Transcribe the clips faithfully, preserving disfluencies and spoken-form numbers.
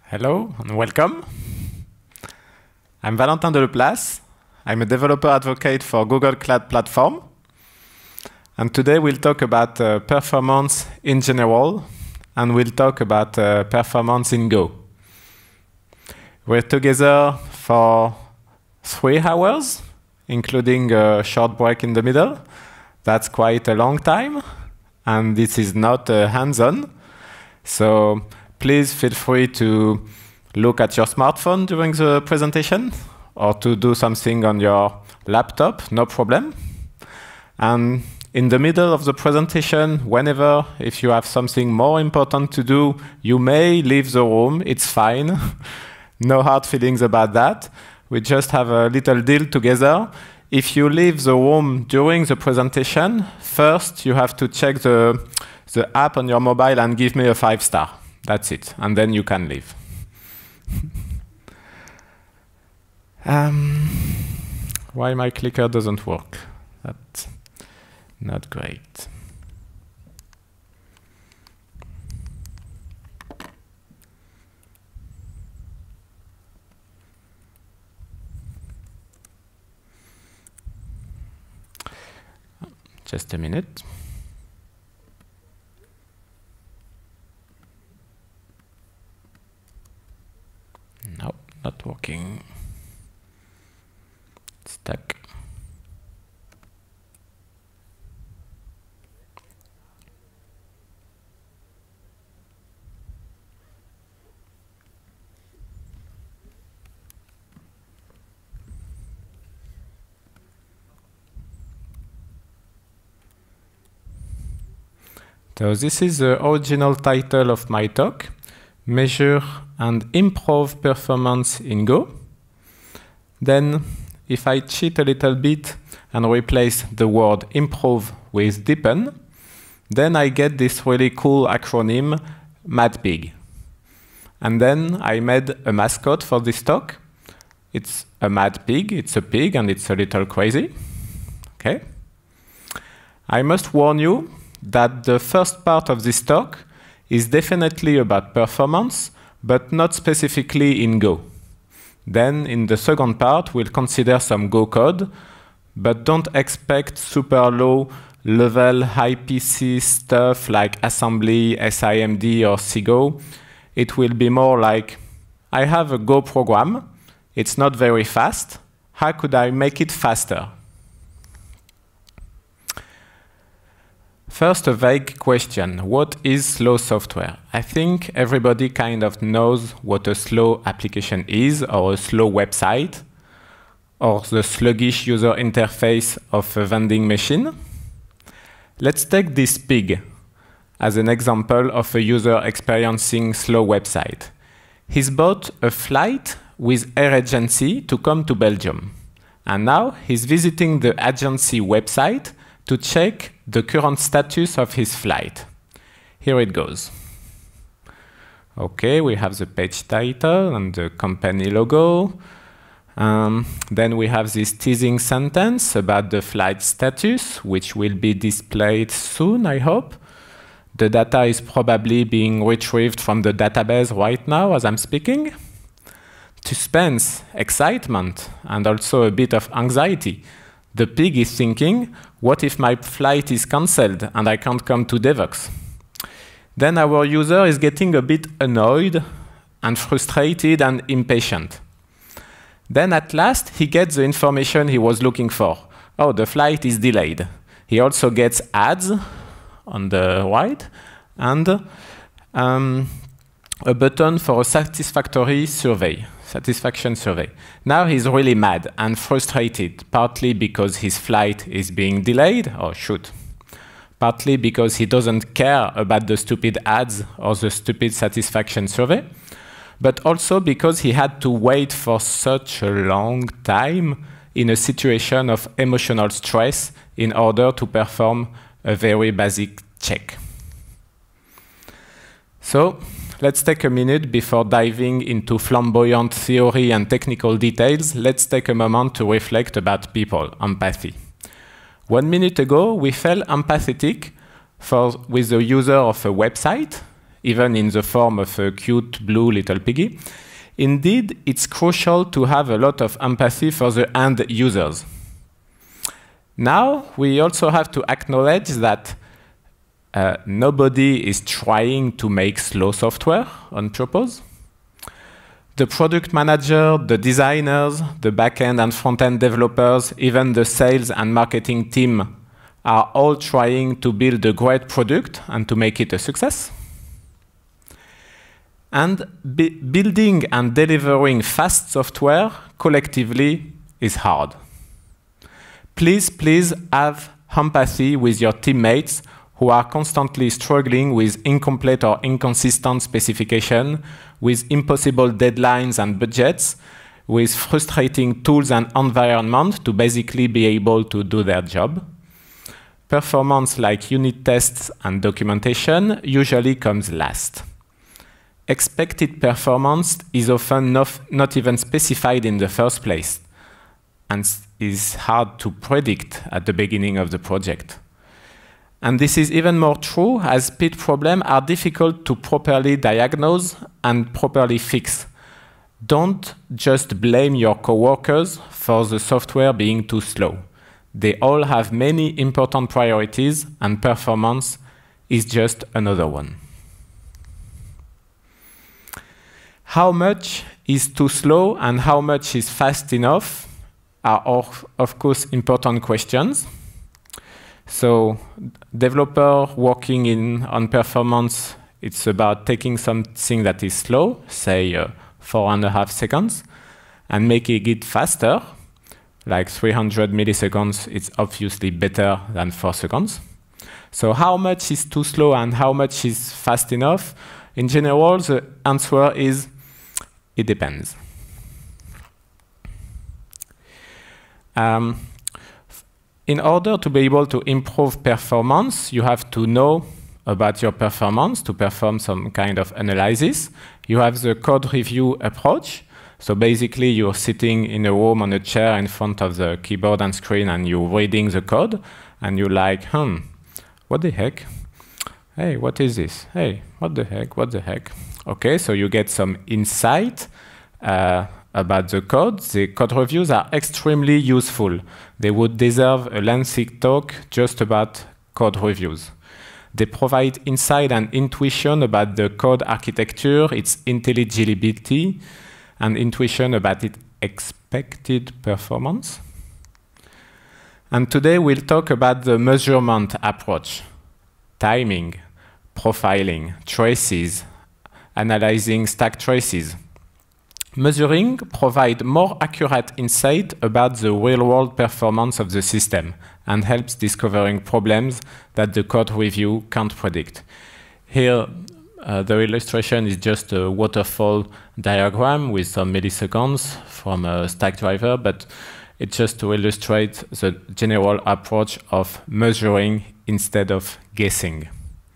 Hello and welcome. I'm Valentin Deleplace. I'm a developer advocate for Google Cloud Platform. And today we'll talk about uh, performance in general, and we'll talk about uh, performance in Go. We're together for three hours, including a short break in the middle. That's quite a long time, and this is not uh, hands-on. So please feel free to look at your smartphone during the presentation or to do something on your laptop, no problem. And in the middle of the presentation, whenever, if you have something more important to do, you may leave the room, it's fine. No hard feelings about that. We just have a little deal together. If you leave the room during the presentation, first you have to check the, the app on your mobile and give me a five star. That's it, and then you can leave. um, why my clicker doesn't work? That's not great. Just a minute. No, not working. Stuck. So this is the original title of my talk, Measure and Improve Performance in Go. Then, if I cheat a little bit and replace the word improve with deepen, then I get this really cool acronym, MadPig. And then I made a mascot for this talk. It's a mad pig, it's a pig, and it's a little crazy. Okay. I must warn you that the first part of this talk is definitely about performance, but not specifically in Go. Then, in the second part, we'll consider some Go code, but don't expect super low level high P C stuff like assembly, S I M D, or C Go. It will be more like, I have a Go program, it's not very fast, how could I make it faster? First, a vague question. What is slow software? I think everybody kind of knows what a slow application is, or a slow website, or the sluggish user interface of a vending machine. Let's take this pig as an example of a user experiencing slow website. He's bought a flight with Air Agency to come to Belgium. And now he's visiting the agency website to check the current status of his flight. Here it goes. Okay, we have the page title and the company logo. Um, then we have this teasing sentence about the flight status, which will be displayed soon, I hope. The data is probably being retrieved from the database right now as I'm speaking. Suspense, excitement, and also a bit of anxiety. The pig is thinking, what if my flight is cancelled and I can't come to Devoxx? Then our user is getting a bit annoyed and frustrated and impatient. Then at last, he gets the information he was looking for. Oh, the flight is delayed. He also gets ads on the right and um, a button for a satisfactory survey. Satisfaction survey. Now he's really mad and frustrated, partly because his flight is being delayed, or shoot, partly because he doesn't care about the stupid ads or the stupid satisfaction survey, but also because he had to wait for such a long time in a situation of emotional stress in order to perform a very basic check. So, let's take a minute before diving into flamboyant theory and technical details. Let's take a moment to reflect about people, empathy. One minute ago, we felt empathetic for, with the user of a website even in the form of a cute blue little piggy. Indeed, it's crucial to have a lot of empathy for the end users. Now, we also have to acknowledge that uh, nobody is trying to make slow software on purpose. The product manager, the designers, the back-end and front-end developers, even the sales and marketing team are all trying to build a great product and to make it a success. And building and delivering fast software collectively is hard. Please, please have empathy with your teammates who are constantly struggling with incomplete or inconsistent specification, with impossible deadlines and budgets, with frustrating tools and environment to basically be able to do their job. Performance like unit tests and documentation usually comes last. Expected performance is often not, not even specified in the first place and is hard to predict at the beginning of the project. And this is even more true as speed problems are difficult to properly diagnose and properly fix. Don't just blame your coworkers for the software being too slow. They all have many important priorities, and performance is just another one. How much is too slow and how much is fast enough are, of, of course, important questions. So, developer working in, on performance, it's about taking something that is slow, say uh, four and a half seconds, and making it faster, like three hundred milliseconds. It's obviously better than four seconds. So how much is too slow and how much is fast enough? In general, the answer is it depends. Um, In order to be able to improve performance, you have to know about your performance to perform some kind of analysis. You have the code review approach. So basically, you're sitting in a room on a chair in front of the keyboard and screen, and you're reading the code, and you're like, hmm, what the heck? Hey, what is this? Hey, what the heck? What the heck? Okay, so you get some insight uh, about the code. The code reviews are extremely useful. They would deserve a lengthy talk just about code reviews. They provide insight and intuition about the code architecture, its intelligibility, and intuition about its expected performance. And today we'll talk about the measurement approach, timing, profiling, traces, analyzing stack traces. Measuring provides more accurate insight about the real-world performance of the system and helps discovering problems that the code review can't predict. Here, uh, the illustration is just a waterfall diagram with some milliseconds from a Stackdriver, but it's just to illustrate the general approach of measuring instead of guessing.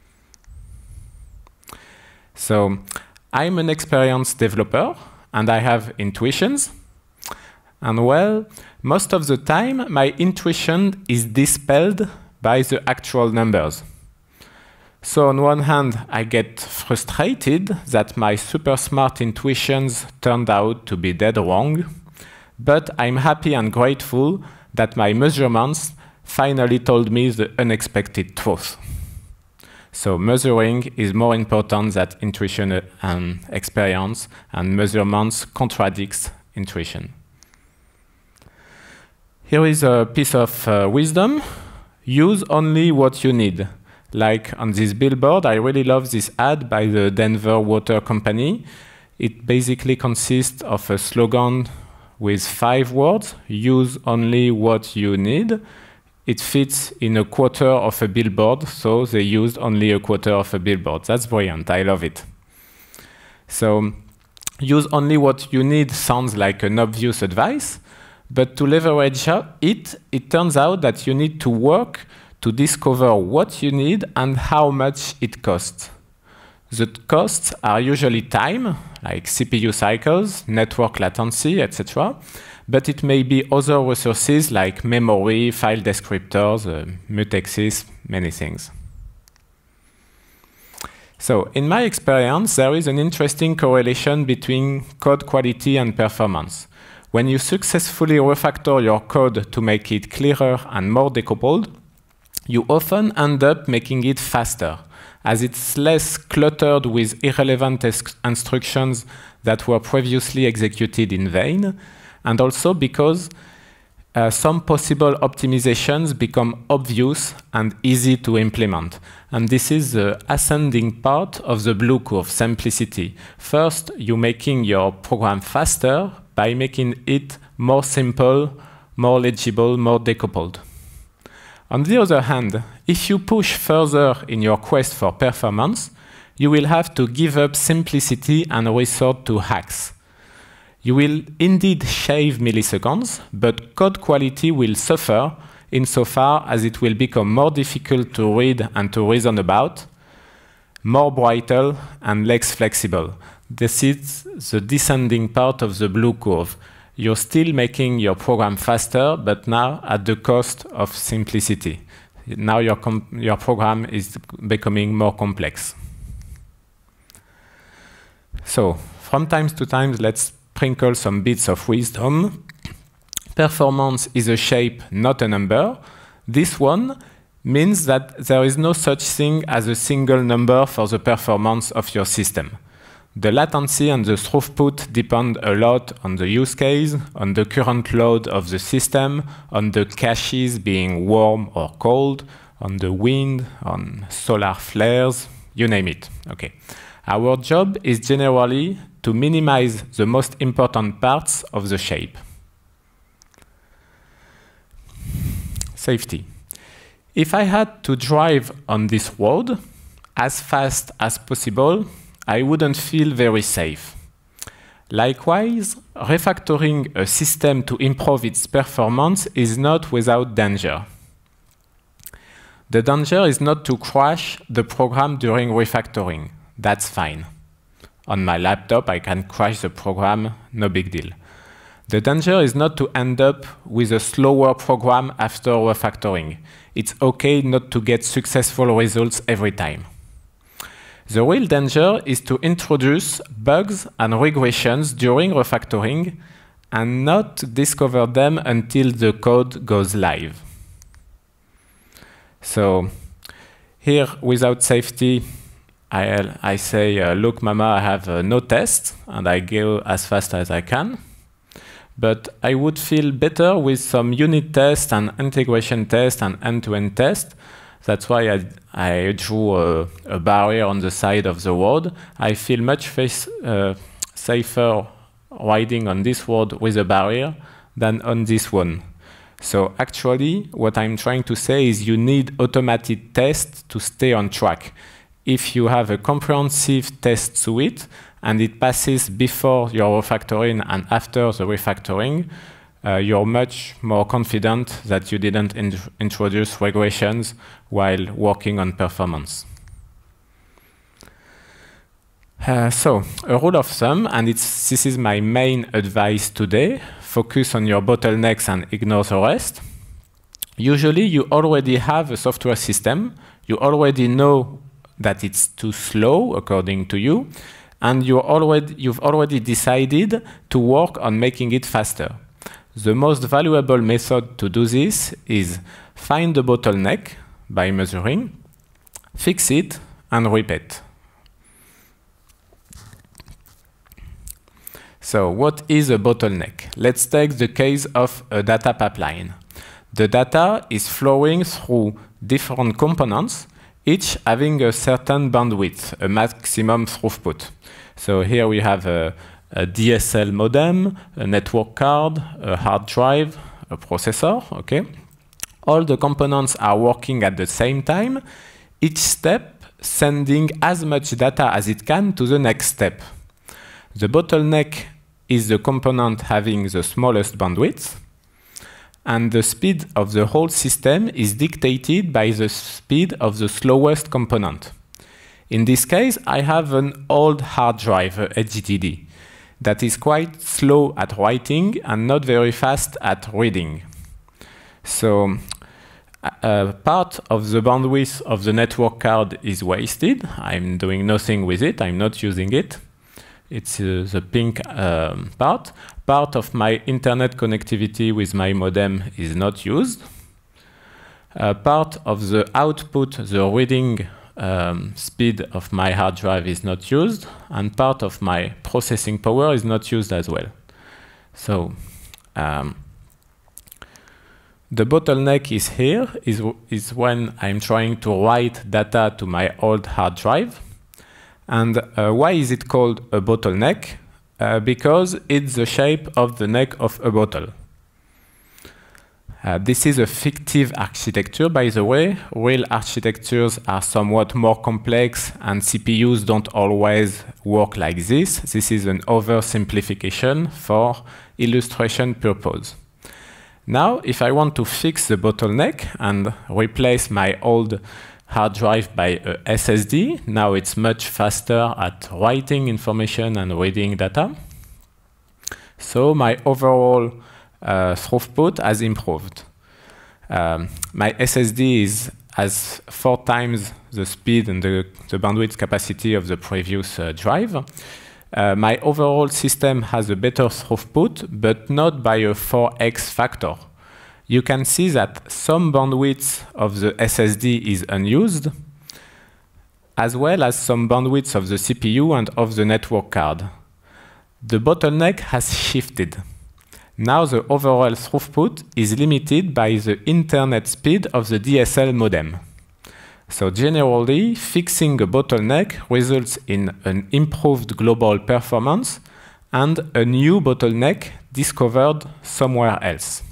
So, I'm an experienced developer, and I have intuitions. And well, most of the time, my intuition is dispelled by the actual numbers. So on one hand, I get frustrated that my super smart intuitions turned out to be dead wrong, but I'm happy and grateful that my measurements finally told me the unexpected truth. So measuring is more important than intuition and experience, and measurements contradicts intuition. Here is a piece of uh, wisdom. Use only what you need. Like on this billboard, I really love this ad by the Denver Water Company. It basically consists of a slogan with five words, use only what you need. It fits in a quarter of a billboard, so they used only a quarter of a billboard. That's brilliant, I love it. So, use only what you need sounds like an obvious advice, but to leverage it, it turns out that you need to work to discover what you need and how much it costs. The costs are usually time, like C P U cycles, network latency, et cetera, but it may be other resources like memory, file descriptors, uh, mutexes, many things. So, in my experience, there is an interesting correlation between code quality and performance. When you successfully refactor your code to make it clearer and more decoupled, you often end up making it faster, as it's less cluttered with irrelevant instructions that were previously executed in vain, and also because uh, some possible optimizations become obvious and easy to implement. And this is the ascending part of the blue curve, simplicity. First, you're making your program faster by making it more simple, more legible, more decoupled. On the other hand, if you push further in your quest for performance, you will have to give up simplicity and resort to hacks. You will indeed shave milliseconds, but code quality will suffer insofar as it will become more difficult to read and to reason about, more brittle and less flexible. This is the descending part of the blue curve. You're still making your program faster, but now at the cost of simplicity. Now your, your program is becoming more complex. So, from time to time, let's sprinkle some bits of wisdom. Performance is a shape, not a number. This one means that there is no such thing as a single number for the performance of your system. The latency and the throughput depend a lot on the use case, on the current load of the system, on the caches being warm or cold, on the wind, on solar flares, you name it. Okay. Our job is generally to minimize the most important parts of the shape. Safety. If I had to drive on this road as fast as possible, I wouldn't feel very safe. Likewise, refactoring a system to improve its performance is not without danger. The danger is not to crash the program during refactoring. That's fine. On my laptop, I can crash the program, no big deal. The danger is not to end up with a slower program after refactoring. It's okay not to get successful results every time. The real danger is to introduce bugs and regressions during refactoring and not discover them until the code goes live. So here, without safety, I, I say, uh, look, mama, I have uh, no test, and I go as fast as I can. But I would feel better with some unit test and integration test and end-to-end test. That's why I, I drew a, a barrier on the side of the road. I feel much face, uh, safer riding on this road with a barrier than on this one. So actually, what I'm trying to say is you need automated tests to stay on track. If you have a comprehensive test suite and it passes before your refactoring and after the refactoring, uh, you're much more confident that you didn't in introduce regressions while working on performance. Uh, so, a rule of thumb, and it's, this is my main advice today, focus on your bottlenecks and ignore the rest. Usually, you already have a software system, you already know that it's too slow, according to you, and you already, you've already decided to work on making it faster. The most valuable method to do this is find the bottleneck by measuring, fix it, and repeat. So what is a bottleneck? Let's take the case of a data pipeline. The data is flowing through different components, each having a certain bandwidth, a maximum throughput. So here we have a, a D S L modem, a network card, a hard drive, a processor, okay? All the components are working at the same time, each step sending as much data as it can to the next step. The bottleneck is the component having the smallest bandwidth, and the speed of the whole system is dictated by the speed of the slowest component. In this case, I have an old hard drive, a H D D, that is quite slow at writing and not very fast at reading. So Uh, part of the bandwidth of the network card is wasted. I'm doing nothing with it. I'm not using it. It's uh, the pink um, part. Part of my internet connectivity with my modem is not used. Uh, part of the output, the reading um, speed of my hard drive is not used, and part of my processing power is not used as well. So um, the bottleneck is here, is, is when I'm trying to write data to my old hard drive. And uh, why is it called a bottleneck? Uh, because it's the shape of the neck of a bottle. Uh, this is a fictive architecture, by the way. Real architectures are somewhat more complex, and C P Us don't always work like this. This is an oversimplification for illustration purpose. Now, if I want to fix the bottleneck and replace my old hard drive by a S S D, now it's much faster at writing information and reading data. So my overall Uh, throughput has improved. Um, my S S D is has four times the speed and the, the bandwidth capacity of the previous uh, drive. Uh, my overall system has a better throughput, but not by a four X factor. You can see that some bandwidth of the S S D is unused, as well as some bandwidth of the C P U and of the network card. The bottleneck has shifted. Now the overall throughput is limited by the internet speed of the D S L modem. So generally, fixing a bottleneck results in an improved global performance and a new bottleneck discovered somewhere else.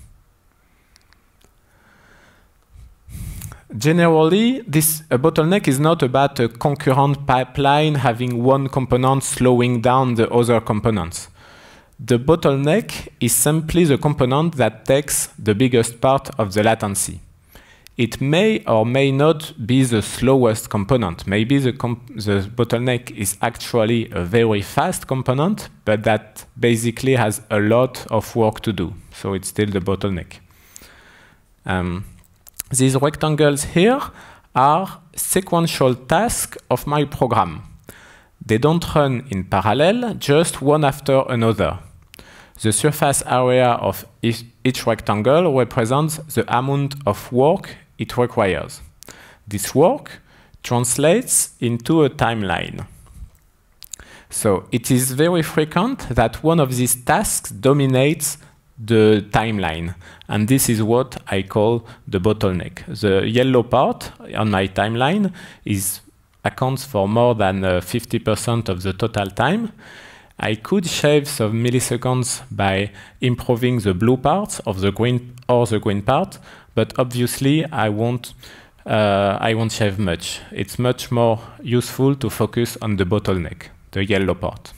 Generally, this a bottleneck is not about a concurrent pipeline having one component slowing down the other components. The bottleneck is simply the component that takes the biggest part of the latency. It may or may not be the slowest component. Maybe the, comp the bottleneck is actually a very fast component, but that basically has a lot of work to do. So it's still the bottleneck. Um, these rectangles here are sequential tasks of my program. They don't run in parallel, just one after another. The surface area of each, each rectangle represents the amount of work it requires. This work translates into a timeline. So it is very frequent that one of these tasks dominates the timeline, and this is what I call the bottleneck. The yellow part on my timeline is accounts for more than fifty percent uh, of the total time. I could shave some milliseconds by improving the blue parts of the green or the green part, but obviously I won't, uh, I won't shave much. It's much more useful to focus on the bottleneck, the yellow part.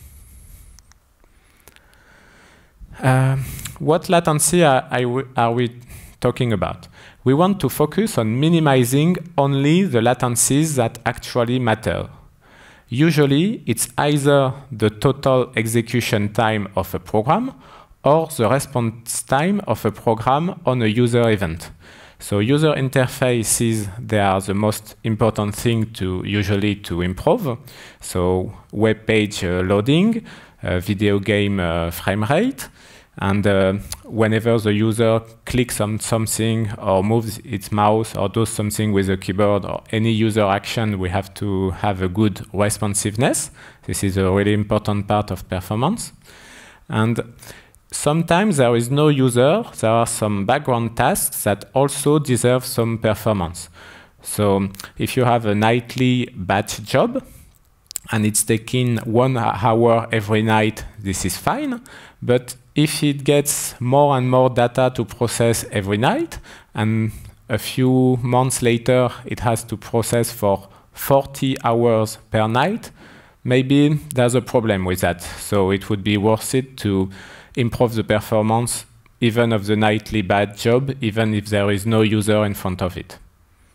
Uh, what latency are, are we talking about? We want to focus on minimizing only the latencies that actually matter. Usually, it's either the total execution time of a program or the response time of a program on a user event. So user interfaces, they are the most important thing to usually to improve. So web page uh, loading, uh, video game uh, frame rate, and uh, whenever the user clicks on something or moves its mouse or does something with a keyboard or any user action, we have to have a good responsiveness. This is a really important part of performance. And sometimes there is no user. There are some background tasks that also deserve some performance. So if you have a nightly batch job, and it's taking one hour every night, this is fine. But if it gets more and more data to process every night, and a few months later it has to process for forty hours per night, maybe there's a problem with that. So it would be worth it to improve the performance even of the nightly batch job, even if there is no user in front of it.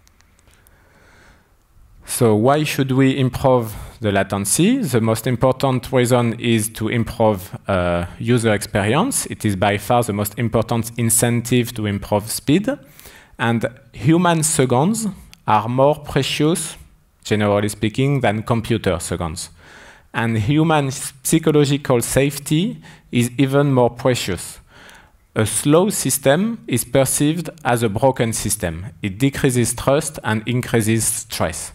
So why should we improve the latency? The most important reason is to improve uh, user experience. It is by far the most important incentive to improve speed. And human seconds are more precious, generally speaking, than computer seconds. And human psychological safety is even more precious. A slow system is perceived as a broken system. It decreases trust and increases stress.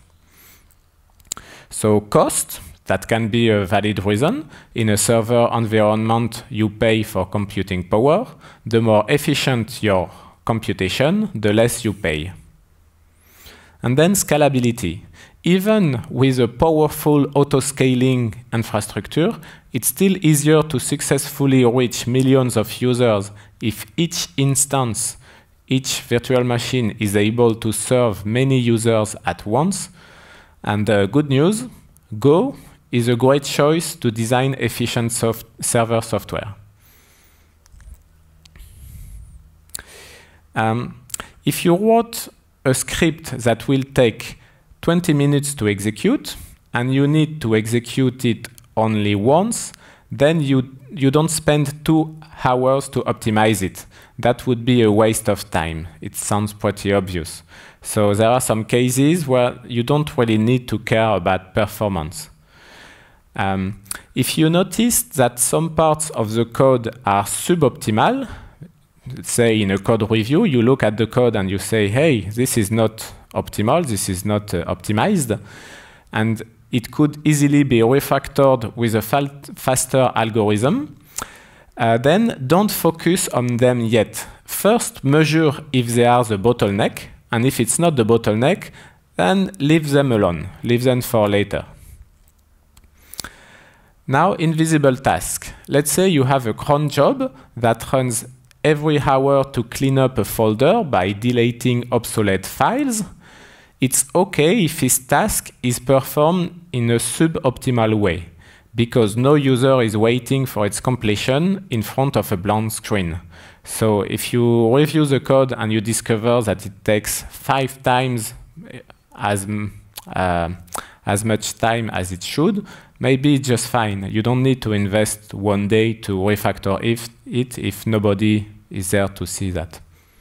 So cost, that can be a valid reason. In a server environment, you pay for computing power. The more efficient your computation, the less you pay. And then scalability. Even with a powerful auto-scaling infrastructure, it's still easier to successfully reach millions of users if each instance, each virtual machine is able to serve many users at once. And uh, good news, Go is a great choice to design efficient soft server software. Um, if you wrote a script that will take twenty minutes to execute, and you need to execute it only once, then you, you don't spend two hours to optimize it. That would be a waste of time. It sounds pretty obvious. So there are some cases where you don't really need to care about performance. Um, if you notice that some parts of the code are suboptimal, say in a code review, you look at the code and you say, hey, this is not optimal, this is not uh, optimized, and it could easily be refactored with a fa faster algorithm, uh, then don't focus on them yet. First, measure if they are the bottleneck, and if it's not the bottleneck, then leave them alone, leave them for later. Now, invisible task. Let's say you have a cron job that runs every hour to clean up a folder by deleting obsolete files. It's okay if this task is performed in a suboptimal way, because no user is waiting for its completion in front of a blank screen. So if you review the code and you discover that it takes five times as, uh, as much time as it should, maybe it's just fine. You don't need to invest one day to refactor if, it if nobody is there to see that.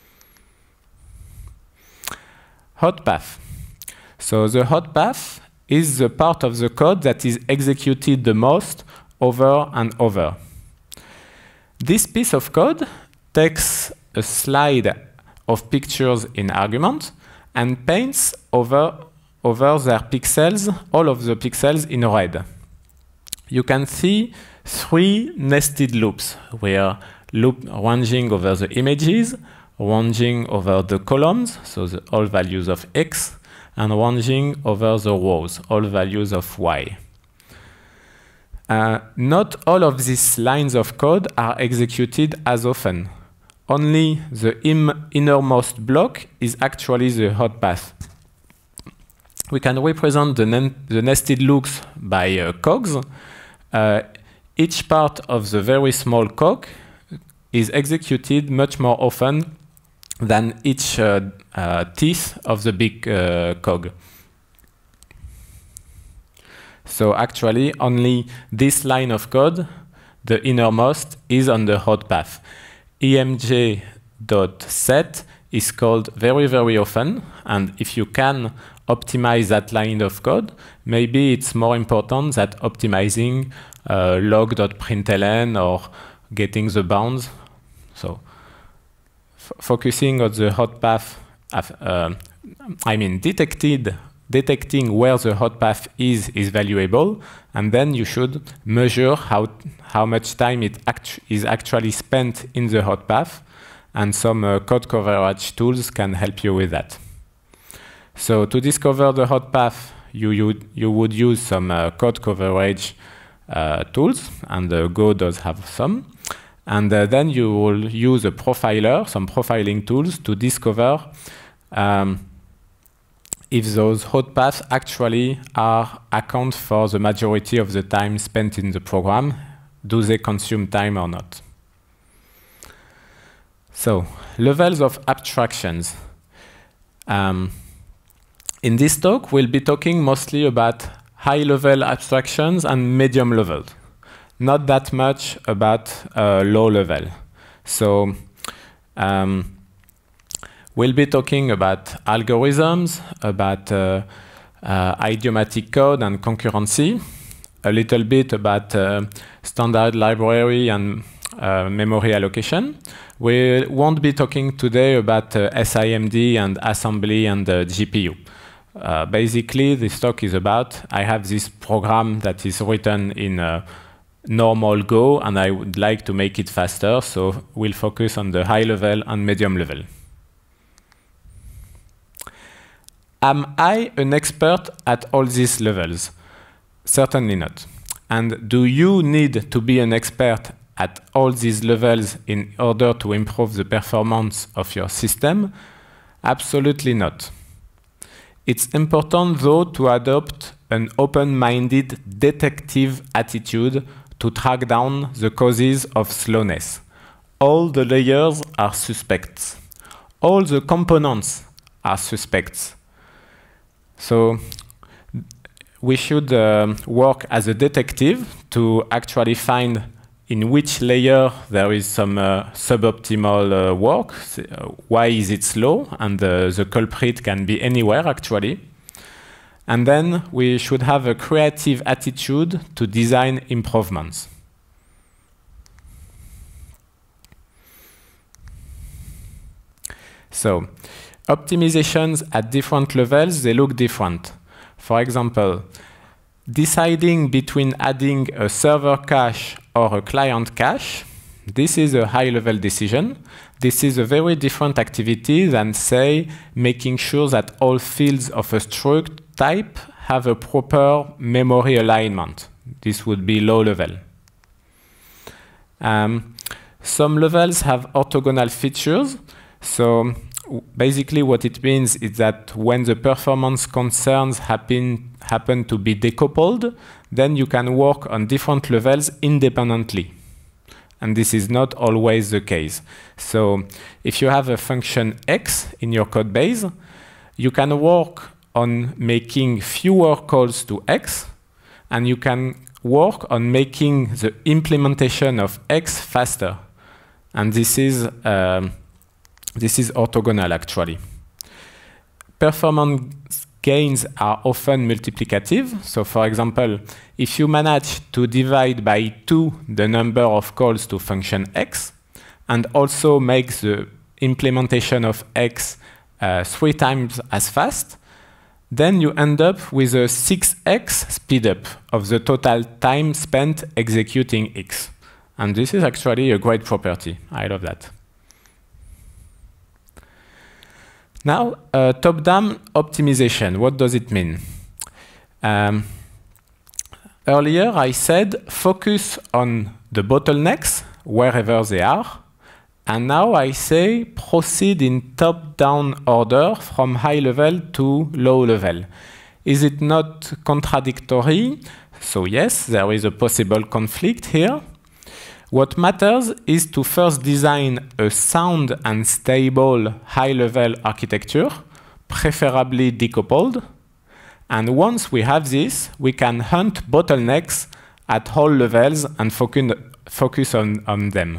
Hot path. So the hot path is the part of the code that is executed the most over and over. This piece of code takes a slide of pictures in argument and paints over, over their pixels, all of the pixels in red. You can see three nested loops, where loop ranging over the images, ranging over the columns, so the all values of x, and ranging over the rows, all values of y. Uh, not all of these lines of code are executed as often. Only the im innermost block is actually the hot path. We can represent the, the nested loops by uh, cogs. Uh, each part of the very small cog is executed much more often than each uh, uh, teeth of the big uh, cog. So actually, only this line of code, the innermost, is on the hot path. emj.set is called very, very often, and if you can optimize that line of code, maybe it's more important than optimizing uh, log.println or getting the bounds. So f focusing on the hot path, uh, I mean detected, detecting where the hot path is is valuable, and then you should measure how, how much time it act is actually spent in the hot path, and some uh, code coverage tools can help you with that. So to discover the hot path, you, you, you would use some uh, code coverage uh, tools, and uh, Go does have some. And uh, then you will use a profiler, some profiling tools, to discover um, if those hot paths actually are account for the majority of the time spent in the program. Do they consume time or not? So, levels of abstractions. Um, in this talk, we'll be talking mostly about high-level abstractions and medium level. Not that much about uh, low level. So um, We'll be talking about algorithms, about uh, uh, idiomatic code and concurrency, a little bit about uh, standard library and uh, memory allocation. We won't be talking today about uh, S I M D and assembly and uh, G P U. Uh, basically, this talk is about, I have this program that is written in uh, normal Go, and I would like to make it faster, so we'll focus on the high level and medium level. Am I an expert at all these levels? Certainly not. And do you need to be an expert at all these levels in order to improve the performance of your system? Absolutely not. It's important, though, to adopt an open-minded detective attitude to track down the causes of slowness. All the layers are suspects. All the components are suspects. So we should uh, work as a detective to actually find in which layer there is some uh, suboptimal uh, work. Uh, why is it slow? And uh, the culprit can be anywhere, actually. And then we should have a creative attitude to design improvements. So, optimizations at different levels, they look different. For example, deciding between adding a server cache or a client cache, this is a high-level decision. This is a very different activity than, say, making sure that all fields of a struct type have a proper memory alignment. This would be low level. Um, some levels have orthogonal features. So basically what it means is that when the performance concerns happen, happen to be decoupled, then you can work on different levels independently. And this is not always the case. So if you have a function X in your code base, you can work on making fewer calls to X, and you can work on making the implementation of X faster. And this is, um, this is orthogonal, actually. Performance gains are often multiplicative. So for example, if you manage to divide by two the number of calls to function X, and also make the implementation of X uh, three times as fast, then you end up with a six X speedup of the total time spent executing X. And this is actually a great property. I love that. Now, uh, top-down optimization, what does it mean? Um, earlier, I said focus on the bottlenecks wherever they are. And now I say proceed in top-down order from high level to low level. Is it not contradictory? So yes, there is a possible conflict here. What matters is to first design a sound and stable high-level architecture, preferably decoupled. And once we have this, we can hunt bottlenecks at all levels and focus, focus on, on them.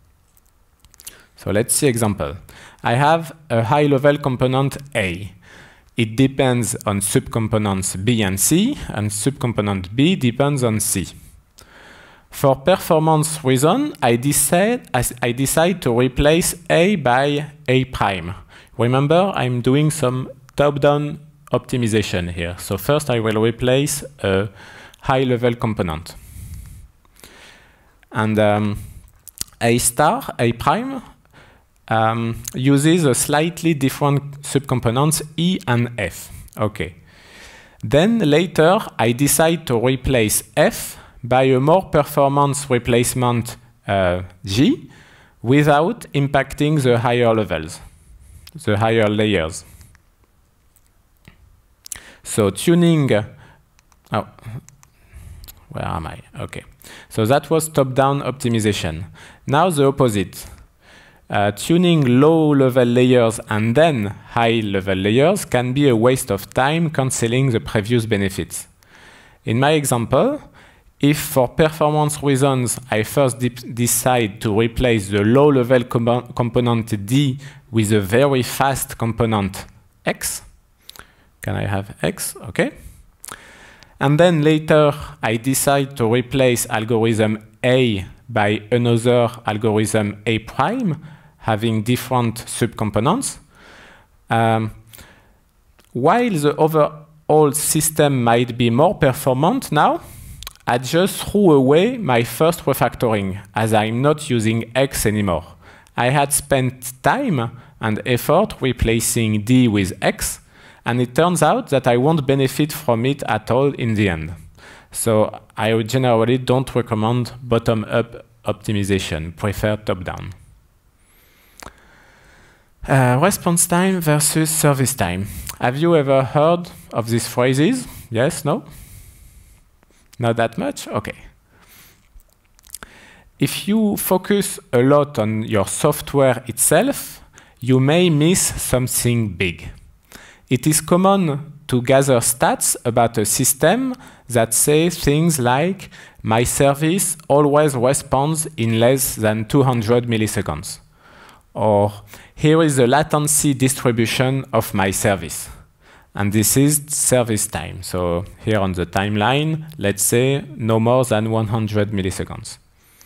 So let's see example. I have a high-level component A. It depends on subcomponents B and C, and subcomponent B depends on C. For performance reason, I decide, I decide to replace A by A prime. Remember, I'm doing some top-down optimization here. So first I will replace a high-level component. And um, A star, A prime, um, uses a slightly different subcomponents E and F. Okay. Then later, I decide to replace F by a more performance replacement uh, G without impacting the higher levels, the higher layers. So tuning, oh, where am I? Okay. So that was top-down optimization. Now the opposite. Uh, tuning low-level layers and then high-level layers can be a waste of time, cancelling the previous benefits. In my example, if for performance reasons I first de decide to replace the low-level com component D with a very fast component X, can I have X? Okay. And then later I decide to replace algorithm A by another algorithm A prime, having different subcomponents. Um, while the overall system might be more performant now, I just threw away my first refactoring, as I'm not using X anymore. I had spent time and effort replacing D with X, and it turns out that I won't benefit from it at all in the end. So I generally don't recommend bottom-up optimization, prefer top-down. Uh, response time versus service time. Have you ever heard of these phrases? Yes, no? Not that much? Okay. If you focus a lot on your software itself, you may miss something big. It is common to gather stats about a system that say things like, my service always responds in less than two hundred milliseconds. Or, here is the latency distribution of my service. And this is service time. So here on the timeline, let's say no more than one hundred milliseconds.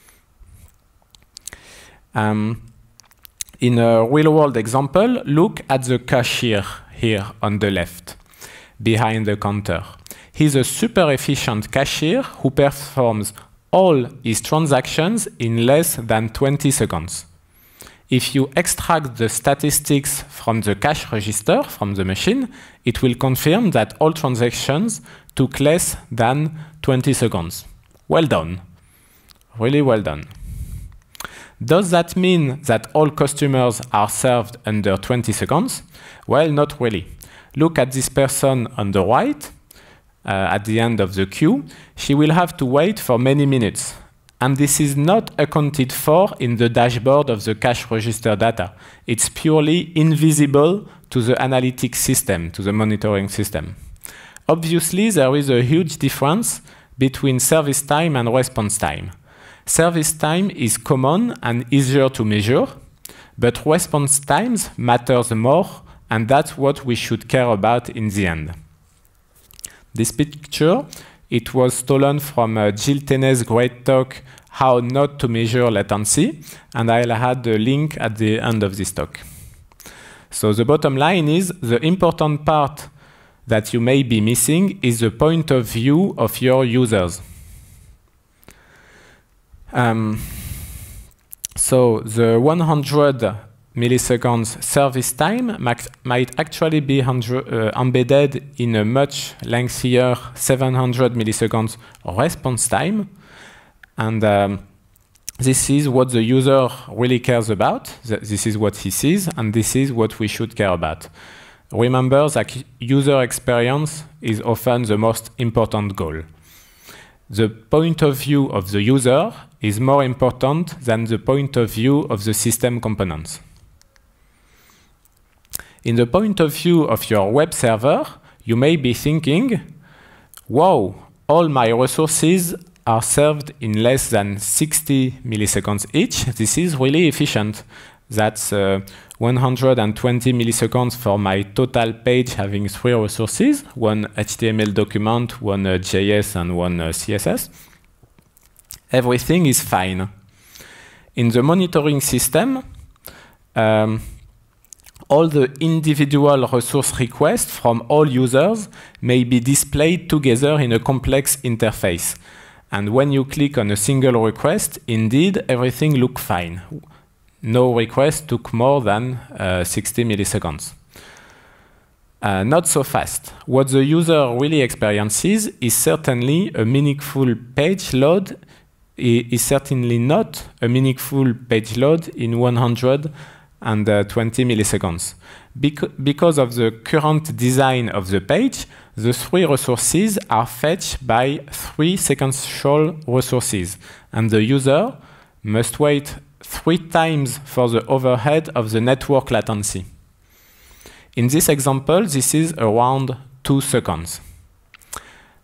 Um, in a real-world example, look at the cashier here on the left, behind the counter. He's a super efficient cashier who performs all his transactions in less than twenty seconds. If you extract the statistics from the cash register, from the machine, it will confirm that all transactions took less than twenty seconds. Well done. Really well done. Does that mean that all customers are served under twenty seconds? Well, not really. Look at this person on the right, uh, at the end of the queue. She will have to wait for many minutes. And this is not accounted for in the dashboard of the cash register data. It's purely invisible to the analytics system, to the monitoring system. Obviously, there is a huge difference between service time and response time. Service time is common and easier to measure, but response times matters more, and that's what we should care about in the end. This picture, it was stolen from uh, Jill Tenney's great talk, How Not to Measure Latency, and I'll add the link at the end of this talk. So the bottom line is, the important part that you may be missing is the point of view of your users. Um, so the one hundred milliseconds service time might actually be uh, embedded in a much lengthier seven hundred milliseconds response time. And um, this is what the user really cares about. This is what he sees, and this is what we should care about. Remember that user experience is often the most important goal. The point of view of the user is more important than the point of view of the system components. In the point of view of your web server, you may be thinking, wow, all my resources are served in less than sixty milliseconds each. This is really efficient. That's uh, one hundred twenty milliseconds for my total page having three resources, one H T M L document, one uh, J S, and one uh, C S S. Everything is fine. In the monitoring system, um, all the individual resource requests from all users may be displayed together in a complex interface. And when you click on a single request, indeed, everything looks fine. No request took more than uh, sixty milliseconds. Uh, not so fast. What the user really experiences is certainly a meaningful page load, is certainly not a meaningful page load in one hundred twenty milliseconds. Bec because of the current design of the page, the three resources are fetched by three sequential resources, and the user must wait three times for the overhead of the network latency. In this example, this is around two seconds.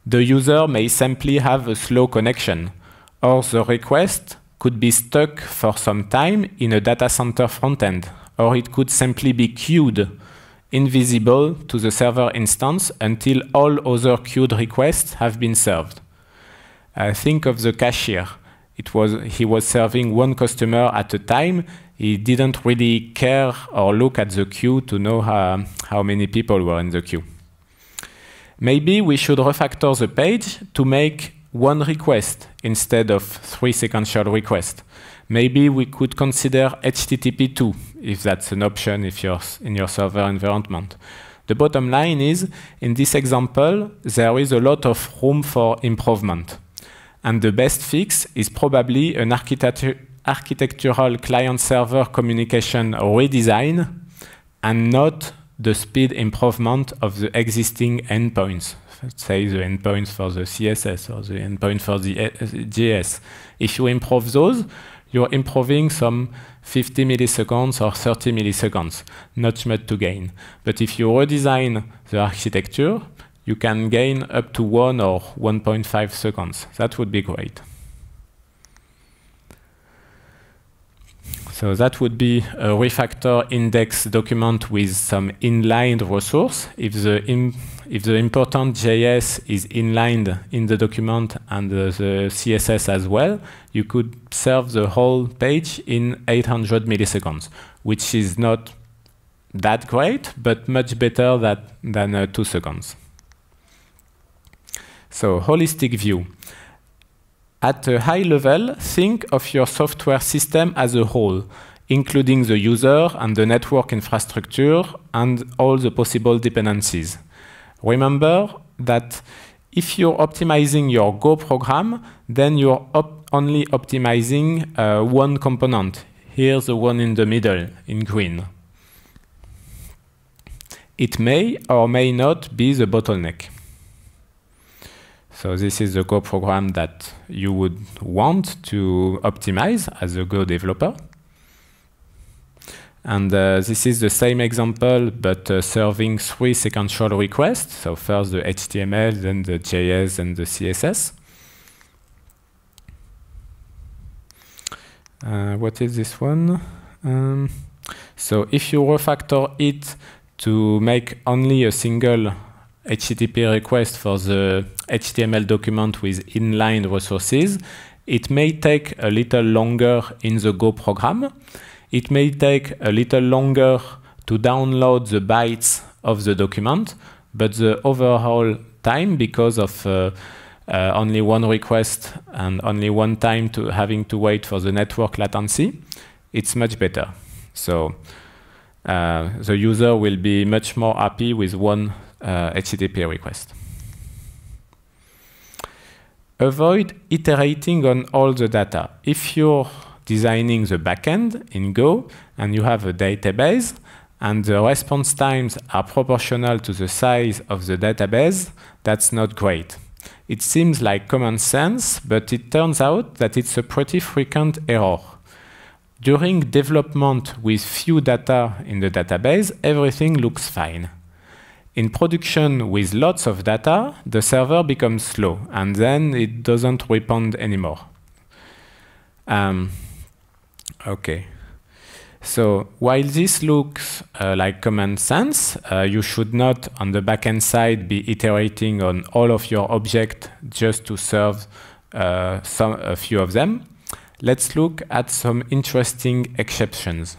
The user may simply have a slow connection, or the request could be stuck for some time in a data center frontend, or it could simply be queued, invisible to the server instance until all other queued requests have been served. Uh, think of the cashier. It was, he was serving one customer at a time. He didn't really care or look at the queue to know how, how many people were in the queue. Maybe we should refactor the page to make one request instead of three sequential requests. Maybe we could consider H T T P two, if that's an option if you're in your server environment. The bottom line is, in this example, there is a lot of room for improvement. And the best fix is probably an architecture, architectural client-server communication redesign and not the speed improvement of the existing endpoints. Let's say the endpoints for the C S S or the endpoint for the J S. If you improve those, you're improving some fifty milliseconds or thirty milliseconds, not much to gain. But if you redesign the architecture, you can gain up to one or one point five seconds. That would be great. So that would be a refactor index document with some inlined resource. If the, im if the important J S is inlined in the document and uh, the C S S as well, you could serve the whole page in eight hundred milliseconds, which is not that great, but much better that, than uh, two seconds. So, holistic view. At a high level, think of your software system as a whole, including the user and the network infrastructure and all the possible dependencies. Remember that if you're optimizing your Go program, then you're op only optimizing uh, one component. Here's the one in the middle, in green. It may or may not be the bottleneck. So this is the Go program that you would want to optimize as a Go developer. And uh, this is the same example, but uh, serving three sequential requests. So first the H T M L, then the J S, and the C S S. Uh, what is this one? Um, so if you refactor it to make only a single H T T P request for the H T M L document with inline resources, it may take a little longer in the Go program. It may take a little longer to download the bytes of the document, but the overall time, because of uh, uh, only one request and only one time to having to wait for the network latency, it's much better. So uh, the user will be much more happy with one Uh, H T T P request. Avoid iterating on all the data. If you're designing the backend in Go and you have a database and the response times are proportional to the size of the database, that's not great. It seems like common sense, but it turns out that it's a pretty frequent error. During development with few data in the database, everything looks fine. In production with lots of data, the server becomes slow, and then it doesn't respond anymore. Um, okay. So while this looks uh, like common sense, uh, you should not, on the backend side, be iterating on all of your objects just to serve uh, some, a few of them. Let's look at some interesting exceptions.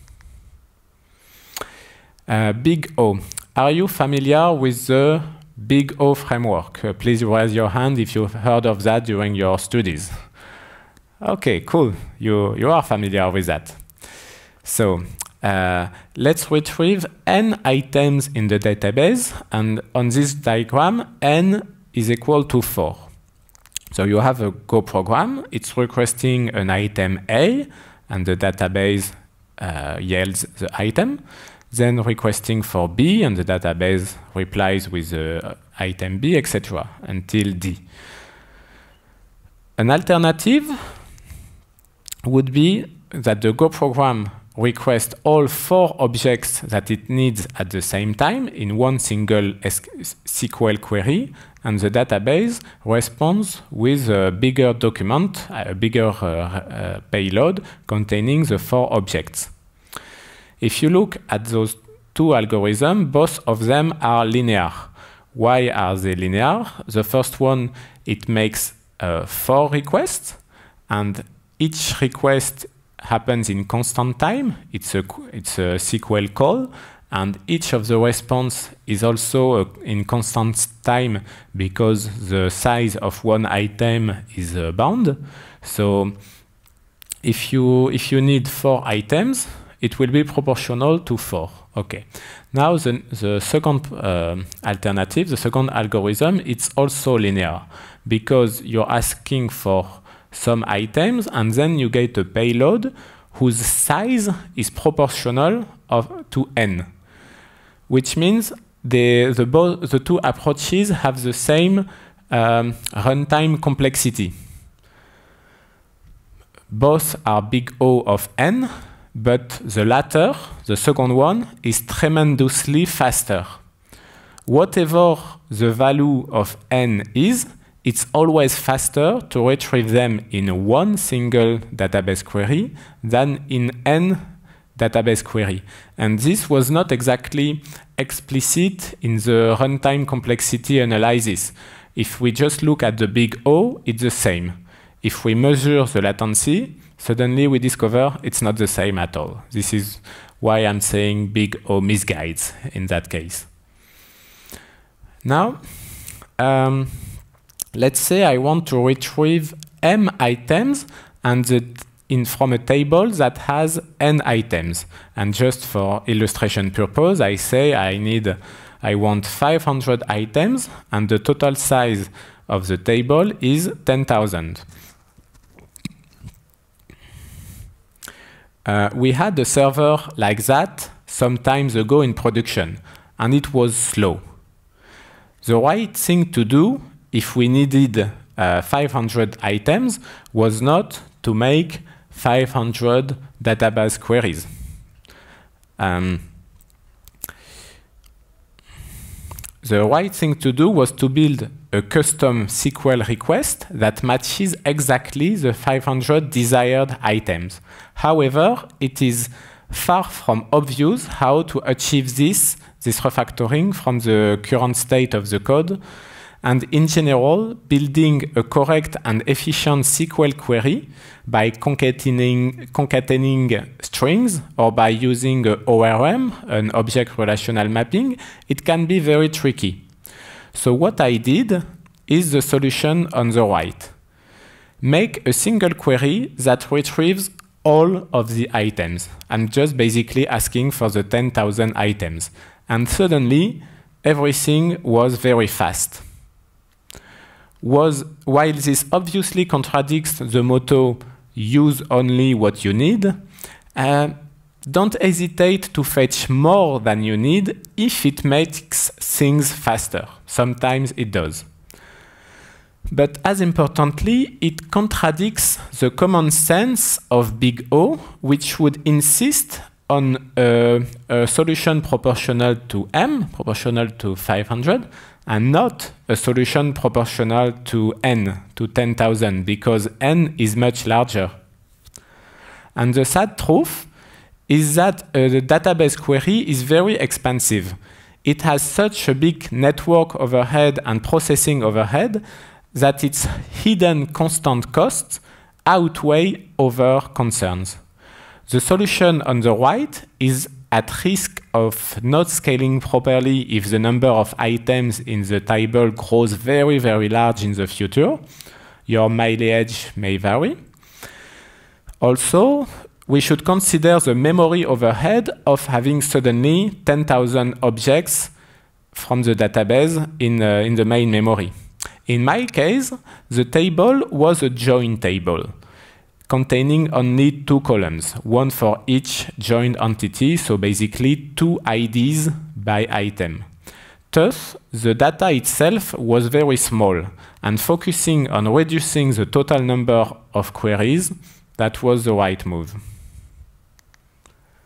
Uh, Big O. Are you familiar with the Big O framework? Uh, please raise your hand if you've heard of that during your studies. Okay, cool. You, you are familiar with that. So uh, let's retrieve n items in the database. And on this diagram, n is equal to four. So you have a Go program. It's requesting an item A, and the database uh, yields the item. Then requesting for B, and the database replies with uh, item B, et cetera, until D. An alternative would be that the Go program request all four objects that it needs at the same time in one single S Q L query, and the database responds with a bigger document, a bigger uh, uh, payload containing the four objects. If you look at those two algorithms, both of them are linear. Why are they linear? The first one, it makes uh, four requests, and each request happens in constant time. It's a, it's a S Q L call, and each of the response is also uh, in constant time because the size of one item is uh, bound. So if you, if you need four items, it will be proportional to four. Okay. Now the, the second uh, alternative, the second algorithm, it's also linear because you're asking for some items and then you get a payload whose size is proportional of, to n, which means the, the, both, the two approaches have the same um, runtime complexity. Both are big O of n, but the latter, the second one, is tremendously faster. Whatever the value of n is, it's always faster to retrieve them in one single database query than in n database query. And this was not exactly explicit in the runtime complexity analysis. If we just look at the big O, it's the same. If we measure the latency, suddenly we discover it's not the same at all. This is why I'm saying big O misguides in that case. Now, um, let's say I want to retrieve m items and the, in, from a table that has n items. And just for illustration purpose, I say I need, I want five hundred items, and the total size of the table is ten thousand. Uh, we had a server like that some times ago in production, and it was slow. The right thing to do if we needed uh, five hundred items was not to make five hundred database queries. Um, the right thing to do was to build a custom S Q L request that matches exactly the five hundred desired items. However, it is far from obvious how to achieve this, this refactoring from the current state of the code. And in general, building a correct and efficient S Q L query by concatenating, concatenating strings or by using a O R M, an object relational mapping, it can be very tricky. So what I did is the solution on the right. Make a single query that retrieves all of the items. I'm just basically asking for the ten thousand items. And suddenly, everything was very fast. Was, while this obviously contradicts the motto, use only what you need, uh, don't hesitate to fetch more than you need if it makes things faster. Sometimes it does. But as importantly, it contradicts the common sense of big O, which would insist on a, a solution proportional to m, proportional to five hundred, and not a solution proportional to n, to ten thousand, because n is much larger. And the sad truth is that uh, the database query is very expensive. It has such a big network overhead and processing overhead that its hidden constant costs outweigh other concerns. The solution on the right is at risk of not scaling properly if the number of items in the table grows very, very large in the future. Your mileage may vary. Also, we should consider the memory overhead of having suddenly ten thousand objects from the database in, uh, in the main memory. In my case, the table was a join table containing only two columns, one for each joined entity, so basically two I Ds by item. Thus, the data itself was very small, and focusing on reducing the total number of queries, that was the right move.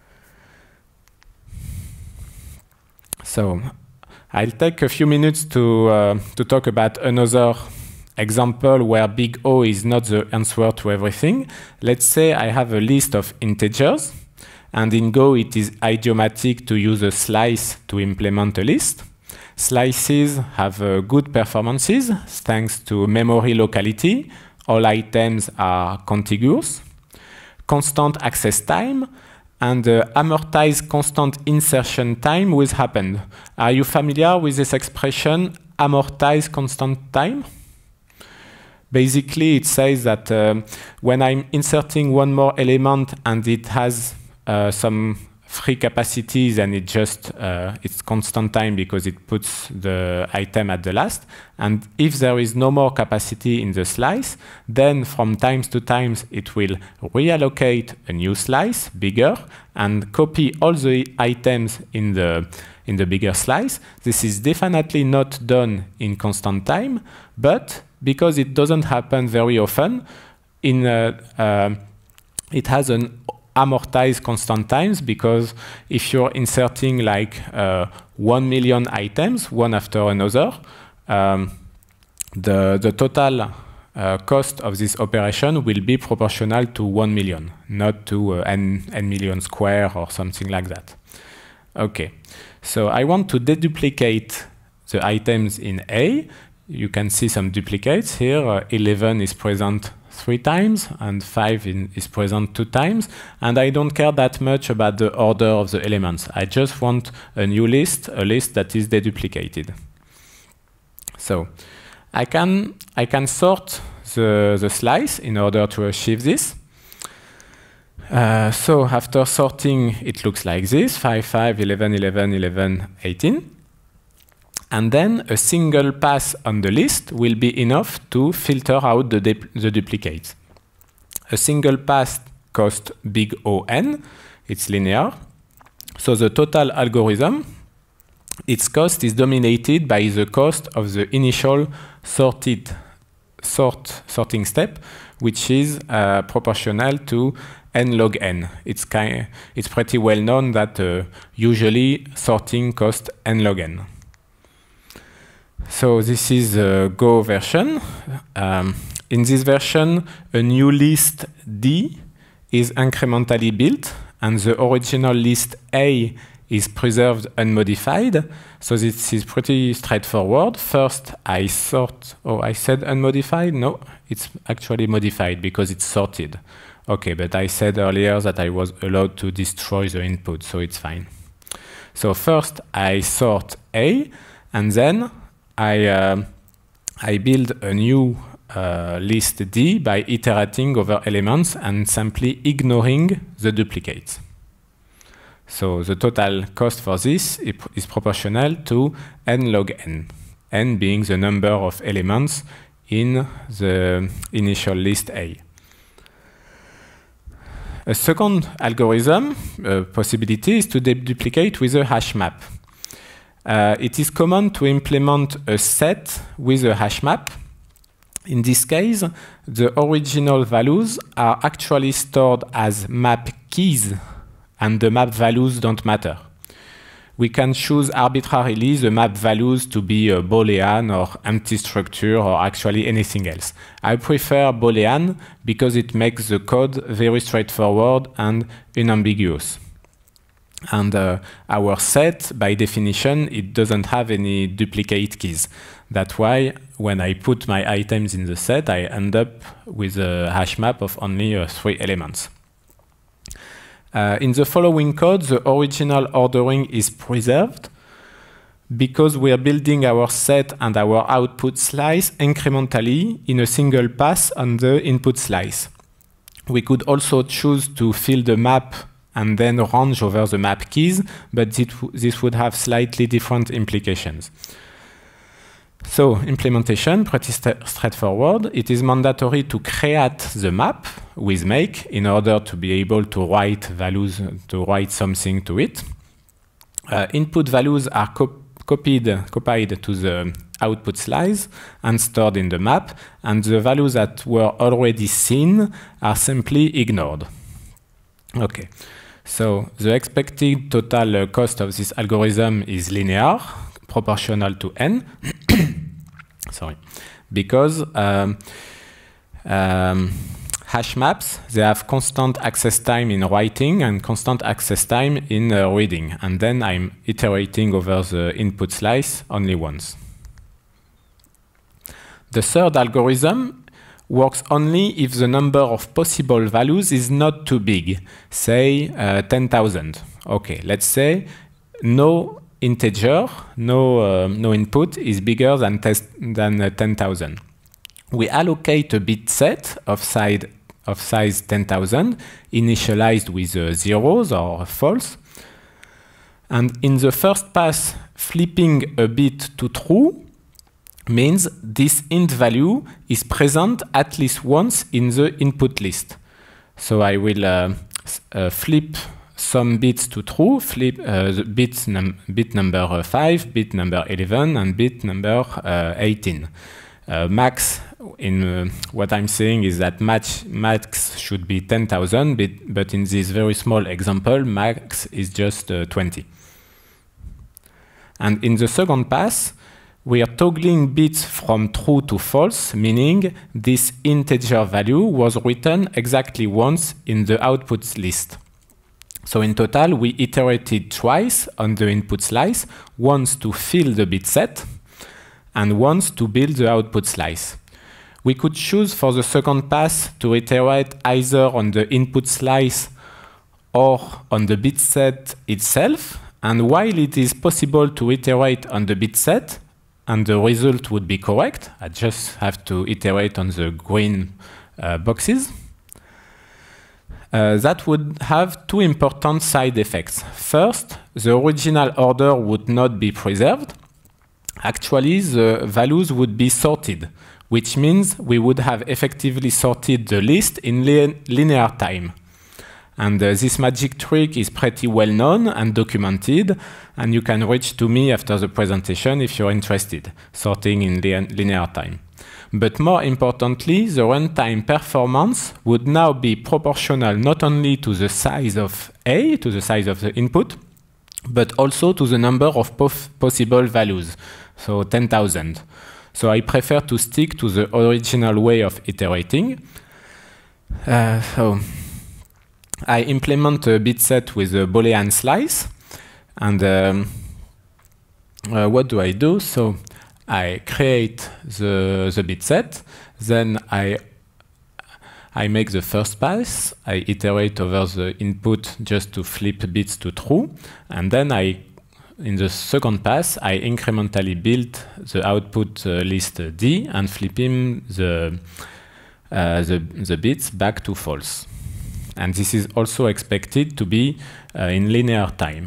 So I'll take a few minutes to, uh, to talk about another example where big O is not the answer to everything. Let's say I have a list of integers, and in Go it is idiomatic to use a slice to implement a list. Slices have uh, good performances thanks to memory locality. All items are contiguous, constant access time, and uh, amortized constant insertion time with append. Are you familiar with this expression, amortized constant time? Basically, it says that uh, when I'm inserting one more element and it has uh, some free capacities and it just uh, it's constant time because it puts the item at the last. And if there is no more capacity in the slice, then from times to times it will reallocate a new slice, bigger, and copy all the items in the in the bigger slice. This is definitely not done in constant time, but because it doesn't happen very often, in uh, uh, it has an amortized constant times, because if you're inserting like uh, one million items, one after another, um, the, the total uh, cost of this operation will be proportional to one million, not to uh, n, n million square or something like that. Okay, so I want to deduplicate the items in A. You can see some duplicates here. Uh, eleven is present three times, and five in, is present two times. And I don't care that much about the order of the elements. I just want a new list, a list that is deduplicated. So I can, I can sort the, the slice in order to achieve this. Uh, so after sorting, it looks like this, five, five, eleven, eleven, eleven, eighteen. And then a single pass on the list will be enough to filter out the, the duplicates. A single pass costs big O n, it's linear. So the total algorithm, its cost is dominated by the cost of the initial sorted sort sorting step, which is uh, proportional to n log n. It's, kind, it's pretty well known that uh, usually sorting costs n log n. So this is the Go version. Um, in this version, a new list D is incrementally built, and the original list A is preserved unmodified. So this is pretty straightforward. First, I sort. Oh, I said unmodified? No, it's actually modified because it's sorted. Okay, but I said earlier that I was allowed to destroy the input, so it's fine. So first, I sort A, and then I, uh, I build a new uh, list D by iterating over elements and simply ignoring the duplicates. So the total cost for this is proportional to n log n, n being the number of elements in the initial list A. A second algorithm uh, possibility is to deduplicate with a hash map. Uh, it is common to implement a set with a hash map. In this case, the original values are actually stored as map keys, and the map values don't matter. We can choose arbitrarily the map values to be a Boolean or empty structure or actually anything else. I prefer Boolean because it makes the code very straightforward and unambiguous. And uh, our set, by definition, it doesn't have any duplicate keys. That's why when I put my items in the set, I end up with a hash map of only uh, three elements. Uh, in the following code, the original ordering is preserved because we are building our set and our output slice incrementally in a single pass on the input slice. We could also choose to fill the map and then range over the map keys, but this would have slightly different implications. So implementation, pretty straightforward. It is mandatory to create the map with make in order to be able to write values, to write something to it. Uh, input values are co copied, copied to the output slice and stored in the map, and the values that were already seen are simply ignored. Okay. So the expected total uh, cost of this algorithm is linear, proportional to n. Sorry, because um, um, hash maps, they have constant access time in writing and constant access time in uh, reading. And then I'm iterating over the input slice only once. The third algorithm works only if the number of possible values is not too big, say uh, ten thousand. Okay, let's say no integer, no, uh, no input is bigger than, than uh, ten thousand. We allocate a bit set of size, of size ten thousand, initialized with uh, zeros or false. And in the first pass, flipping a bit to true means this int value is present at least once in the input list. So I will uh, uh, flip some bits to true, flip uh, the bits num bit number five, bit number eleven, and bit number uh, eighteen. Uh, max, in uh, what I'm saying is that match, max should be ten thousand, but, but in this very small example, max is just uh, twenty. And in the second pass, we are toggling bits from true to false, meaning this integer value was written exactly once in the output list. So in total, we iterated twice on the input slice, once to fill the bit set, and once to build the output slice. We could choose for the second pass to iterate either on the input slice or on the bit set itself. And while it is possible to iterate on the bit set, and the result would be correct, I just have to iterate on the green uh, boxes. Uh, that would have two important side effects. First, the original order would not be preserved. Actually, the values would be sorted, which means we would have effectively sorted the list in li linear time. And uh, this magic trick is pretty well known and documented, and you can reach to me after the presentation if you're interested, sorting in linear time. But more importantly, the runtime performance would now be proportional not only to the size of A, to the size of the input, but also to the number of possible values, so ten thousand. So I prefer to stick to the original way of iterating. Uh, so I implement a bit set with a Boolean slice, and um, uh, what do I do? So I create the, the bit set, then I, I make the first pass, I iterate over the input just to flip bits to true, and then I, in the second pass, I incrementally build the output uh, list uh, D and flipping the, uh, the, the bits back to false. And this is also expected to be uh, in linear time.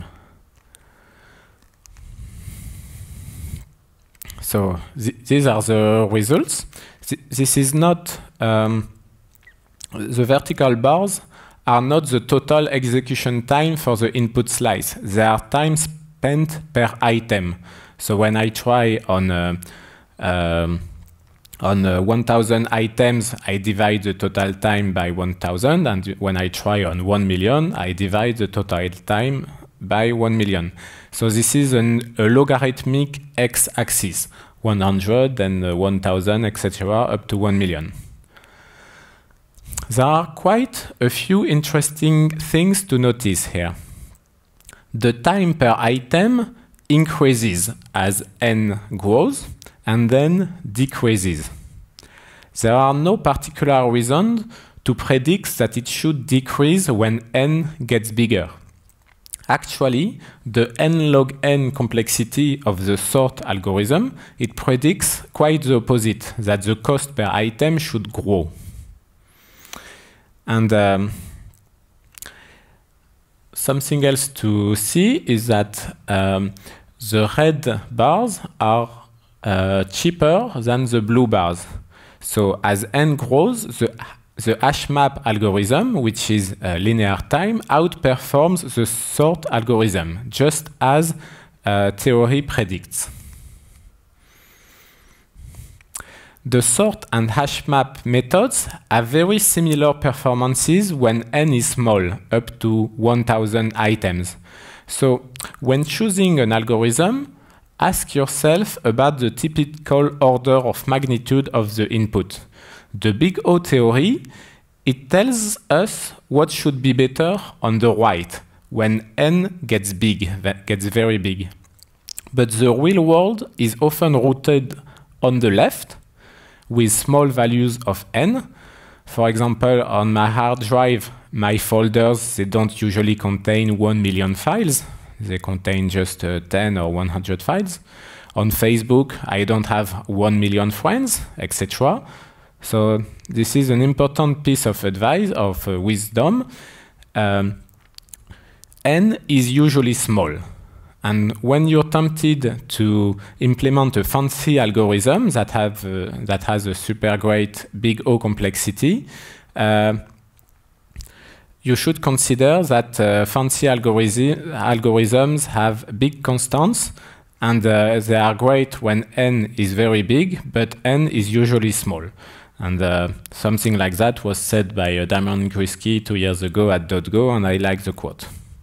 So th these are the results. Th this is not, um, the vertical bars are not the total execution time for the input slice. They are time spent per item. So when I try on uh, um, on uh, one thousand items, I divide the total time by one thousand, and when I try on one million, I divide the total time by one million. So this is an, a logarithmic x-axis, one hundred, then uh, one thousand, et cetera, up to one million. There are quite a few interesting things to notice here. The time per item increases as n grows, and then decreases. There are no particular reason to predict that it should decrease when n gets bigger. Actually, the n log n complexity of the sort algorithm, it predicts quite the opposite, that the cost per item should grow. And um, something else to see is that um, the red bars are Uh, cheaper than the blue bars. So as n grows, the, the hash map algorithm, which is uh, linear time, outperforms the sort algorithm, just as uh, theory predicts. The sort and hash map methods have very similar performances when n is small, up to one thousand items. So when choosing an algorithm, ask yourself about the typical order of magnitude of the input. The big O theory, it tells us what should be better on the right, when n gets big, gets very big. But the real world is often rooted on the left, with small values of n. For example, on my hard drive, my folders, they don't usually contain one million files. They contain just uh, ten or one hundred files. On Facebook, I don't have one million friends, et cetera. So this is an important piece of advice, of uh, wisdom. Um, n is usually small. And when you're tempted to implement a fancy algorithm that, have, uh, that has a super great big O complexity, uh, you should consider that uh, fancy algorithm, algorithms have big constants, and uh, they are great when n is very big, but n is usually small. And uh, something like that was said by uh, Damian Gryski two years ago at .go, and I like the quote.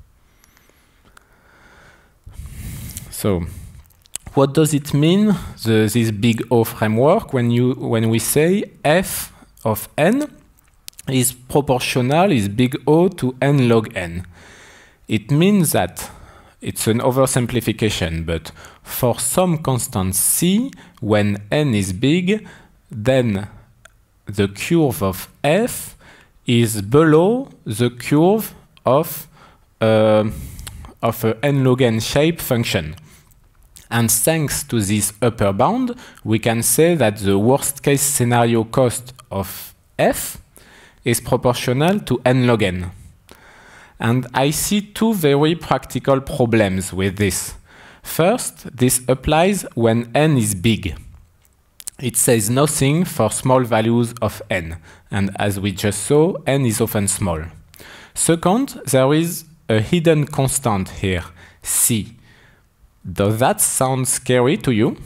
So, what does it mean, the, this big O framework, when, you, when we say f of n is proportional, is big O to n log n? It means that it's an oversimplification, but for some constant c, when n is big, then the curve of f is below the curve of, uh, of a n log n shape function. And thanks to this upper bound, we can say that the worst case scenario cost of f is proportional to n log n. And I see two very practical problems with this. First, this applies when n is big. It says nothing for small values of n, and as we just saw, n is often small. Second, there is a hidden constant here, c. Does that sound scary to you?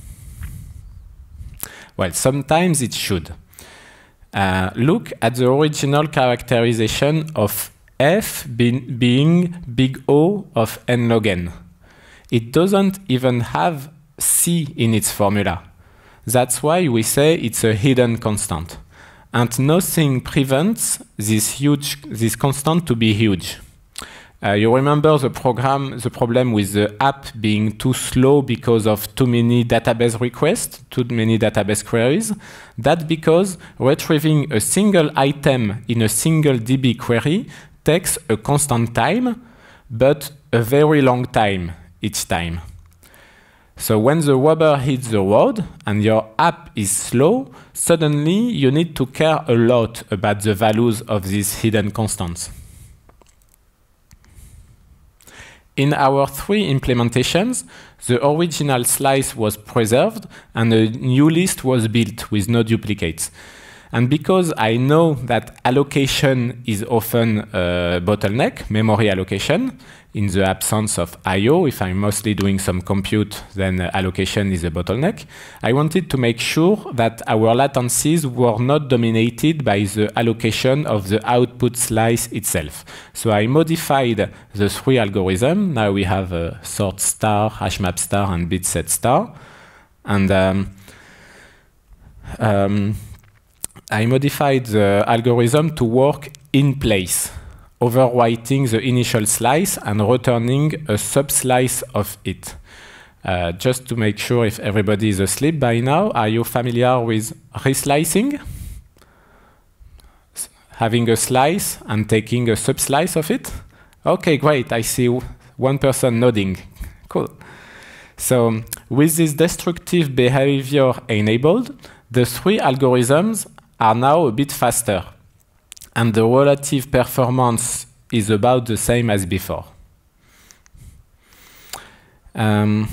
Well, sometimes it should. Uh, look at the original characterization of f be being big O of n log n. It doesn't even have c in its formula. That's why we say it's a hidden constant. And nothing prevents this, huge, this constant to be huge. Uh, you remember the program, the problem with the app being too slow because of too many database requests, too many database queries? That's because retrieving a single item in a single D B query takes a constant time, but a very long time each time. So when the rubber hits the road and your app is slow, suddenly you need to care a lot about the values of these hidden constants. In our three implementations, the original slice was preserved and a new list was built with no duplicates. And because I know that allocation is often a bottleneck, memory allocation, in the absence of I O, if I'm mostly doing some compute, then allocation is a bottleneck, I wanted to make sure that our latencies were not dominated by the allocation of the output slice itself. So I modified the three algorithms. Now we have a sort star, hashmap star, and bitset star. And um, um, I modified the algorithm to work in place, overwriting the initial slice and returning a sub-slice of it. Uh, just to make sure if everybody is asleep by now, are you familiar with reslicing? Having a slice and taking a sub-slice of it? Okay, great, I see one person nodding. Cool. So with this destructive behavior enabled, the three algorithms are now a bit faster, and the relative performance is about the same as before. Um,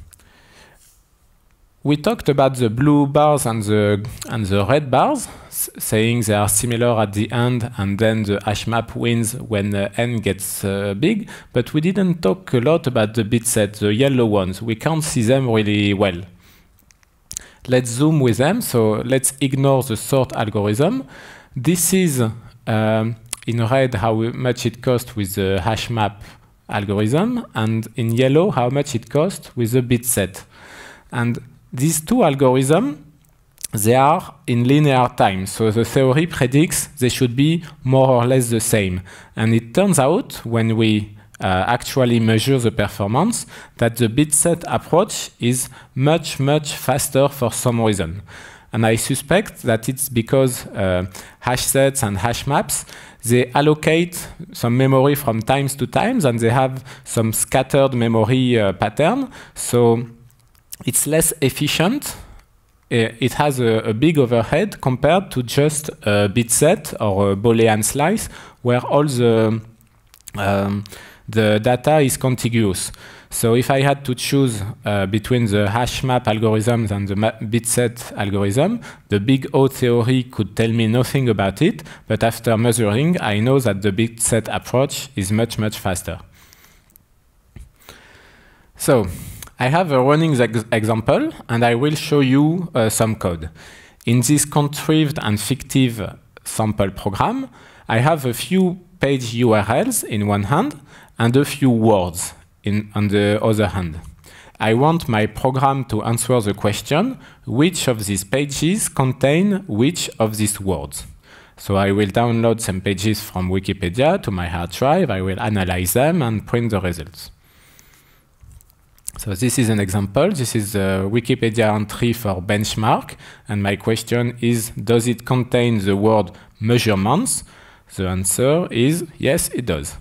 we talked about the blue bars and the, and the red bars, saying they are similar at the end, and then the hash map wins when uh, n gets uh, big, but we didn't talk a lot about the bitset, the yellow ones. We can't see them really well. let's zoom with them. So let's ignore the sort algorithm. This is um, in red how much it costs with the hash map algorithm, and in yellow how much it costs with the bit set. And these two algorithms, they are in linear time. So the theory predicts they should be more or less the same. And it turns out, when we uh, actually measure the performance, that the bit set approach is much, much faster for some reason. And I suspect that it's because uh, hash sets and hash maps, they allocate some memory from times to times, and they have some scattered memory uh, pattern. So it's less efficient. It has a, a big overhead compared to just a bit set or a Boolean slice, where all the um, the data is contiguous. So if I had to choose uh, between the hash map algorithms and the bit set algorithm, the big O theory could tell me nothing about it, but after measuring, I know that the bit set approach is much, much faster. So I have a running ex example, and I will show you uh, some code. In this contrived and fictive sample program, I have a few page U R Ls in one hand and a few words in, on the other hand. I want my program to answer the question, which of these pages contain which of these words? So I will download some pages from Wikipedia to my hard drive, I will analyze them and print the results. So this is an example. This is a Wikipedia entry for benchmark, and my question is, does it contain the word measurements? The answer is yes, it does.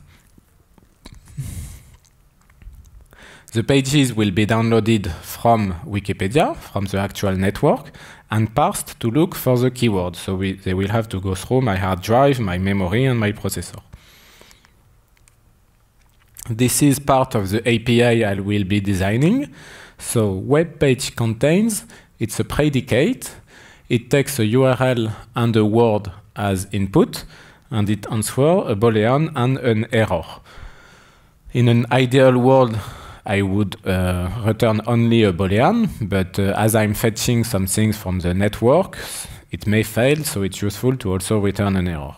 The pages will be downloaded from Wikipedia, from the actual network, and parsed to look for the keywords. So we, they will have to go through my hard drive, my memory, and my processor. This is part of the A P I I will be designing. So web page contains, it's a predicate. It takes a U R L and a word as input, and it answers a Boolean and an error. In an ideal world, I would uh, return only a Boolean, but uh, as I'm fetching some things from the network, it may fail, so it's useful to also return an error.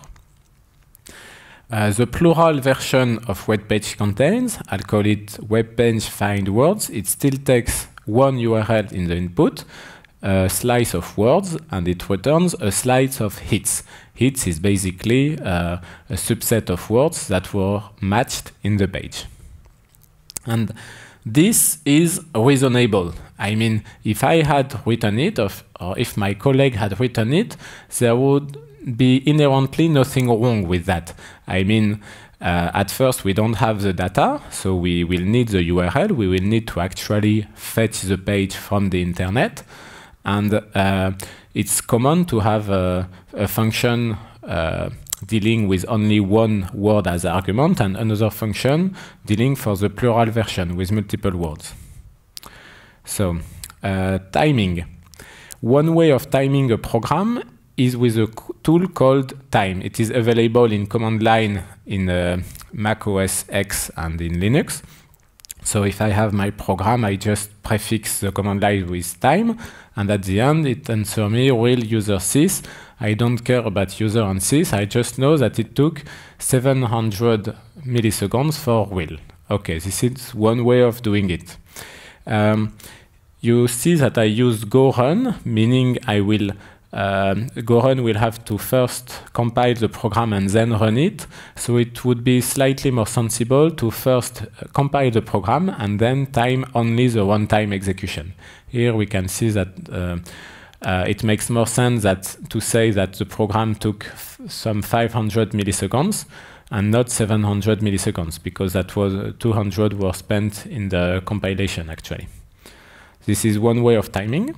Uh, the plural version of web page contains, I'll call it web page find words. It still takes one U R L in the input, a slice of words, and it returns a slice of hits. Hits is basically uh, a subset of words that were matched in the page. And this is reasonable. I mean, if I had written it, of, or if my colleague had written it, there would be inherently nothing wrong with that. I mean, uh, at first we don't have the data, so we will need the U R L. We will need to actually fetch the page from the internet. And uh, it's common to have a, a function uh, dealing with only one word as argument, and another function dealing for the plural version with multiple words. So, uh, timing. One way of timing a program is with a tool called Time. It is available in command line in uh, Mac O S X and in Linux. So if I have my program, I just prefix the command line with time, and at the end it answers me real user sys. I don't care about user and sys, I just know that it took seven hundred milliseconds for real. Okay, this is one way of doing it. Um, you see that I used go run, meaning I will Um, go run will have to first compile the program and then run it. So it would be slightly more sensible to first uh, compile the program and then time only the one-time execution. Here we can see that uh, uh, it makes more sense that to say that the program took f some five hundred milliseconds and not seven hundred milliseconds, because that was uh, two hundred were spent in the compilation actually. This is one way of timing.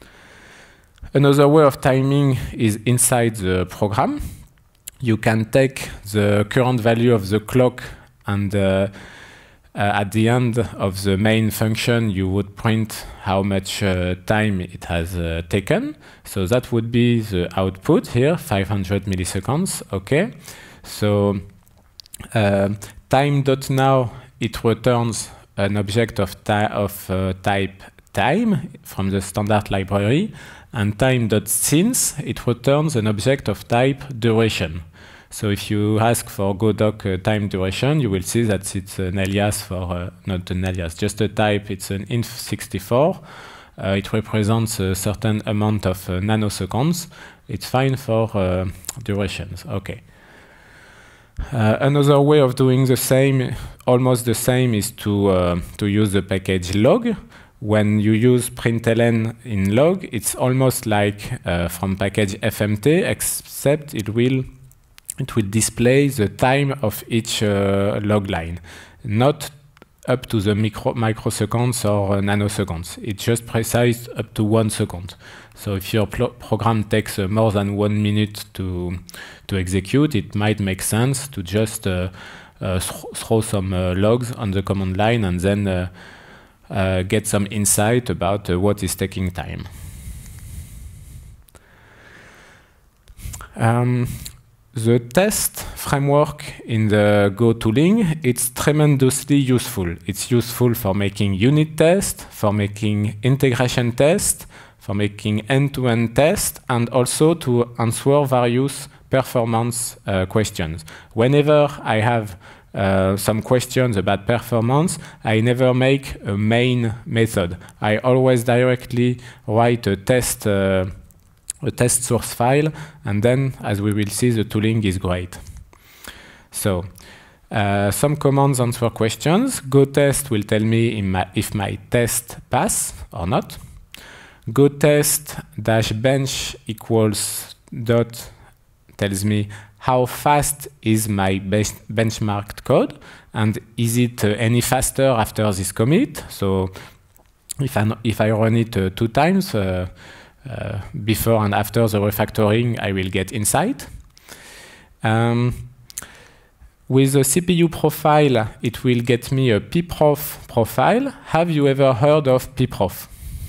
Another way of timing is inside the program. You can take the current value of the clock, and uh, uh, at the end of the main function, you would print how much uh, time it has uh, taken. So that would be the output here, five hundred milliseconds. Okay. So uh, time.now, it returns an object of, of uh, type time from the standard library, and time.since, it returns an object of type duration. So if you ask for Godot uh, time duration, you will see that it's an alias for, uh, not an alias, just a type, it's an inf sixty-four. Uh, it represents a certain amount of uh, nanoseconds. It's fine for uh, durations, okay. Uh, another way of doing the same, almost the same, is to, uh, to use the package log. When you use println in log, it's almost like uh, from package fmt, except it will It will display the time of each uh, log line, not up to the micro microseconds or uh, nanoseconds. It's just precise up to one second. So if your program takes uh, more than one minute to, to execute, it might make sense to just uh, uh, th throw some uh, logs on the command line and then uh, uh, get some insight about uh, what is taking time. Um, The test framework in the Go tooling, it's tremendously useful. It's useful for making unit tests, for making integration tests, for making end-to-end tests, and also to answer various performance uh, questions. Whenever I have uh, some questions about performance, I never make a main method. I always directly write a test uh, a test source file, and then, as we will see, the tooling is great. So, uh, some commands answer questions. Go test will tell me in my, if my test pass or not. Go test dash bench equals dot tells me how fast is my benchmarked code, and is it uh, any faster after this commit. So, if I, if I run it uh, two times, uh, Uh, before and after the refactoring, I will get insight. Um, with the C P U profile, it will get me a pprof profile. Have you ever heard of pprof?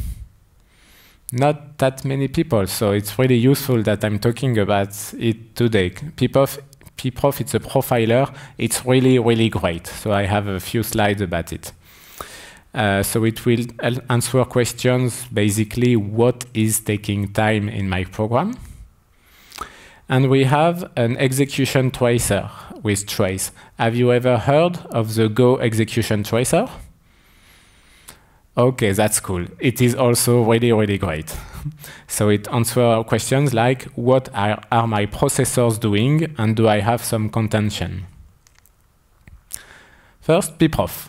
Not that many people, so it's really useful that I'm talking about it today. pprof, pprof, it's a profiler. It's really, really great. So I have a few slides about it. Uh, so it will answer questions, basically, what is taking time in my program. And we have an execution tracer with trace. Have you ever heard of the Go execution tracer? Okay, that's cool. It is also really, really great. So it answers questions like, what are, are my processors doing, and do I have some contention? First, pprof.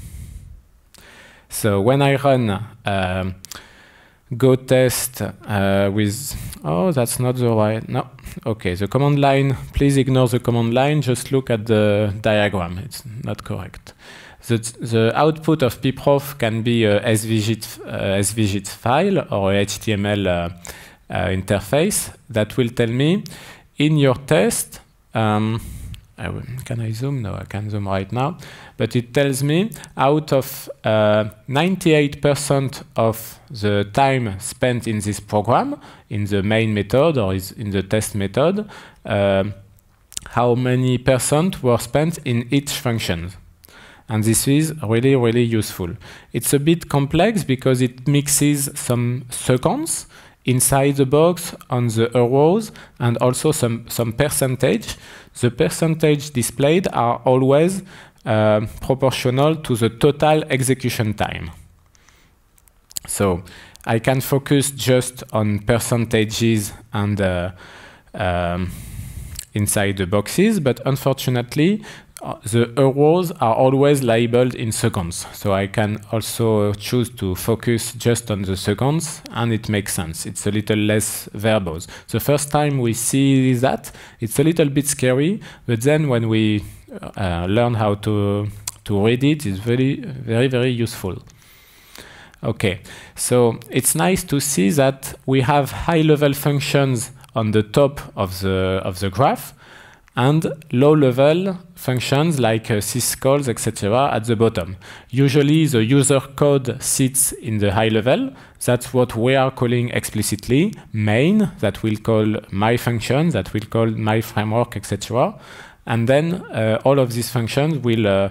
So when I run uh, Go test uh, with, oh, that's not the right, no. Okay, the command line, please ignore the command line, just look at the diagram, it's not correct. The, the output of pprof can be a S V G T, uh, S V G T file or a H T M L uh, uh, interface that will tell me, in your test, um, I will, can I zoom? No, I can zoom right now. But it tells me out of ninety-eight percent uh, of the time spent in this program, in the main method or is in the test method, uh, how many percent were spent in each function. And this is really, really useful. It's a bit complex because it mixes some seconds inside the box on the arrows and also some, some percentage. The percentage displayed are always uh, proportional to the total execution time. So I can focus just on percentages and uh, um, inside the boxes, but unfortunately, Uh, the arrows are always labeled in seconds. So I can also choose to focus just on the seconds, and it makes sense. It's a little less verbose. The first time we see that, it's a little bit scary, but then when we uh, learn how to, to read it, it's very, very, very useful. Okay, so it's nice to see that we have high-level functions on the top of the, of the graph, and low-level functions like uh, syscalls, et cetera at the bottom. Usually the user code sits in the high level. That's what we are calling explicitly main, that will call my function, that will call my framework, et cetera. And then uh, all of these functions will uh,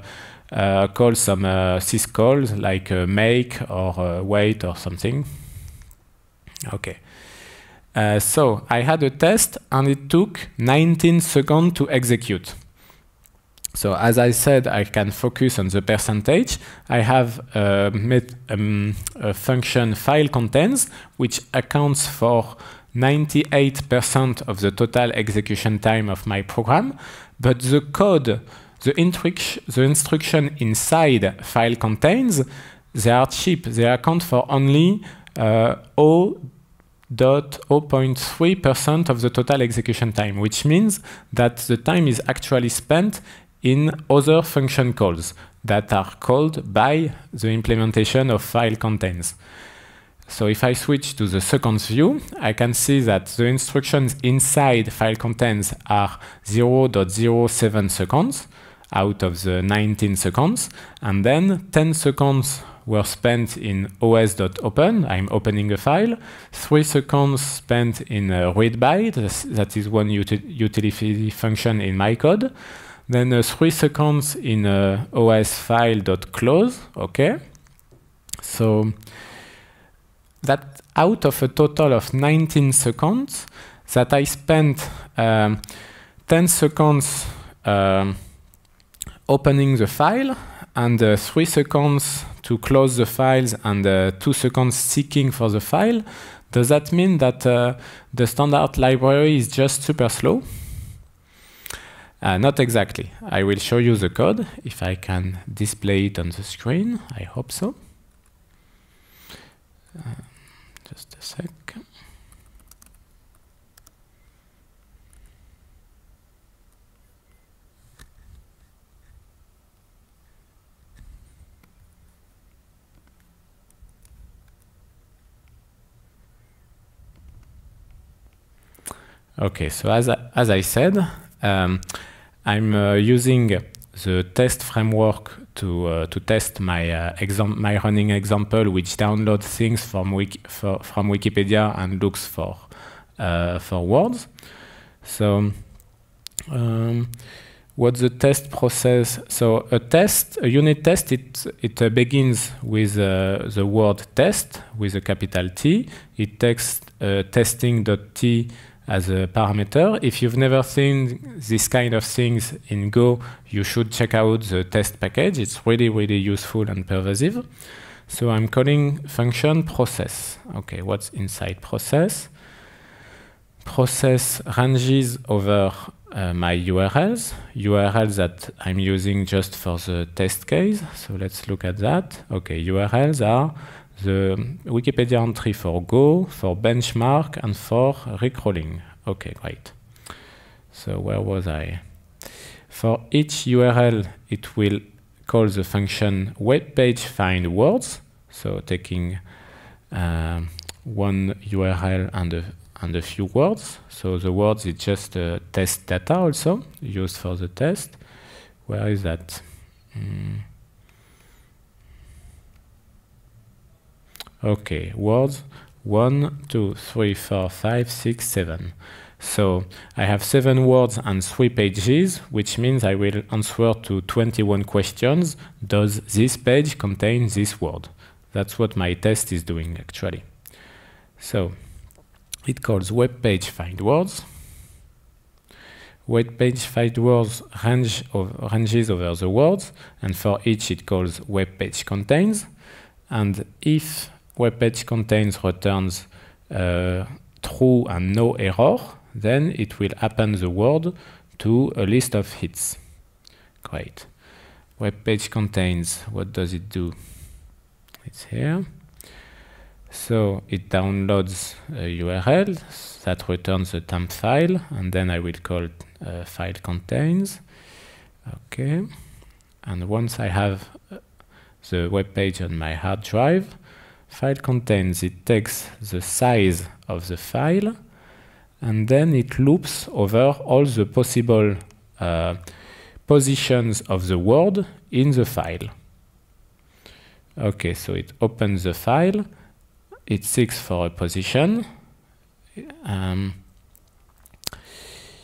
uh, call some uh, syscalls like uh, make or uh, wait or something. Okay. Uh, so I had a test and it took nineteen seconds to execute. So as I said, I can focus on the percentage. I have uh, made, um, a function file contains, which accounts for ninety-eight percent of the total execution time of my program. But the code, the, instruc the instruction inside file contains, they are cheap. They account for only uh, zero point zero three percent of the total execution time, which means that the time is actually spent in other function calls that are called by the implementation of file contains. So if I switch to the second view, I can see that the instructions inside file contains are zero point zero seven seconds out of the nineteen seconds, and then ten seconds were spent in os.open, I'm opening a file, three seconds spent in uh, readbyte, that is one uti utility function in my code, then uh, three seconds in uh, osfile.close, okay? So that out of a total of nineteen seconds, that I spent um, ten seconds um, opening the file, and uh, three seconds to close the files, and uh, two seconds seeking for the file. Does that mean that uh, the standard library is just super slow? Uh, not exactly. I will show you the code if I can display it on the screen. I hope so. Uh, just a sec. Okay, so as I, as I said, um, I'm uh, using the test framework to uh, to test my uh, exam my running example, which downloads things from wiki for, from Wikipedia and looks for uh, for words. So, um, what's the test process? So a test, a unit test, it it uh, begins with uh, the word test with a capital T. It takes uh, testing.t as a parameter. If you've never seen this kind of things in Go, you should check out the test package. It's really, really useful and pervasive. So I'm calling function process. Okay, what's inside process? Process ranges over uh, my U R Ls, U R Ls that I'm using just for the test case. So let's look at that. Okay, U R Ls are the Wikipedia entry for Go, for benchmark, and for recrawling. Okay, great. So where was I? For each U R L, it will call the function webpage find words. So taking uh, one U R L and a, and a few words. So the words is just uh, test data also used for the test. Where is that? Mm. Okay, words, one, two, three, four, five, six, seven. So I have seven words and three pages, which means I will answer to twenty-one questions. Does this page contain this word? That's what my test is doing, actually. So it calls web page find words. Web page find words range of, ranges over the words, and for each it calls web page contains. And if web page contains returns uh, true and no error, then it will append the word to a list of hits. Great. Web page contains, what does it do? It's here. So it downloads a U R L that returns a temp file, and then I will call uh, file contains. Okay. And once I have uh, the web page on my hard drive, file contains, it takes the size of the file, and then it loops over all the possible uh, positions of the word in the file. Okay, so it opens the file, it seeks for a position, um,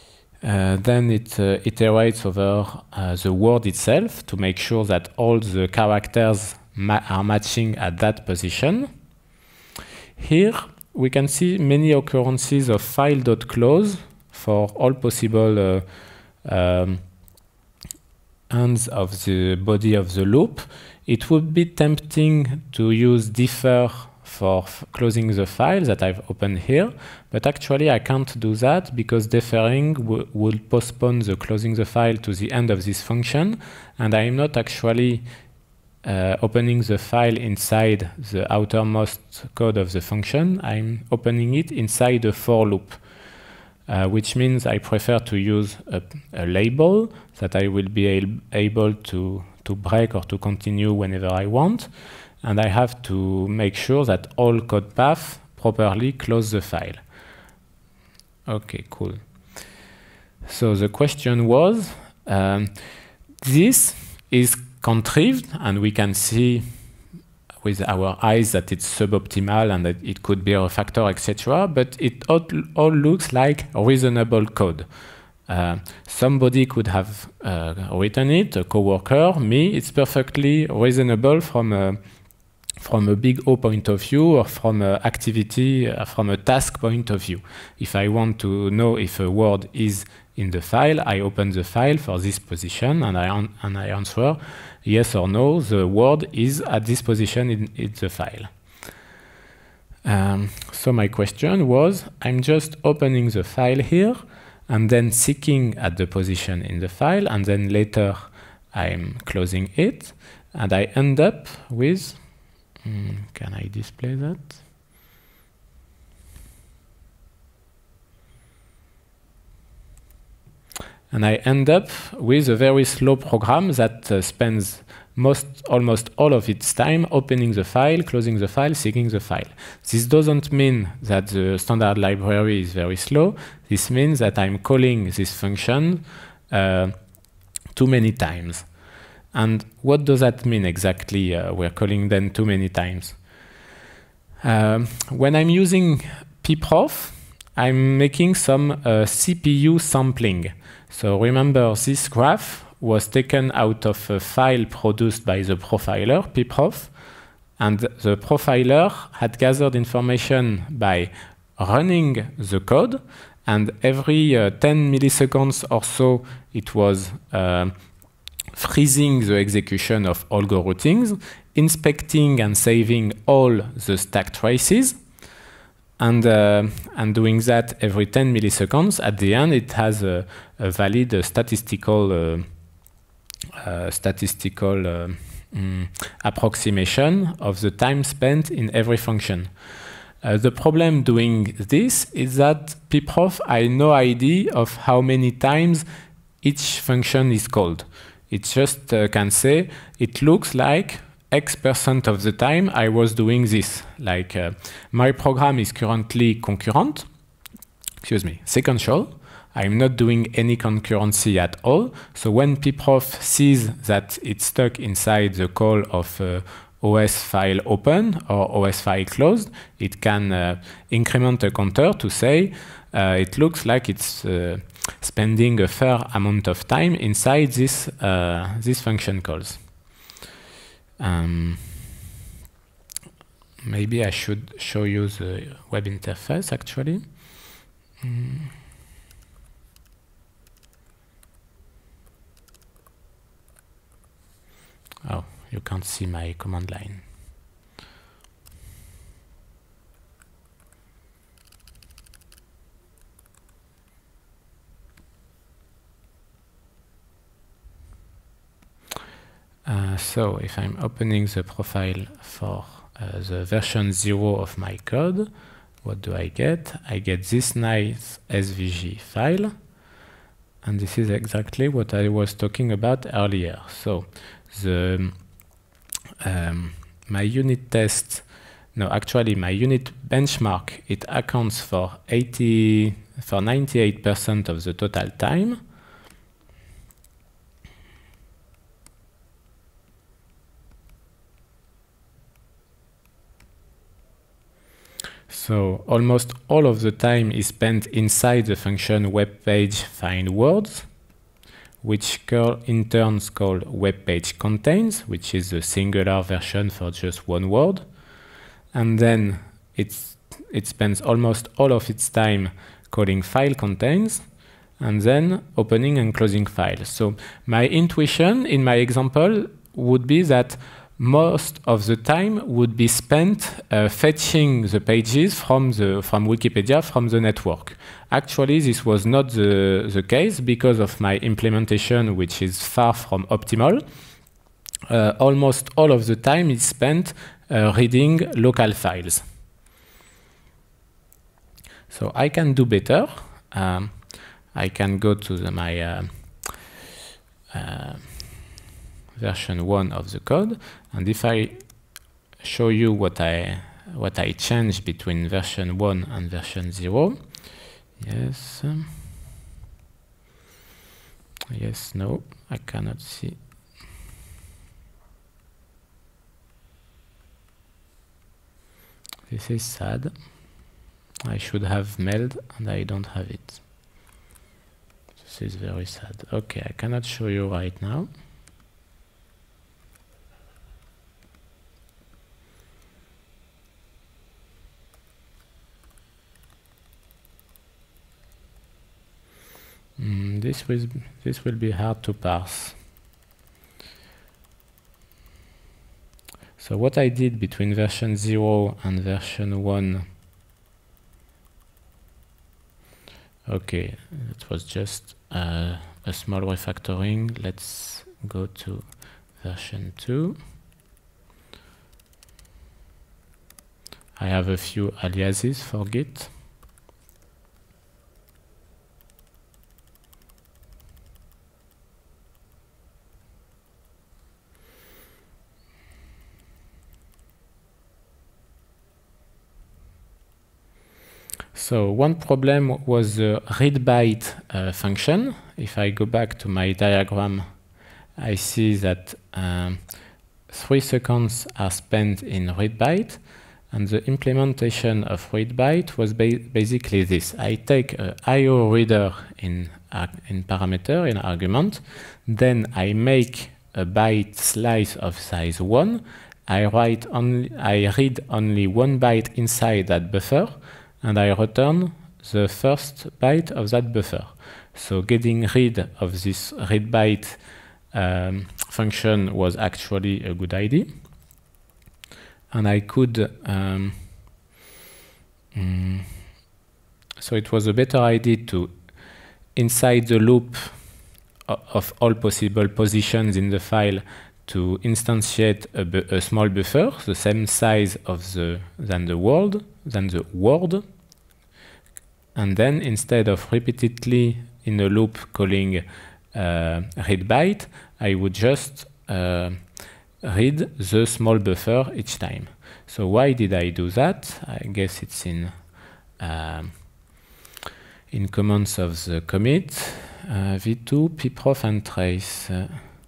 Uh, then it uh, iterates over uh, the word itself to make sure that all the characters ma are matching at that position. Here we can see many occurrences of file.close for all possible uh, um, ends of the body of the loop. It would be tempting to use defer for closing the file that I've opened here, but actually I can't do that because deferring will postpone the closing the file to the end of this function, and I'm not actually uh, opening the file inside the outermost code of the function. I'm opening it inside a for loop, uh, which means I prefer to use a, a label that I will be al able to, to break or to continue whenever I want. And I have to make sure that all code paths properly close the file. Okay, cool. So the question was, um, this is contrived, and we can see with our eyes that it's suboptimal and that it could be a refactor, et cetera. But it all, all looks like reasonable code. Uh, somebody could have uh, written it, a coworker, me. It's perfectly reasonable from a from a big O point of view or from an activity, uh, from a task point of view. If I want to know if a word is in the file, I open the file for this position and I, and I answer yes or no, the word is at this position in, in the file. Um, so my question was, I'm just opening the file here and then seeking at the position in the file, and then later I'm closing it, and I end up with, mm, can I display that? And I end up with a very slow program that uh, spends most, almost all of its time opening the file, closing the file, seeking the file. This doesn't mean that the standard library is very slow. This means that I'm calling this function uh, too many times. And what does that mean exactly? Uh, we're calling them too many times. Um, when I'm using pprof, I'm making some uh, C P U sampling. So remember, this graph was taken out of a file produced by the profiler, pprof, and the profiler had gathered information by running the code, and every uh, ten milliseconds or so, it was uh, freezing the execution of all Go routines, inspecting and saving all the stack traces, and, uh, and doing that every ten milliseconds. At the end, it has a, a valid uh, statistical uh, uh, statistical uh, um, approximation of the time spent in every function. Uh, the problem doing this is that pprof has no idea of how many times each function is called. It just uh, can say, it looks like X percent of the time I was doing this. Like uh, my program is currently concurrent, excuse me, sequential. I'm not doing any concurrency at all. So when pprof sees that it's stuck inside the call of uh, O S file open or O S file closed, it can uh, increment a counter to say uh, it looks like it's uh, spending a fair amount of time inside this, uh, this function calls. Um, maybe I should show you the web interface actually. Mm. Oh, you can't see my command line. Uh, so if I'm opening the profile for uh, the version zero of my code, what do I get? I get this nice S V G file, and this is exactly what I was talking about earlier. So the um, my unit test, no, actually my unit benchmark, it accounts for eighty for ninety-eight percent of the total time. So almost all of the time is spent inside the function webpage find words, which curl in turn called webpage contains, which is the singular version for just one word. And then it's, it spends almost all of its time calling file contains, and then opening and closing files. So my intuition in my example would be that most of the time would be spent uh, fetching the pages from, the, from Wikipedia from the network. Actually, this was not the, the case because of my implementation, which is far from optimal. Uh, almost all of the time is spent uh, reading local files. So I can do better. Um, I can go to the, my uh, uh, version one of the code, and if I show you what I what I changed between version one and version zero, yes, um, yes, no, I cannot see. This is sad. I should have mailed, and I don't have it. This is very sad. Okay, I cannot show you right now. Mm, this will this will be hard to parse. So what I did between version zero and version one. Okay, it was just uh, a small refactoring. Let's go to version two. I have a few aliases for Git. So one problem was the read byte uh, function. If I go back to my diagram, I see that um, three seconds are spent in read byte, and the implementation of read byte was ba basically this. I take a I O reader in, uh, in parameter, in argument, then I make a byte slice of size one. I write only, I read only one byte inside that buffer, and I return the first byte of that buffer. So getting rid of this read byte um, function was actually a good idea. And I could, um, mm, so it was a better idea to, inside the loop of all possible positions in the file, to instantiate a, bu a small buffer, the same size of the than the word, than the word, and then instead of repeatedly in a loop calling uh, read byte, I would just uh, read the small buffer each time. So why did I do that? I guess it's in uh, in commands of the commit uh, v two pprof and trace. Uh,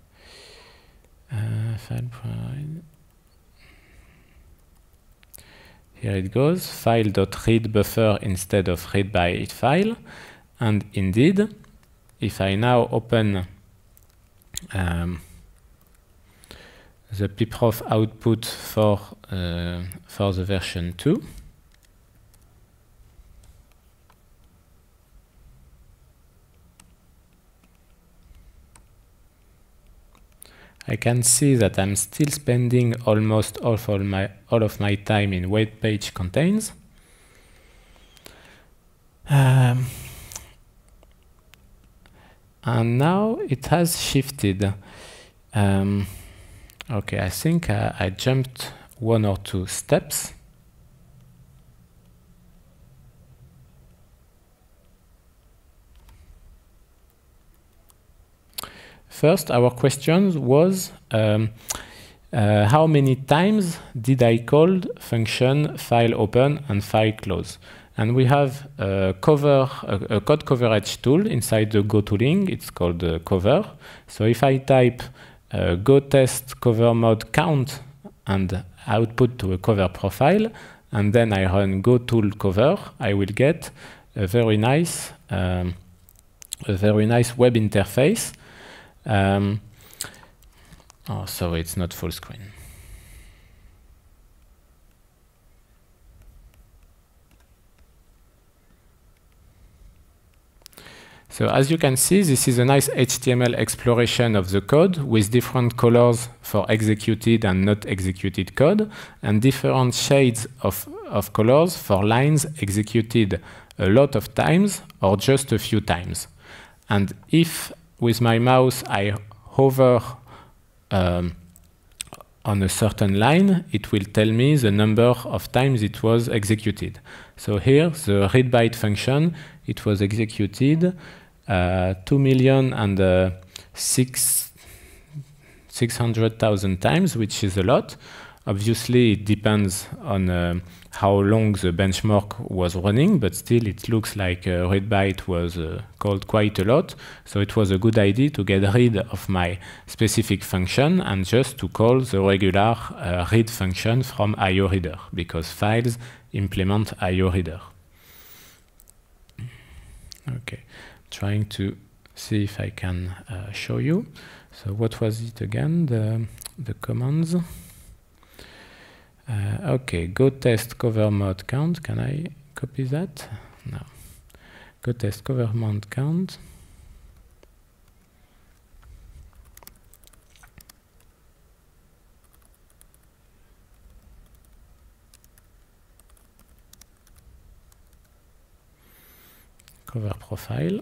Uh, file provide. Here it goes, file.read buffer instead of read byte file. And indeed, if I now open um, the pprof output for, uh, for the version two, I can see that I'm still spending almost all of my, all of my time in web page contains. Um, and now it has shifted. Um, okay, I think I, I jumped one or two steps. First, our question was um, uh, how many times did I call function file open and file close? And we have a cover, a, a code coverage tool inside the Go tooling. It's called uh, cover. So if I type uh, go test cover mode count and output to a cover profile, and then I run go tool cover, I will get a very nice, um, a very nice web interface. Um, oh, sorry, it's not full screen. So as you can see, this is a nice H T M L exploration of the code with different colors for executed and not executed code, and different shades of, of colors for lines executed a lot of times or just a few times. And if with my mouse I hover um, on a certain line, it will tell me the number of times it was executed. So here, the read byte function, it was executed uh, two million and uh, six six hundred thousand times, which is a lot. Obviously, it depends on uh, how long the benchmark was running, but still it looks like uh, read byte was uh, called quite a lot. So it was a good idea to get rid of my specific function and just to call the regular uh, read function from I O Reader, because files implement I O Reader. Okay, trying to see if I can uh, show you. So what was it again, the, the commands? Uh, okay, go test cover mode count. Can I copy that? No. Go test cover mode count. Cover profile.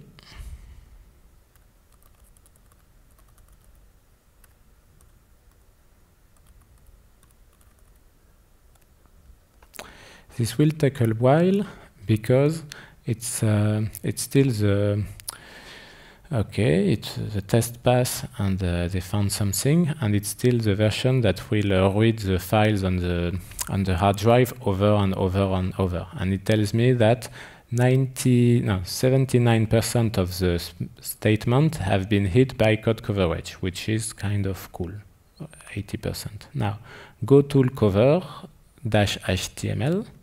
This will take a while because it's uh, it's still the okay. It's the test pass, and uh, they found something, and it's still the version that will uh, read the files on the on the hard drive over and over and over. And it tells me that ninety no seventy-nine percent of the statement have been hit by code coverage, which is kind of cool. eighty percent. Now go tool cover dash H T M L.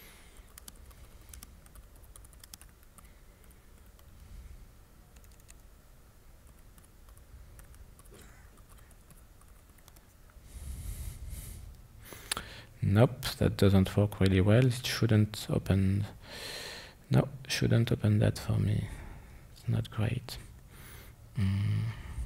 Nope, that doesn't work really well. It shouldn't open. No, shouldn't open that for me. It's not great. Mm.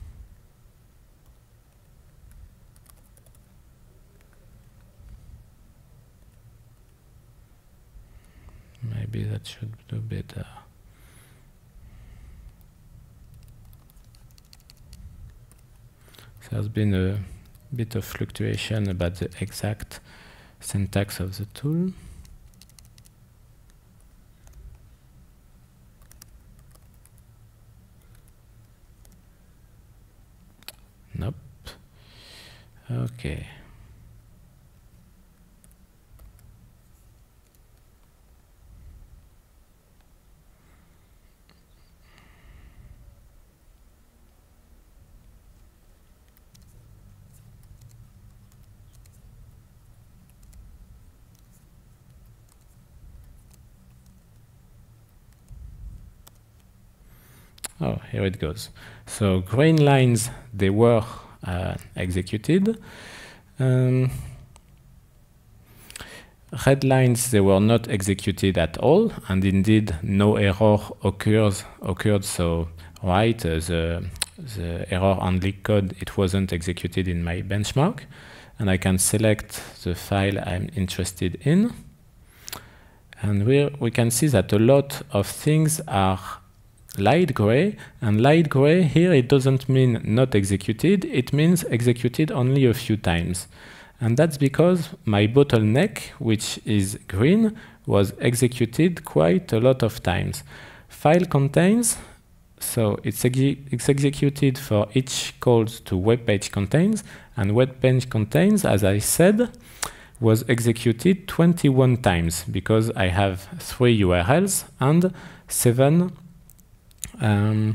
Maybe that should do better. There's been a bit of fluctuation about the exact syntax of the tool. Nope. Okay. Oh, here it goes. So green lines, they were uh, executed. Um, red lines, they were not executed at all, and indeed no error occurs occurred. So right, uh, the the error handling code, it wasn't executed in my benchmark, and I can select the file I'm interested in, and we we can see that a lot of things are light gray, and light gray here, it doesn't mean not executed, it means executed only a few times. And that's because my bottleneck, which is green, was executed quite a lot of times. File contains, so it's, ex it's executed for each calls to web page contains, and web page contains, as I said, was executed twenty-one times, because I have three U R Ls and seven Um,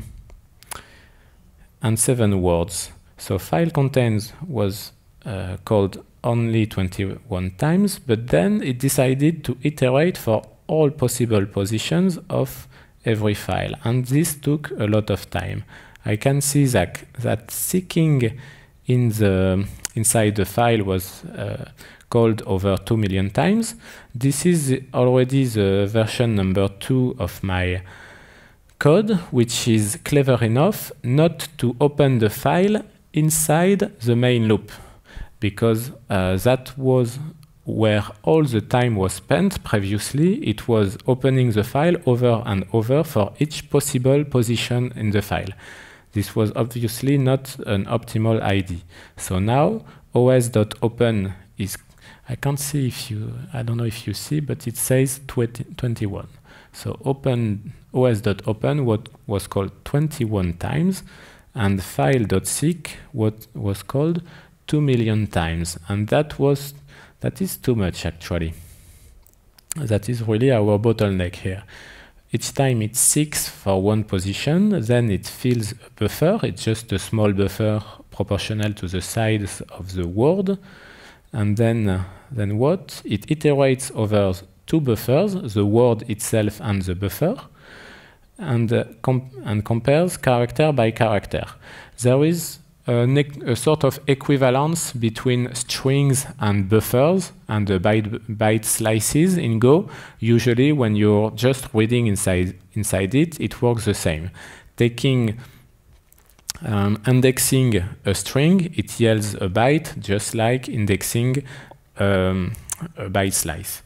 and seven words. So file contains was uh, called only twenty-one times, but then it decided to iterate for all possible positions of every file, and this took a lot of time. I can see that, that seeking in the, inside the file was uh, called over two million times. This is already the version number two of my code, which is clever enough not to open the file inside the main loop, because uh, that was where all the time was spent previously. It was opening the file over and over for each possible position in the file. This was obviously not an optimal I D. So now os.open is, I can't see if you, I don't know if you see, but it says twenty-one. So open os.open what was called twenty-one times, and file.seek what was called two million times. And that was, that is too much actually. That is really our bottleneck here. Each time it seeks for one position, then it fills a buffer. It's just a small buffer proportional to the size of the word. And then, uh, then what? It iterates over two buffers, the word itself and the buffer, and, uh, comp and compares character by character. There is a, a sort of equivalence between strings and buffers and the byte, byte slices in Go. Usually when you're just reading inside, inside it, it works the same. Taking, um, indexing a string, it yields a byte, just like indexing um, a byte slice.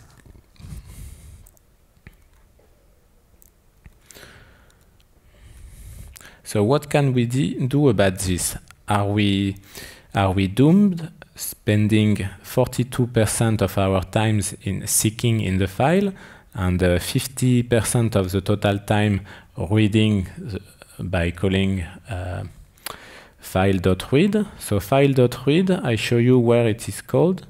So what can we do about this? Are we, are we doomed, spending forty-two percent of our times in seeking in the file and uh, fifty percent of the total time reading the, by calling uh, file.read? So file.read, I show you where it is called.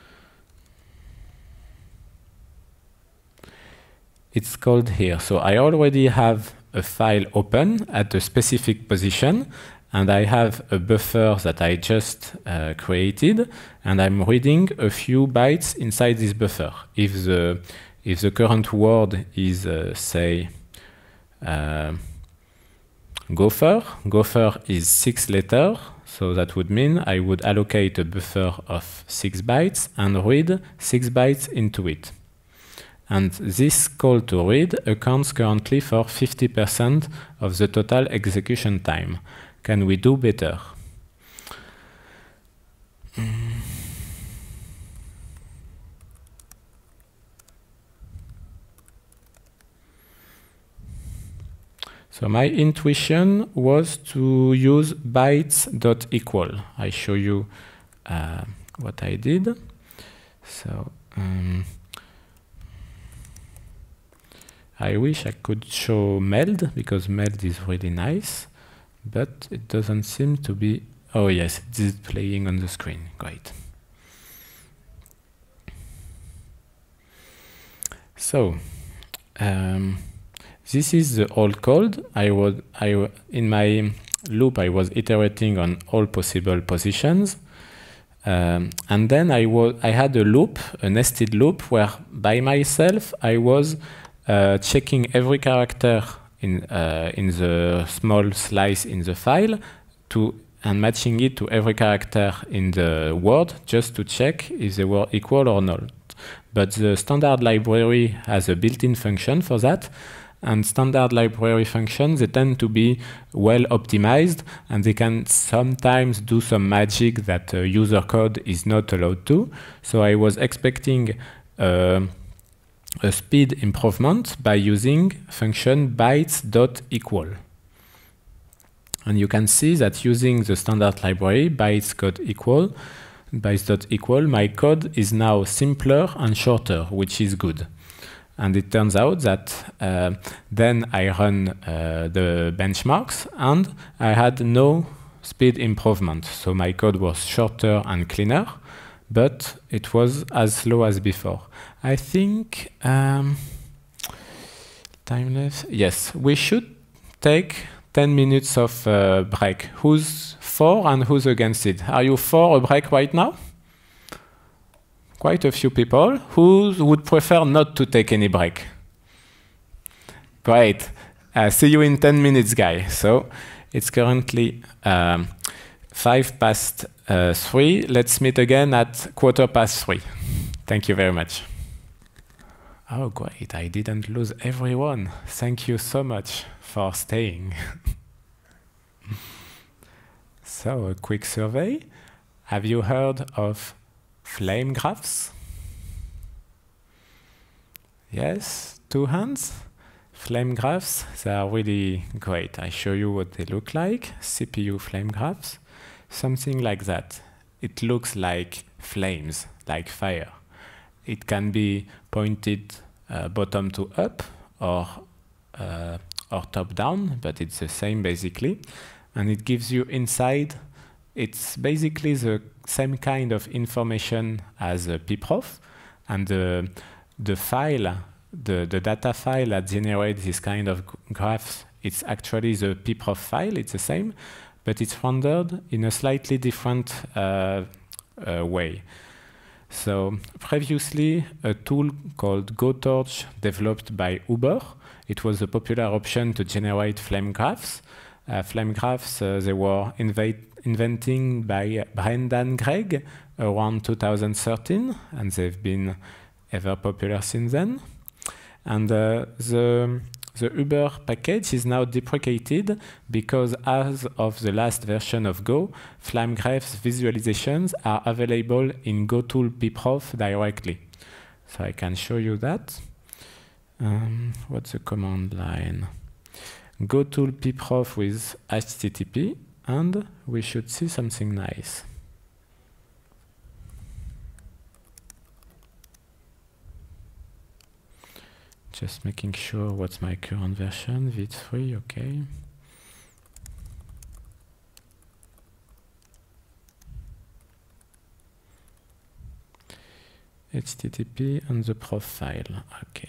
It's called here. So I already have a file open at a specific position, and I have a buffer that I just uh, created, and I'm reading a few bytes inside this buffer. If the, if the current word is, uh, say, uh, gopher, gopher is six letters, so that would mean I would allocate a buffer of six bytes and read six bytes into it. And this call to read accounts currently for fifty percent of the total execution time. Can we do better? Mm. So my intuition was to use bytes.equal. I show you uh, what I did. So um, I wish I could show meld, because meld is really nice, but it doesn't seem to be. Oh yes, it is playing on the screen. Great. So um, this is the old code. I was I in my loop I was iterating on all possible positions, um, and then I was I had a loop, a nested loop, where by myself I was Uh, checking every character in uh, in the small slice in the file to and matching it to every character in the word, just to check if they were equal or not. But the standard library has a built-in function for that, and standard library functions, they tend to be well optimized, and they can sometimes do some magic that uh, user code is not allowed to. So I was expecting uh, a speed improvement by using function bytes.equal. And you can see that using the standard library bytes.equal, bytes.equal, my code is now simpler and shorter, which is good. And it turns out that uh, then I run uh, the benchmarks and I had no speed improvement. So my code was shorter and cleaner, but it was as slow as before. I think um, timeless. Yes, we should take ten minutes of uh, break. Who's for and who's against it? Are you for a break right now? quite a few people who would prefer not to take any break. Great. Uh, see you in ten minutes, guy. So it's currently um, five past uh, three. Let's meet again at quarter past three. Thank you very much. Oh, great. I didn't lose everyone. Thank you so much for staying. So, a quick survey. Have you heard of flame graphs? Yes, two hands. Flame graphs, they are really great. I show you what they look like. C P U flame graphs, something like that. It looks like flames, like fire. It can be pointed uh, bottom to up or, uh, or top down, but it's the same basically. And it gives you inside, it's basically the same kind of information as a pprof, and the, the file, the, the data file that generates this kind of graphs, it's actually the pprof file, it's the same, but it's rendered in a slightly different uh, uh, way. So previously, a tool called GoTorch developed by Uber, it was a popular option to generate flame graphs. Uh, flame graphs, uh, they were inventing by Brendan Gregg around two thousand thirteen, and they've been ever popular since then. And uh, the, the Uber package is now deprecated because as of the last version of Go, flame graphs visualizations are available in GoTool pprof directly. So I can show you that. Um, what's the command line? GoTool pprof with H T T P, and we should see something nice. Just making sure what's my current version, v three, okay. H T T P and the profile, okay.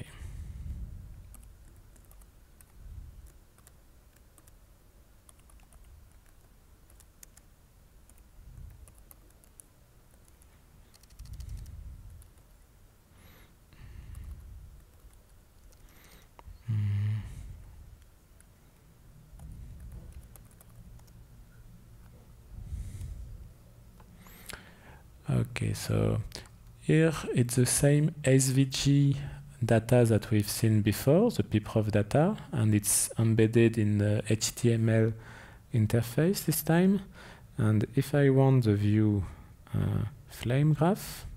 Okay, so here it's the same S V G data that we've seen before, the pprof data, and it's embedded in the H T M L interface this time. And if I want the view uh, flame graph,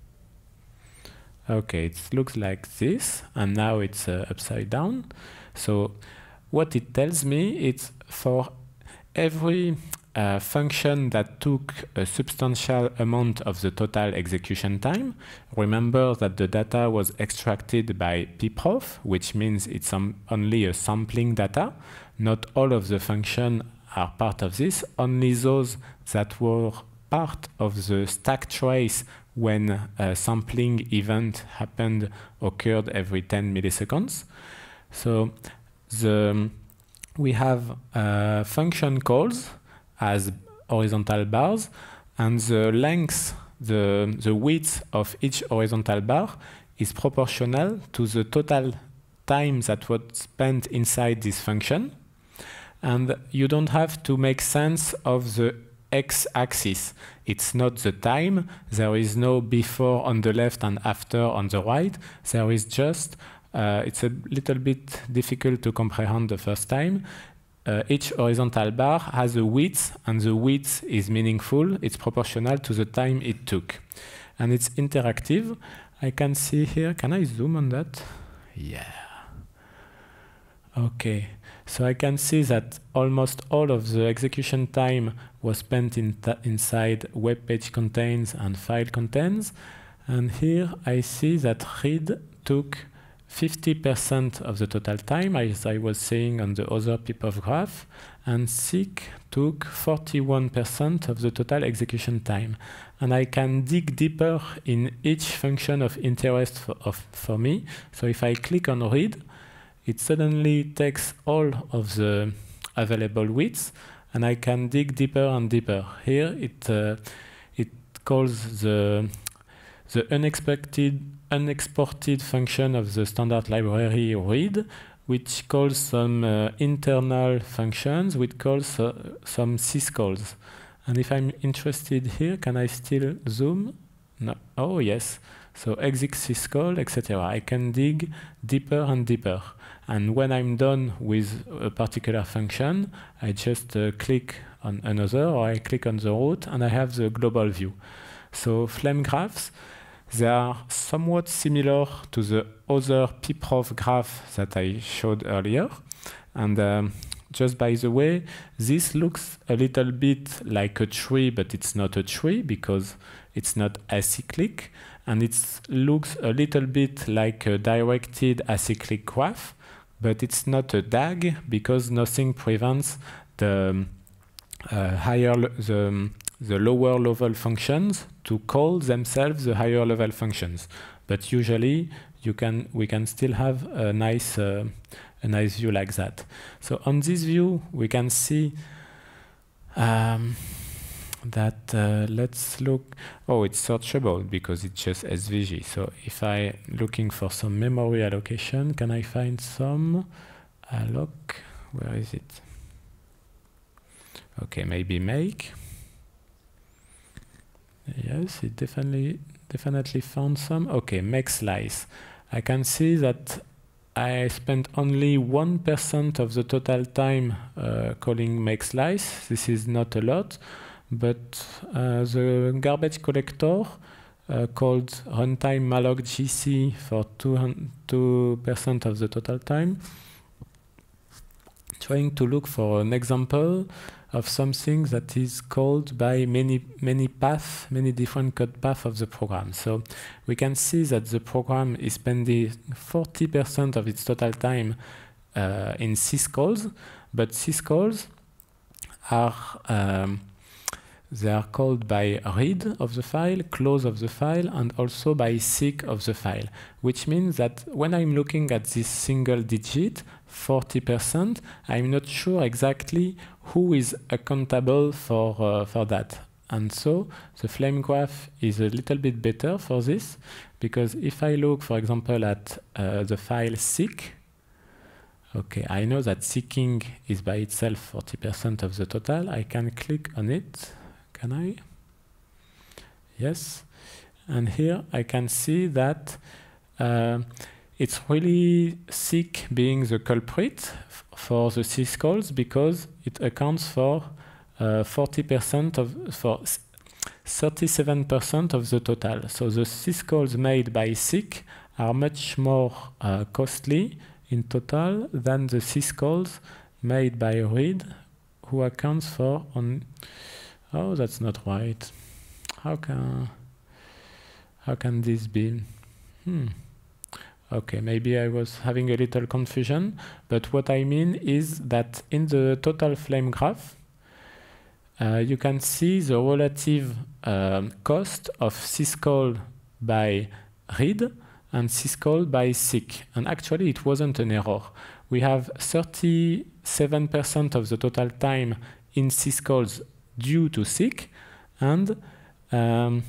okay, it looks like this, and now it's uh, upside down. So what it tells me, it's for every Uh, function that took a substantial amount of the total execution time. Remember that the data was extracted by pprof, which means it's um, only a sampling data. Not all of the functions are part of this, only those that were part of the stack trace when a sampling event happened occurred every ten milliseconds. So the, we have uh, function calls as horizontal bars, and the length, the, the width of each horizontal bar is proportional to the total time that was spent inside this function. And you don't have to make sense of the x-axis. It's not the time. There is no before on the left and after on the right. There is just, uh, it's a little bit difficult to comprehend the first time. Uh, each horizontal bar has a width, and the width is meaningful. It's proportional to the time it took. And it's interactive. I can see here, can I zoom on that? Yeah. Okay, so I can see that almost all of the execution time was spent in inside web page contains and file contains. And here I see that read took fifty percent of the total time, as I was saying on the other pprof graph, and seek took forty-one percent of the total execution time. And I can dig deeper in each function of interest for, of, for me. So if I click on read, it suddenly takes all of the available widths, and I can dig deeper and deeper. Here it, uh, it calls the the unexpected, unexported function of the standard library read, which calls some uh, internal functions, which calls uh, some syscalls. And if I'm interested here, can I still zoom? No. Oh, yes. So exec syscall, et cetera. I can dig deeper and deeper. And when I'm done with a particular function, I just uh, click on another, or I click on the root, and I have the global view. So flame graphs, they are somewhat similar to the other pprof graph that I showed earlier. And um, just by the way, this looks a little bit like a tree, but it's not a tree because it's not acyclic. And it looks a little bit like a directed acyclic graph, but it's not a D A G because nothing prevents the uh, higher the, the lower level functions to call themselves the higher level functions. But usually you can we can still have a nice uh, a nice view like that. So on this view we can see um, that uh, let's look. Oh, it's searchable because it's just S V G. So if I looking for some memory allocation, can I find some alloc? Where is it? Okay, maybe make. Yes, it definitely definitely found some. Okay, make slice. I can see that I spent only one percent of the total time uh, calling make slice. This is not a lot, but uh, the garbage collector uh, called runtime malloc gc for two percent of the total time, trying to look for an example of something that is called by many many paths, many different code paths of the program. So we can see that the program is spending forty percent of its total time uh, in syscalls, but syscalls are um, they are called by read of the file, close of the file, and also by seek of the file, which means that when I'm looking at this single digit, forty percent, I'm not sure exactly who is accountable for, uh, for that. And so the flame graph is a little bit better for this, because if I look, for example, at uh, the file seek, okay, I know that seeking is by itself forty percent of the total. I can click on it. Can I? Yes. And here I can see that uh, it's really seek being the culprit for the syscalls because it accounts for uh, forty percent of, for thirty-seven percent of the total. So the syscalls made by seek are much more uh, costly in total than the syscalls made by read, who accounts for on. Oh, that's not right. How can how can this be? Hmm. Okay, maybe I was having a little confusion, but what I mean is that in the total flame graph, uh, you can see the relative um, cost of syscall by read and syscall by seek. And actually, it wasn't an error. We have thirty-seven percent of the total time in syscalls due to seek, and um,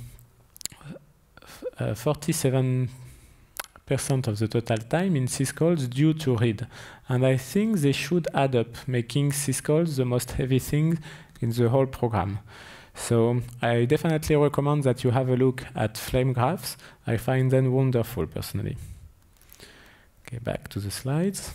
forty-seven percent of the total time in syscalls due to read. And I think they should add up, making syscalls the most heavy thing in the whole program. So I definitely recommend that you have a look at flame graphs. I find them wonderful personally. Okay, back to the slides.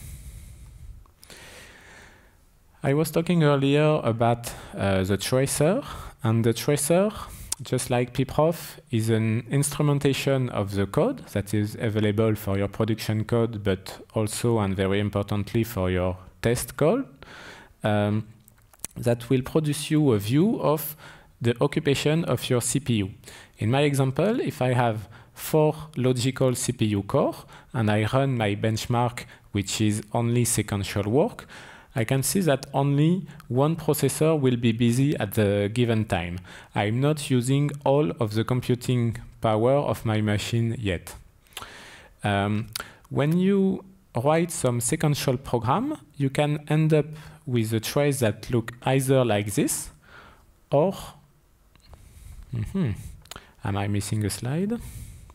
I was talking earlier about uh, the tracer, and the tracer, just like pprof, is an instrumentation of the code that is available for your production code, but also and very importantly for your test code, um, that will produce you a view of the occupation of your C P U. In my example, if I have four logical C P U core and I run my benchmark, which is only sequential work, I can see that only one processor will be busy at the given time. I'm not using all of the computing power of my machine yet. Um, when you write some sequential program, you can end up with a trace that look either like this, or, mm-hmm. Am I missing a slide?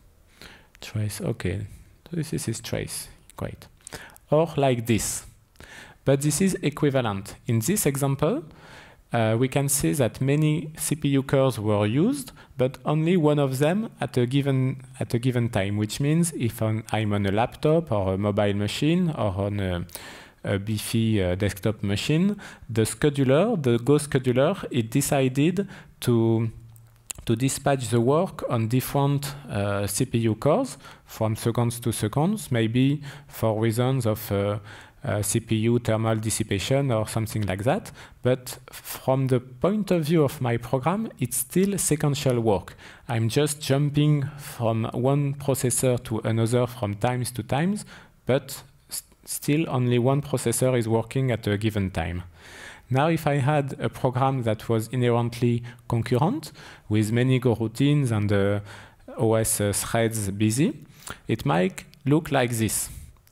trace, okay. So this is trace, great. Or like this. But this is equivalent. In this example, uh, we can see that many C P U cores were used, but only one of them at a given at a given time, which means if on, I'm on a laptop or a mobile machine or on a, a beefy uh, desktop machine, the scheduler, the Go scheduler, it decided to to dispatch the work on different uh, C P U cores from seconds to seconds, maybe for reasons of uh, uh, C P U thermal dissipation or something like that. But from the point of view of my program, it's still sequential work. I'm just jumping from one processor to another from times to times, but st still only one processor is working at a given time. Now, if I had a program that was inherently concurrent with many Go routines and uh, O S uh, threads busy, it might look like this.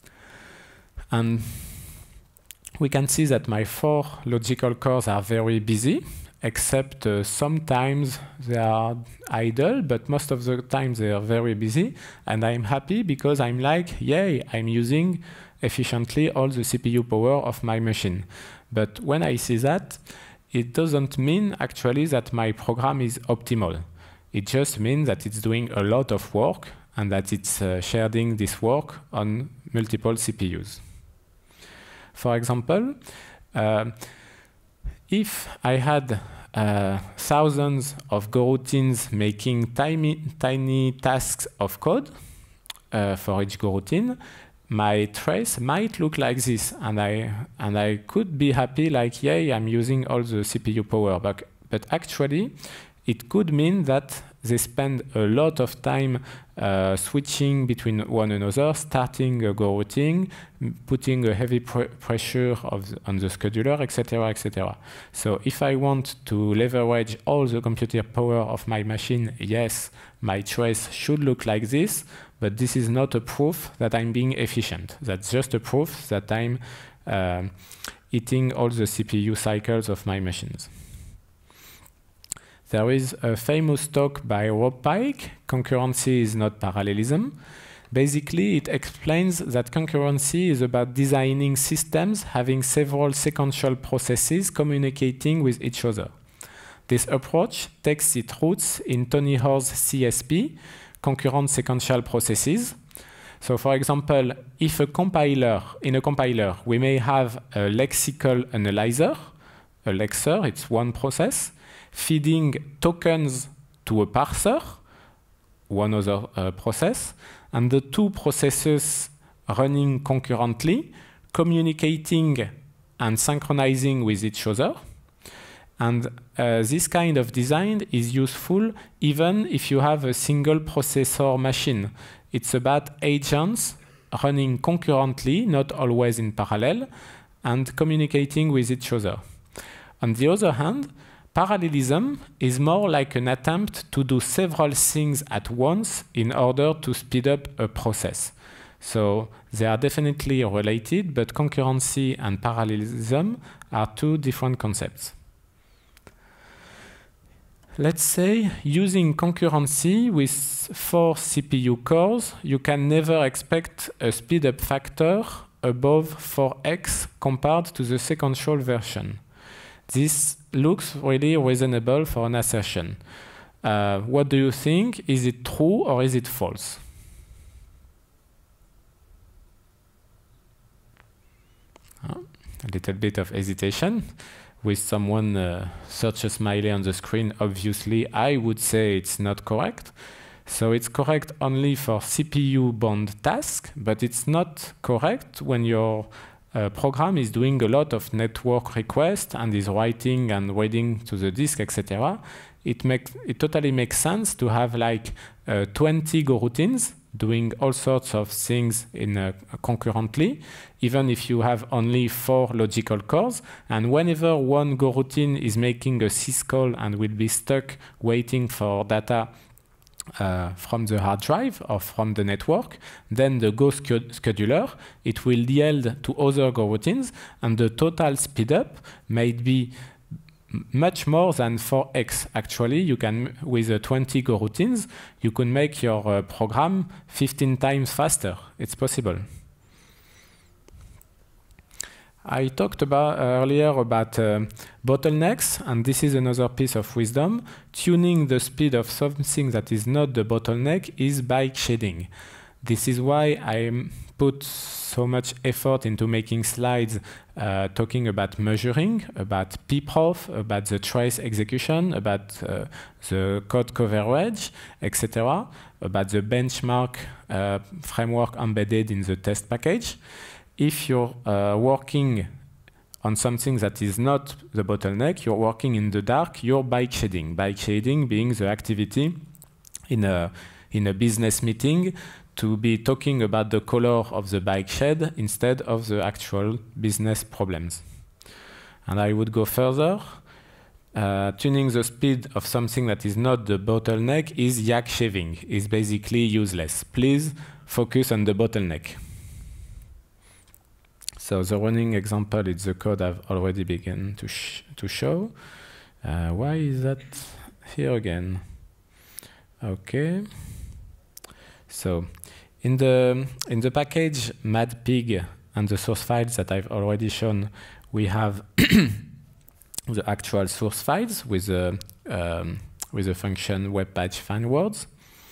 And we can see that my four logical cores are very busy, except uh, sometimes they are idle, but most of the time they are very busy. And I'm happy because I'm like, yay, I'm using efficiently all the C P U power of my machine. But when I see that, it doesn't mean actually that my program is optimal. It just means that it's doing a lot of work and that it's uh, sharing this work on multiple C P Us. For example, uh, if I had uh, thousands of Go routines making tiny, tiny tasks of code uh, for each Go routine, my trace might look like this, and I and I could be happy, like, yay, I'm using all the C P U power. But but actually, it could mean that they spend a lot of time uh, switching between one another, starting a Go routine, putting a heavy pr pressure of the, on the scheduler, et cetera, et cetera. So if I want to leverage all the computer power of my machine, yes, my trace should look like this, but this is not a proof that I'm being efficient. That's just a proof that I'm uh, eating all the C P U cycles of my machines. There is a famous talk by Rob Pike, Concurrency is not Parallelism. Basically, it explains that concurrency is about designing systems having several sequential processes communicating with each other. This approach takes its roots in Tony Hoare's C S P, concurrent sequential processes. So for example, if a compiler, in a compiler, we may have a lexical analyzer, a lexer, it's one process, feeding tokens to a parser, one other uh, process, and the two processes running concurrently, communicating and synchronizing with each other. And uh, this kind of design is useful even if you have a single processor machine. It's about agents running concurrently, not always in parallel, and communicating with each other. On the other hand, parallelism is more like an attempt to do several things at once in order to speed up a process. So they are definitely related, but concurrency and parallelism are two different concepts. Let's say using concurrency with four C P U cores, you can never expect a speed up factor above four x compared to the sequential version. This looks really reasonable for an assertion. Uh, what do you think? Is it true or is it false? Oh, a little bit of hesitation. With someone uh, search a smiley on the screen, obviously I would say it's not correct. So it's correct only for C P U-bound tasks, but it's not correct when your uh, program is doing a lot of network requests and is writing and reading to the disk, et cetera. It makes it totally makes sense to have like uh, twenty Go routines doing all sorts of things in uh, concurrently, even if you have only four logical cores. And whenever one Go routine is making a syscall and will be stuck waiting for data uh, from the hard drive or from the network, then the Go scheduler, it will yield to other Go routines, and the total speed up may be much more than four x. Actually, you can, with uh, twenty Go routines, you can make your uh, program fifteen times faster. It's possible. I talked about uh, earlier about uh, bottlenecks, and this is another piece of wisdom. Tuning the speed of something that is not the bottleneck is bike shading. This is why I put so much effort into making slides uh, talking about measuring, about pprof, about the trace execution, about uh, the code coverage, et cetera, about the benchmark uh, framework embedded in the test package. If you're uh, working on something that is not the bottleneck, you're working in the dark, you're bike shading. Bike shading being the activity in a, in a business meeting to be talking about the color of the bike shed instead of the actual business problems. And I would go further. Uh, tuning the speed of something that is not the bottleneck is yak shaving, is basically useless. Please focus on the bottleneck. So the running example is the code I've already begun to, sh to show. Uh, why is that here again? Okay. So in the, in the package madpig and the source files that I've already shown, we have the actual source files with the, um, with the function webpage find words,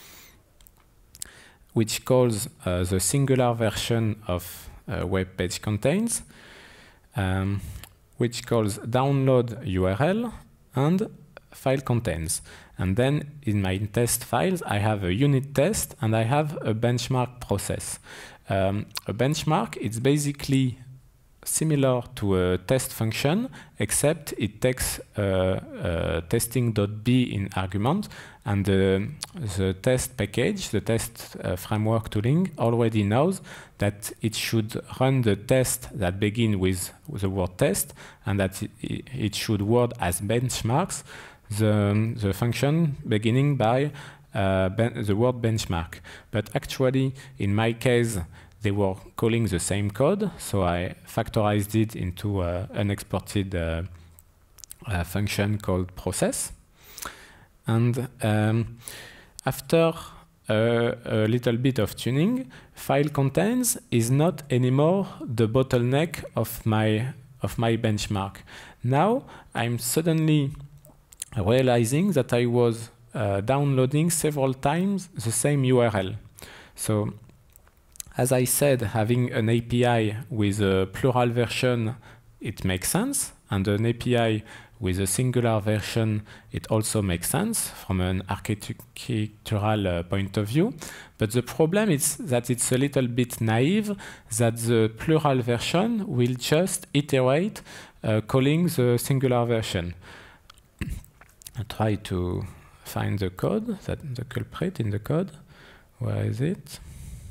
which calls uh, the singular version of Uh, web page contains, um, which calls download U R L and file contains. And then in my test files, I have a unit test and I have a benchmark process. Um, a benchmark, it's basically similar to a test function, except it takes uh, uh, testing.b in argument, and the, the test package, the test uh, framework tooling, already knows that it should run the test that begin with the word test, and that it, it should word as benchmarks the, the function beginning by uh, ben the word benchmark. But actually, in my case, they were calling the same code, so I factorized it into uh, an exported uh, uh, function called process. And um, after uh, a little bit of tuning, file contains is not anymore the bottleneck of my of my benchmark. Now I'm suddenly realizing that I was uh, downloading several times the same U R L. So, as I said, having an A P I with a plural version, it makes sense, and an A P I with a singular version, it also makes sense from an architectural uh, point of view. But the problem is that it's a little bit naive that the plural version will just iterate uh, calling the singular version. I try to find the code, that the culprit in the code. Where is it?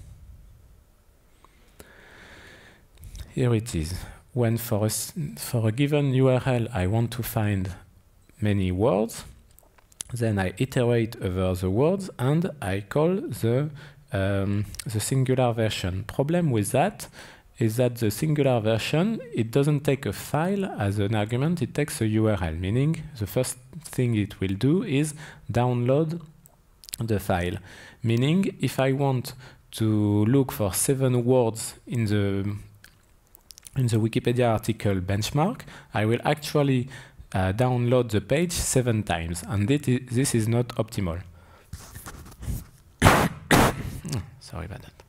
Here it is. When for a, for a given U R L I want to find many words, then I iterate over the words and I call the, um, the singular version. Problem with that is that the singular version, it doesn't take a file as an argument, it takes a U R L, meaning the first thing it will do is download the file. Meaning, if I want to look for seven words in the in the Wikipedia article benchmark, I will actually uh, download the page seven times, and this is not optimal. Sorry about that.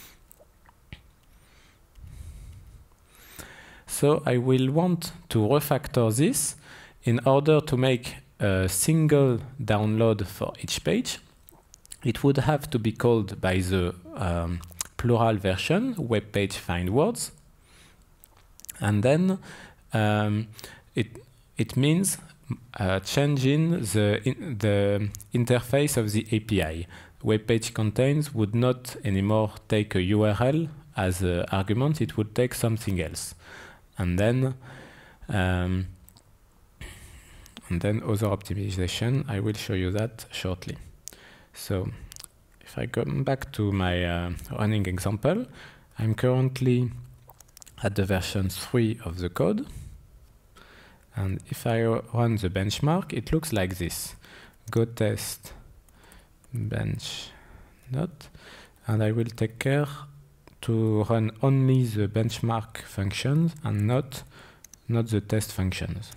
So I will want to refactor this in order to make a single download for each page. It would have to be called by the um, plural version, web page find words. And then um, it, it means uh, changing the, in, the interface of the A P I. Web page contains would not anymore take a U R L as an argument, it would take something else. And then, um, and then other optimization, I will show you that shortly. So if I come back to my uh, running example, I'm currently at the version three of the code. And if I run the benchmark, it looks like this. Go test bench not, and I will take care to run only the benchmark functions and not, not the test functions.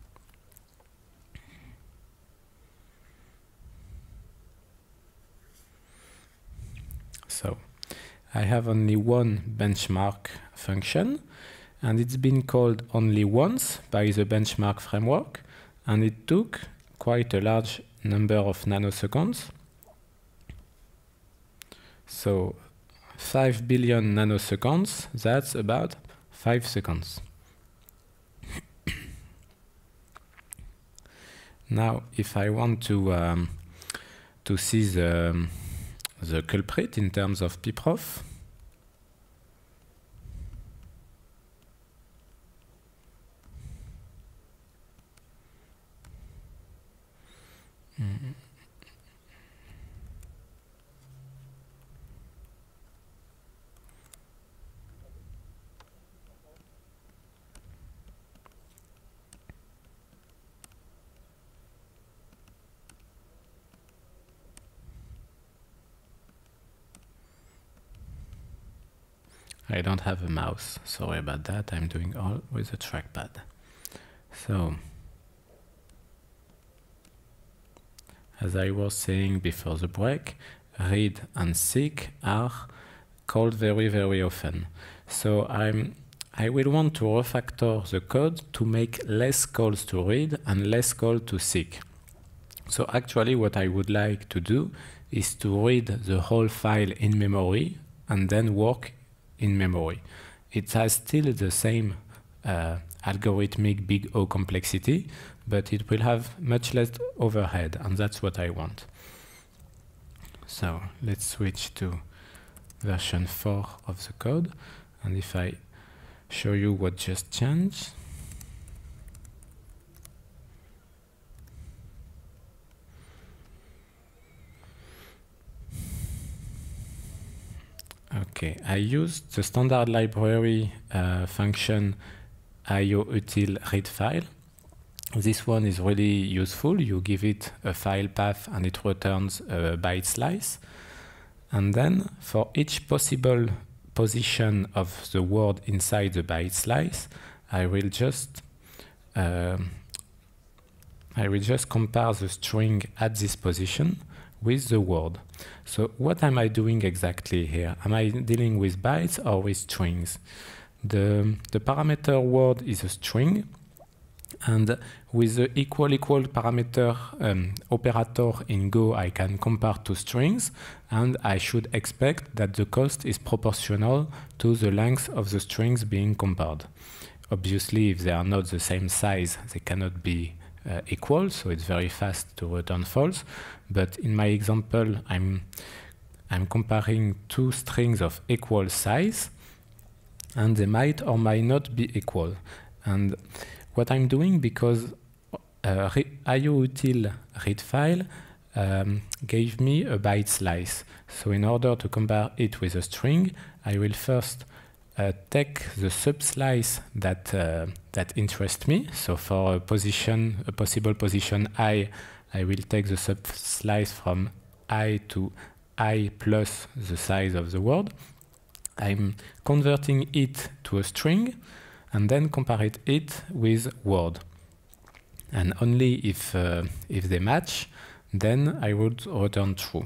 So I have only one benchmark function, and it's been called only once by the benchmark framework, and it took quite a large number of nanoseconds. So five billion nanoseconds, that's about five seconds. Now, if I want to um, to see the um, the culprit in terms of pprof, mm-hmm. I don't have a mouse, sorry about that, I'm doing all with a trackpad. So, as I was saying before the break, read and seek are called very, very often. So I'm, I will want to refactor the code to make less calls to read and less calls to seek. So actually what I would like to do is to read the whole file in memory and then work in memory. It has still the same uh, algorithmic big O complexity, but it will have much less overhead, and that's what I want. So let's switch to version four of the code, and if I show you what just changed, okay, I used the standard library uh, function ioutil read file. This one is really useful. You give it a file path and it returns a byte slice. And then for each possible position of the word inside the byte slice, I will just uh, I will just compare the string at this position with the word. So what am I doing exactly here? Am I dealing with bytes or with strings? The, the parameter word is a string, and with the equal equal parameter um, operator in Go, I can compare two strings, and I should expect that the cost is proportional to the length of the strings being compared. Obviously, if they are not the same size, they cannot be Uh, equal, so it's very fast to return false. But in my example, I'm I'm comparing two strings of equal size, and they might or might not be equal. And what I'm doing, because uh, ioutil read file um, gave me a byte slice, so in order to compare it with a string, I will first Uh, take the subslice that uh, that interests me. So for a position, a possible position I, I will take the subslice from I to I plus the size of the word. I'm converting it to a string and then compare it, it with word. And only if uh, if they match, then I would return true.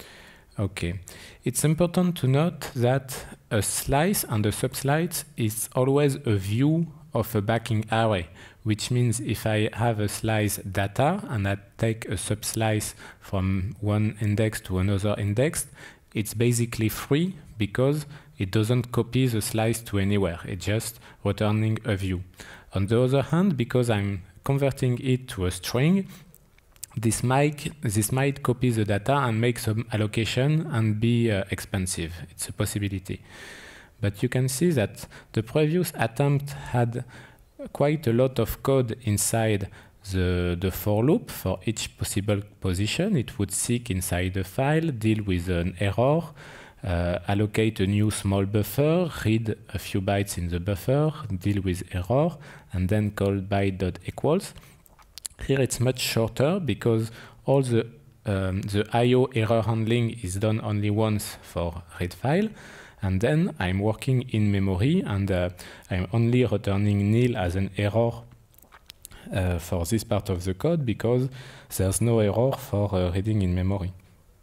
Okay, it's important to note that a slice and a subslice is always a view of a backing array, which means if I have a slice data and I take a subslice from one index to another index, it's basically free because it doesn't copy the slice to anywhere, it's just returning a view. On the other hand, because I'm converting it to a string, This might, this might copy the data and make some allocation and be uh, expensive. It's a possibility. But you can see that the previous attempt had quite a lot of code inside the, the for loop for each possible position. It would seek inside the file, deal with an error, uh, allocate a new small buffer, read a few bytes in the buffer, deal with error, and then call byte.equals. Here it's much shorter because all the um, the I O error handling is done only once for read file, and then I'm working in memory, and uh, I'm only returning nil as an error uh, for this part of the code because there's no error for uh, reading in memory.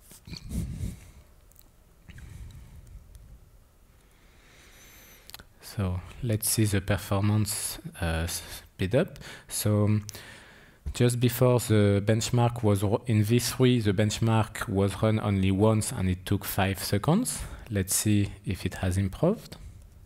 So let's see the performance uh, speed up. So just before the benchmark was in V three, the benchmark was run only once and it took five seconds. Let's see if it has improved.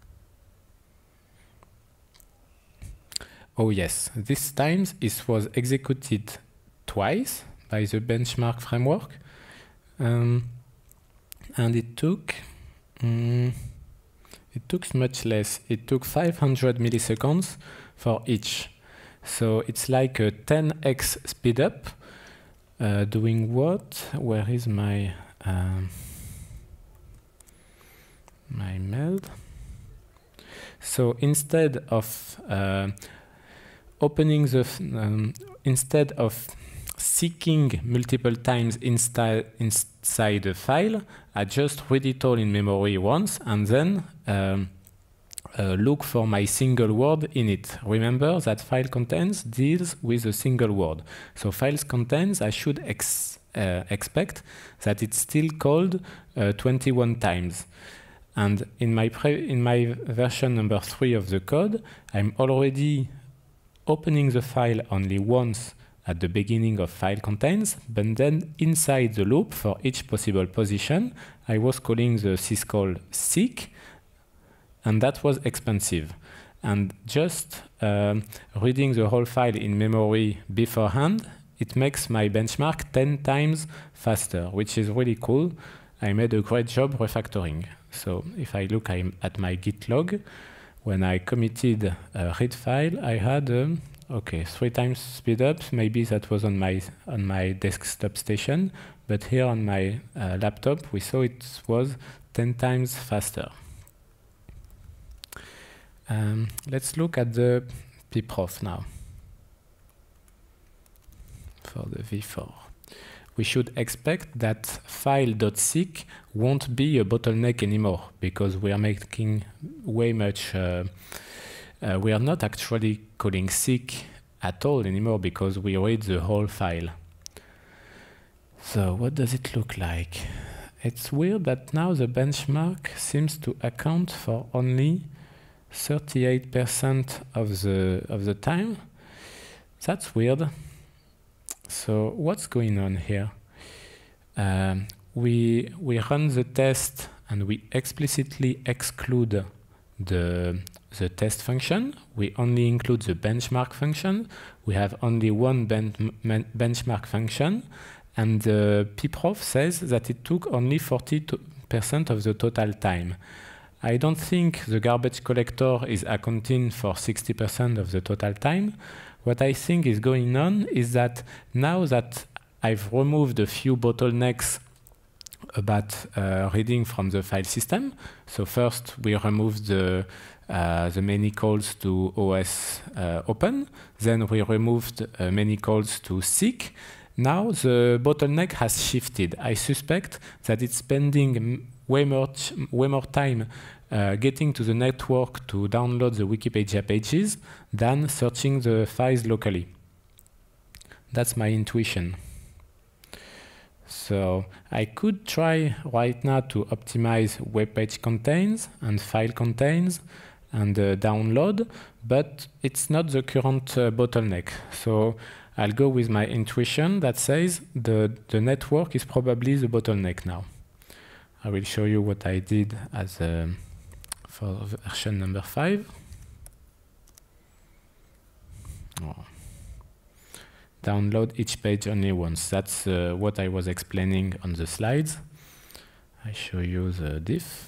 Oh yes, this time it was executed twice by the benchmark framework. Um, and it took, um, it took much less. It took five hundred milliseconds for each. So it's like a ten x speed up. Uh, doing what? Where is my um, my meld? So instead of uh, opening the um, instead of seeking multiple times inside inside a file, I just read it all in memory once and then um, uh, look for my single word in it. Remember that file contents deals with a single word. So files contents, I should ex uh, expect that it's still called uh, twenty-one times. And in my pre in my version number three of the code, I'm already opening the file only once at the beginning of file contents, but then inside the loop for each possible position, I was calling the syscall seek, and that was expensive. And just um, reading the whole file in memory beforehand, it makes my benchmark ten times faster, which is really cool. I made a great job refactoring. So if I look I'm at my Git log, when I committed a read file, I had um, okay, three times speed up. Maybe that was on my on my desktop station, but here on my uh, laptop, we saw it was ten times faster. Um, let's look at the pprof now for the v four. We should expect that file.seek won't be a bottleneck anymore because we are making way much. Uh, uh, we are not actually calling seek at all anymore because we read the whole file. So what does it look like? It's weird that now the benchmark seems to account for only thirty-eight percent of the of the time. That's weird. So what's going on here? Um, we we run the test and we explicitly exclude the the test function. We only include the benchmark function. We have only one ben benchmark function, and the pprof says that it took only forty percent of the total time. I don't think the garbage collector is accounting for sixty percent of the total time. What I think is going on is that now that I've removed a few bottlenecks about uh, reading from the file system. So first we removed the, uh, the many calls to O S uh, open. Then we removed uh, many calls to seek. Now the bottleneck has shifted. I suspect that it's spending way more, way more time uh, getting to the network to download the Wikipedia pages than searching the files locally. That's my intuition. So I could try right now to optimize web page contains and file contains and uh, download, but it's not the current uh, bottleneck. So I'll go with my intuition that says the, the network is probably the bottleneck now. I will show you what I did as a, for version number five. Oh. Download each page only once. That's uh, what I was explaining on the slides. I show you the diff.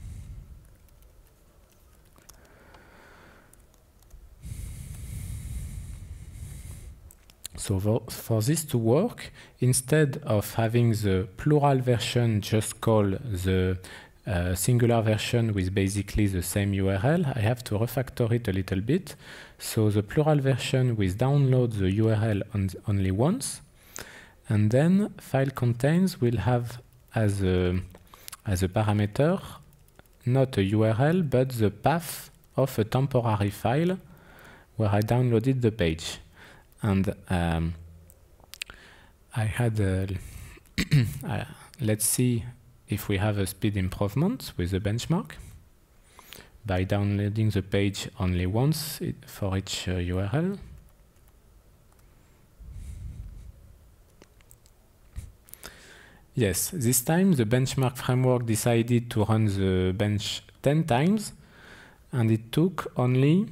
So for, for this to work, instead of having the plural version just call the a singular version with basically the same U R L, I have to refactor it a little bit. So the plural version with download the U R L on only once, and then file contains will have as a, as a parameter not a U R L but the path of a temporary file where I downloaded the page. And um, I had a uh, let's see if we have a speed improvement with the benchmark by downloading the page only once it, for each uh, U R L. Yes, this time the benchmark framework decided to run the bench ten times, and it took only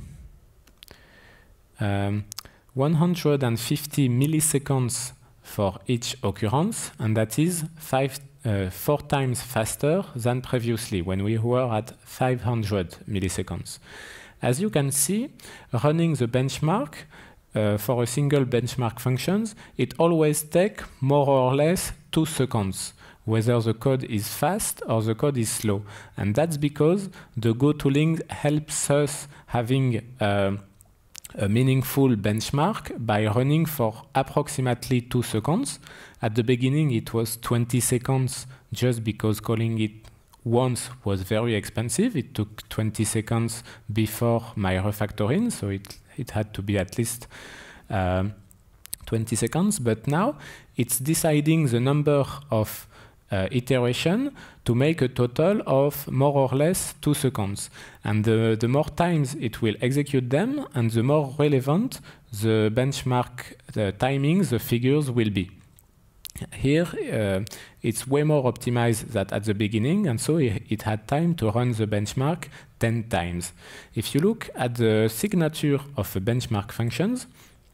um, one hundred fifty milliseconds for each occurrence, and that is five, uh, four times faster than previously when we were at five hundred milliseconds. As you can see, running the benchmark uh, for a single benchmark functions, it always takes more or less two seconds, whether the code is fast or the code is slow. And that's because the Go tooling helps us having uh, a meaningful benchmark by running for approximately two seconds. At the beginning, it was twenty seconds just because calling it once was very expensive. It took twenty seconds before my refactoring, so it, it had to be at least uh, twenty seconds. But now it's deciding the number of Uh, iteration to make a total of more or less two seconds. And the, the more times it will execute them, and the more relevant the benchmark the timing, the figures will be. Here, uh, it's way more optimized than at the beginning, and so it, it had time to run the benchmark ten times. If you look at the signature of the benchmark functions,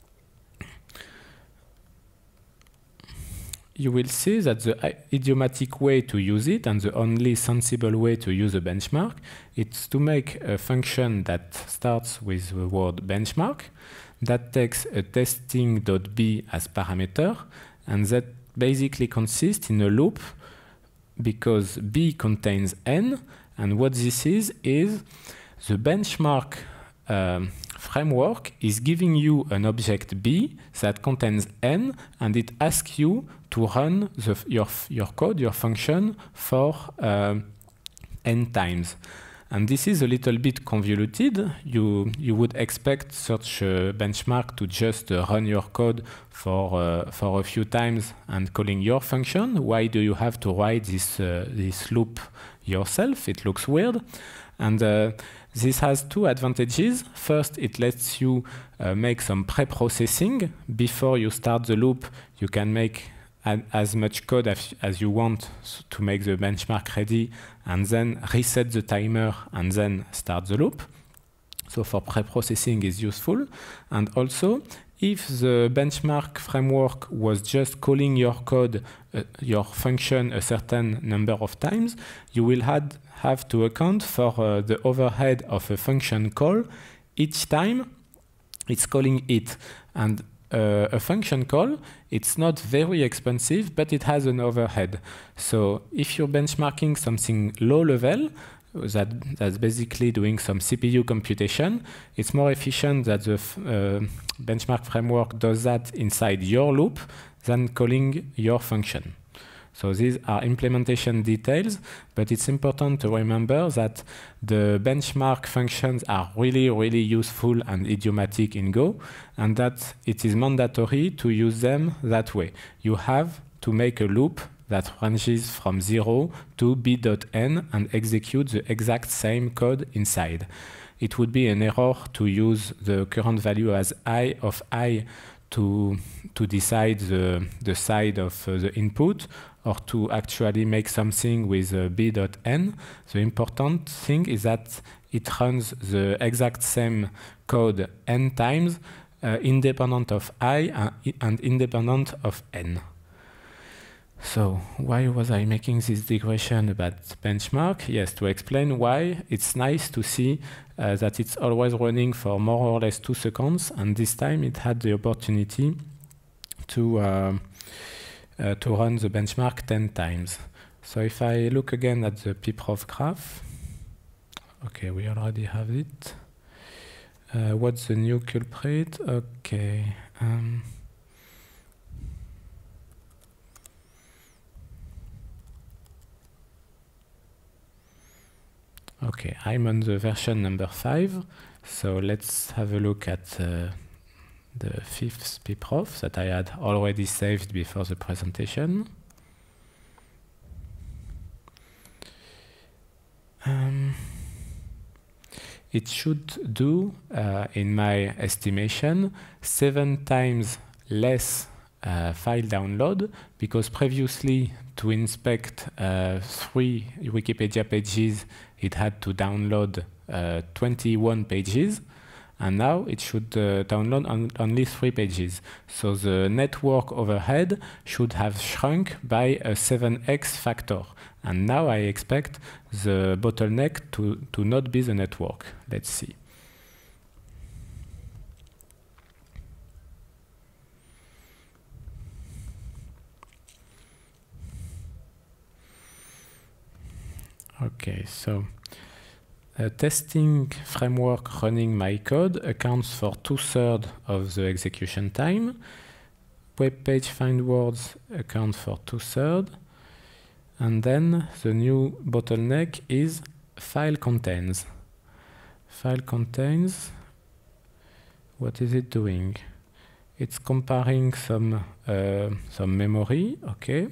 you will see that the idiomatic way to use it and the only sensible way to use a benchmark is to make a function that starts with the word benchmark, that takes a testing.b as parameter, and that basically consists in a loop because b contains n, and what this is is the benchmark um, framework is giving you an object b that contains n, and it asks you to run the, your, your code, your function, for uh, n times. And this is a little bit convoluted. You, you would expect such a benchmark to just uh, run your code for, uh, for a few times and calling your function. Why do you have to write this, uh, this loop yourself? It looks weird. And uh, this has two advantages. First, it lets you uh, make some pre-processing. Before you start the loop, you can make as much code as, as you want to make the benchmark ready, and then reset the timer and then start the loop. So for pre-processing is useful. And also, if the benchmark framework was just calling your code, uh, your function a certain number of times, you will had, have to account for uh, the overhead of a function call each time it's calling it. And Uh, a function call, it's not very expensive, but it has an overhead. So if you're benchmarking something low level, that, that's basically doing some C P U computation, it's more efficient that the uh, benchmark framework does that inside your loop than calling your function. So these are implementation details, but it's important to remember that the benchmark functions are really, really useful and idiomatic in Go, and that it is mandatory to use them that way. You have to make a loop that ranges from zero to b.n and execute the exact same code inside. It would be an error to use the current value as I of I to, to decide the, the side of uh, the input, or to actually make something with uh, b.n. The important thing is that it runs the exact same code n times, uh, independent of I uh, and independent of n. So why was I making this digression about benchmark? Yes, to explain why it's nice to see uh, that it's always running for more or less two seconds, and this time it had the opportunity to uh, uh, to run the benchmark ten times. So if I look again at the pprof graph, okay, we already have it. Uh, what's the new culprit? Okay. Um, okay, I'm on the version number five. So let's have a look at uh, the fifth pprof that I had already saved before the presentation. Um, it should do, uh, in my estimation, seven times less uh, file download, because previously to inspect uh, three Wikipedia pages, it had to download uh, twenty-one pages, and now it should uh, download on only three pages. So the network overhead should have shrunk by a seven x factor. And now I expect the bottleneck to, to not be the network. Let's see. Okay, so a testing framework running my code accounts for two-thirds of the execution time. Web page find words account for two-thirds. And then the new bottleneck is file contains. File contains, what is it doing? It's comparing some, uh, some memory, okay.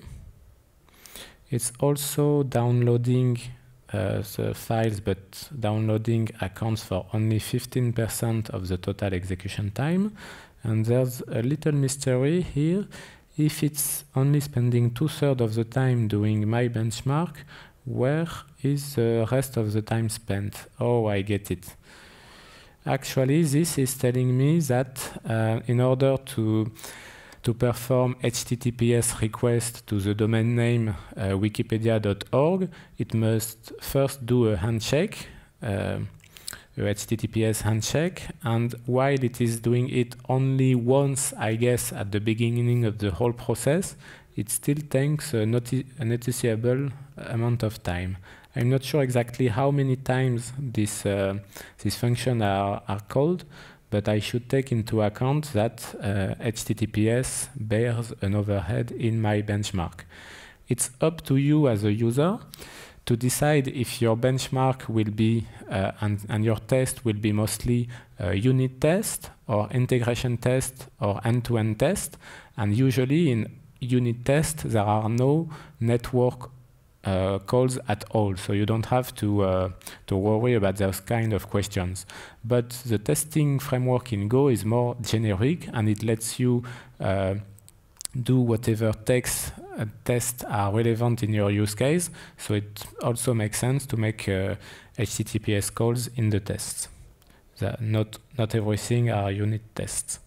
It's also downloading uh, the files, but downloading accounts for only fifteen percent of the total execution time. And there's a little mystery here. If it's only spending two-thirds of the time doing my benchmark, where is the rest of the time spent? Oh, I get it. Actually, this is telling me that uh, in order to, to perform H T T P S request to the domain name uh, wikipedia dot org, it must first do a handshake, uh, a H T T P S handshake, and while it is doing it only once, I guess, at the beginning of the whole process, it still takes a, noti a noticeable amount of time. I'm not sure exactly how many times this, uh, this function are, are called, but I should take into account that uh, H T T P S bears an overhead in my benchmark. It's up to you as a user to decide if your benchmark will be, uh, and, and your test will be mostly a unit test or integration test or end-to-end test. And usually in unit test, there are no network uh, calls at all. So you don't have to, uh, to worry about those kind of questions. But the testing framework in Go is more generic, and it lets you uh, do whatever text uh, tests are relevant in your use case. So it also makes sense to make uh, H T T P S calls in the tests. The, not, not everything are unit tests.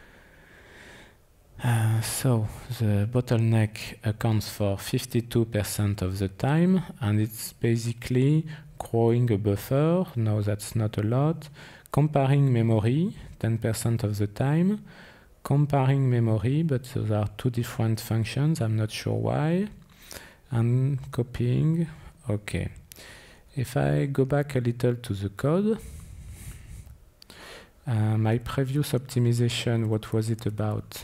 Uh, so the bottleneck accounts for fifty-two percent of the time, and it's basically growing a buffer. No, that's not a lot. Comparing memory, ten percent of the time. Comparing memory, but those are two different functions. I'm not sure why. And copying, okay. If I go back a little to the code, uh, my previous optimization, what was it about?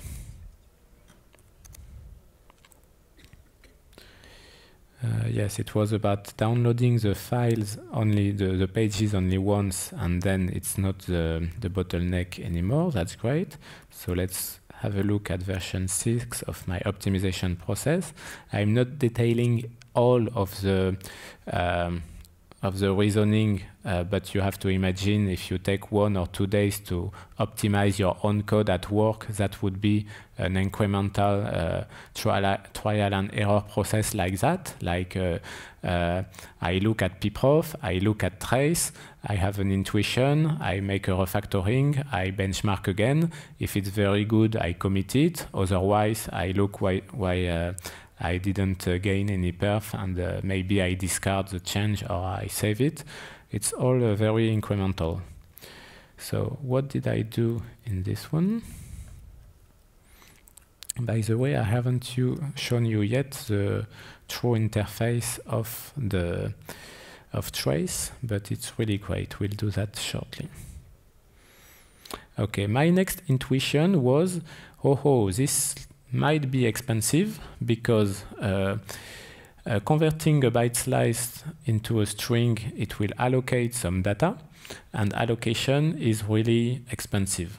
Uh, yes, it was about downloading the files only, the, the pages only once, and then it's not the, the bottleneck anymore. That's great. So let's have a look at version six of my optimization process. I'm not detailing all of the um, of the reasoning, uh, but you have to imagine if you take one or two days to optimize your own code at work, that would be an incremental uh, trial, trial and error process like that. Like uh, uh, I look at pprof, I look at trace, I have an intuition, I make a refactoring, I benchmark again. If it's very good, I commit it. Otherwise, I look why, why uh, I didn't uh, gain any perf, and uh, maybe I discard the change or I save it. It's all uh, very incremental. So what did I do in this one? By the way, I haven't you shown you yet the true interface of the of trace, but it's really great. We'll do that shortly. Okay, my next intuition was, oh, oh this might be expensive because uh, uh, converting a byte slice into a string, it will allocate some data, and allocation is really expensive.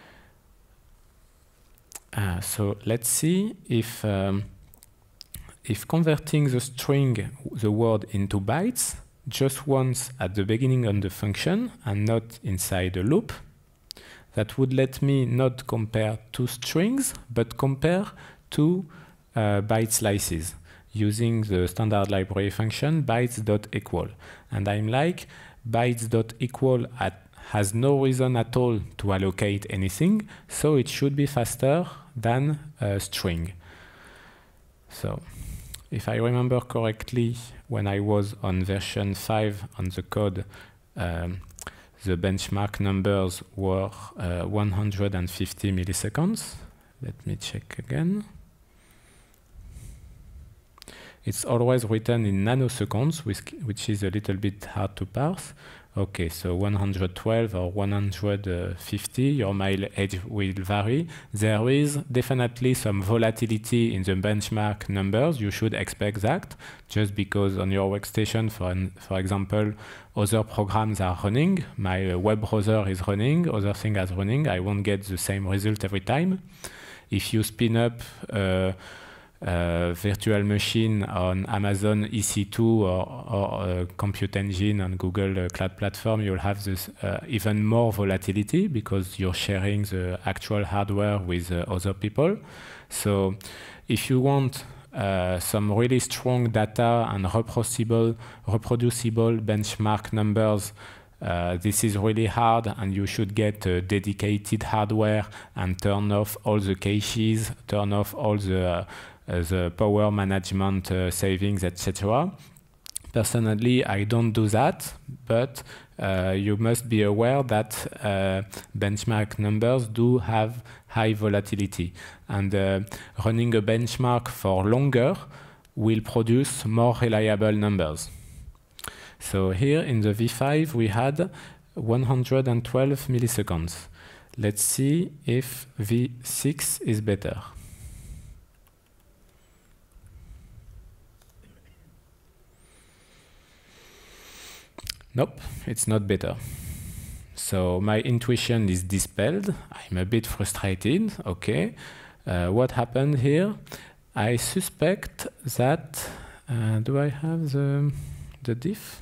Uh, so let's see if um, if converting the string, the word, into bytes just once at the beginning of the function and not inside the loop, that would let me not compare two strings, but compare two uh, byte slices using the standard library function bytes.equal. And I'm like, bytes.equal at has no reason at all to allocate anything, so it should be faster than a string. So if I remember correctly, when I was on version five on the code, um, the benchmark numbers were uh, one hundred fifty milliseconds. Let me check again. It's always written in nanoseconds, which, which is a little bit hard to parse. Okay, so one hundred twelve or one hundred fifty, your mileage will vary. There is definitely some volatility in the benchmark numbers. You should expect that, just because on your workstation, for, an, for example, other programs are running. My uh, web browser is running, other thing is running. I won't get the same result every time. If you spin up uh, Uh, virtual machine on Amazon E C two or, or uh, Compute Engine on Google uh, Cloud Platform, you'll have this uh, even more volatility because you're sharing the actual hardware with uh, other people. So if you want uh, some really strong data and reproducible, reproducible benchmark numbers, Uh, this is really hard, and you should get uh, dedicated hardware and turn off all the caches, turn off all the, uh, the power management uh, savings, et cetera. Personally, I don't do that, but uh, you must be aware that uh, benchmark numbers do have high volatility. And uh, running a benchmark for longer will produce more reliable numbers. So here in the V five, we had one hundred twelve milliseconds. Let's see if V six is better. Nope, it's not better. So my intuition is dispelled. I'm a bit frustrated. Okay, uh, what happened here? I suspect that, uh, do I have the, the diff?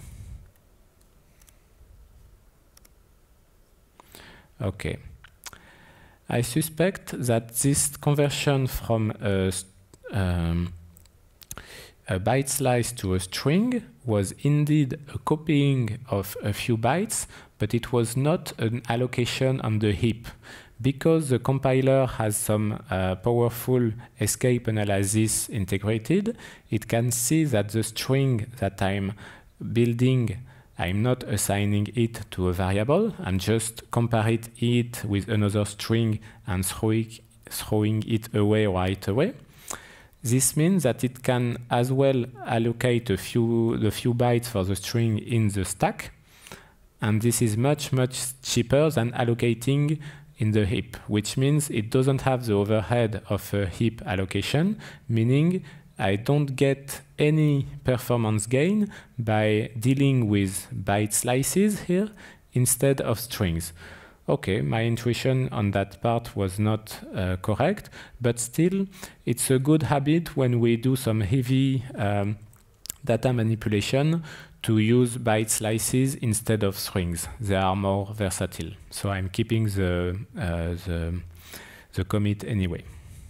Okay. I suspect that this conversion from a, um, a byte slice to a string was indeed a copying of a few bytes, but it was not an allocation on the heap. Because the compiler has some uh, powerful escape analysis integrated, it can see that the string that I'm building, I'm not assigning it to a variable. I'm just comparing it with another string and throwing, throwing it away right away. This means that it can as well allocate a few, the few bytes for the string in the stack. And this is much, much cheaper than allocating in the heap, which means it doesn't have the overhead of a heap allocation, meaning I don't get any performance gain by dealing with byte slices here instead of strings. Okay, my intuition on that part was not uh, correct, but still it's a good habit when we do some heavy um, data manipulation to use byte slices instead of strings. They are more versatile. So I'm keeping the, uh, the, the commit anyway.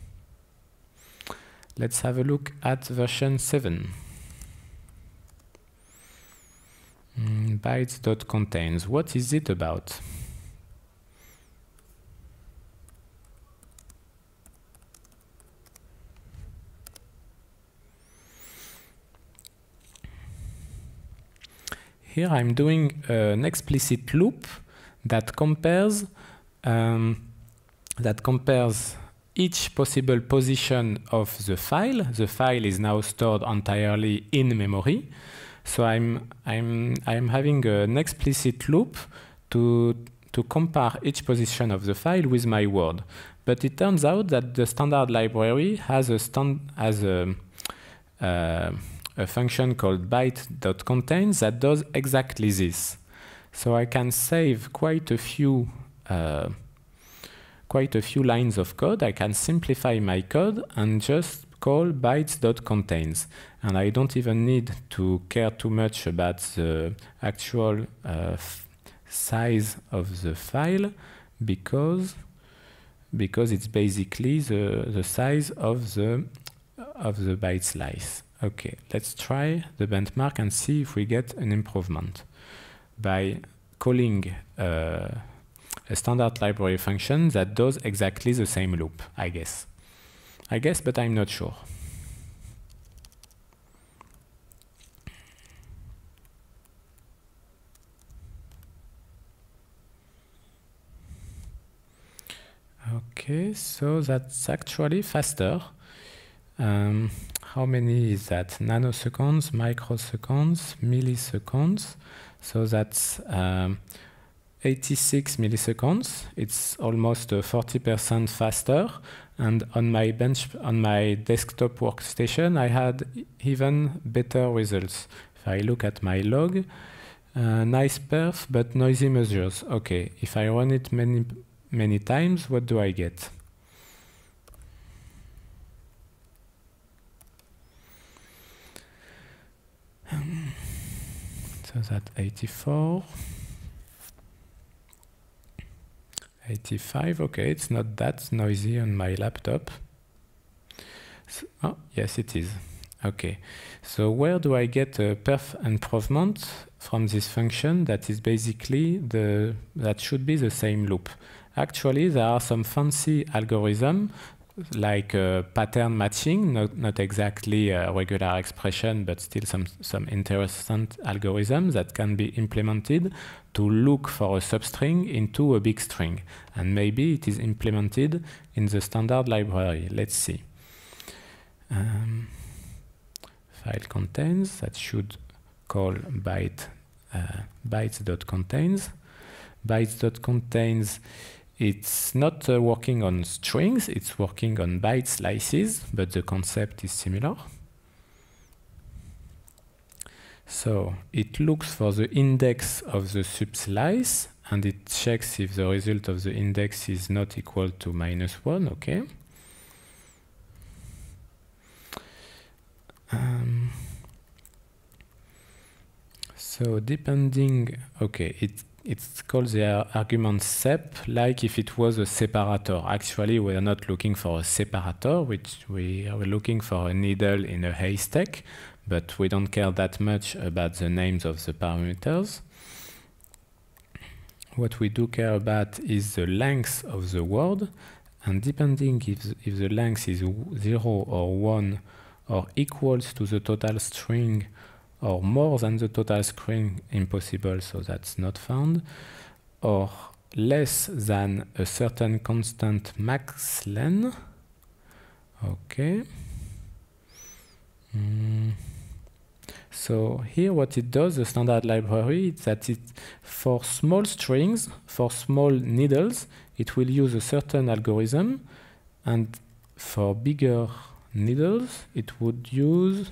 Let's have a look at version seven. Mm, bytes.contains. What is it about? Here I'm doing an explicit loop that compares um, that compares each possible position of the file. The file is now stored entirely in memory. So I'm, I'm, I'm having an explicit loop to, to compare each position of the file with my word. But it turns out that the standard library has a, stand, has a, uh, a function called byte.contains that does exactly this. So I can save quite a few uh, quite a few lines of code. I can simplify my code and just call bytes.contains. And I don't even need to care too much about the actual uh, size of the file because, because it's basically the, the size of the, of the byte slice. Okay, let's try the benchmark and see if we get an improvement by calling uh, a standard library function that does exactly the same loop, I guess. I guess, but I'm not sure. Okay, so that's actually faster. Um, how many is that? Nanoseconds, microseconds, milliseconds. So that's um, eighty-six milliseconds. It's almost forty percent uh, faster. And on my bench, on my desktop workstation, I had even better results. If I look at my log, uh, nice perf, but noisy measures. Okay, if I run it many, many times, what do I get? Um, so that's eighty-four. eighty-five, okay, it's not that noisy on my laptop. So, oh, yes, it is. Okay, so where do I get a perf improvement from this function that is basically the, that should be the same loop? Actually, there are some fancy algorithms like uh, pattern matching, not, not exactly a regular expression, but still some, some interesting algorithms that can be implemented to look for a substring into a big string. And maybe it is implemented in the standard library. Let's see. Um, file contains, that should call byte, uh, bytes.contains. Bytes.contains, it's not uh, working on strings, it's working on byte slices, but the concept is similar. So it looks for the index of the subslice, and it checks if the result of the index is not equal to minus one, okay. Um, so depending, okay, it It's called the argument sep, like if it was a separator. Actually, we are not looking for a separator, which we are looking for a needle in a haystack, but we don't care that much about the names of the parameters. What we do care about is the length of the word, and depending if, if the length is zero or one or equals to the total string or more than the total string, impossible, so that's not found, or less than a certain constant max len. Okay. Mm. So here what it does, the standard library, is that it, for small strings, for small needles, it will use a certain algorithm, and for bigger needles, it would use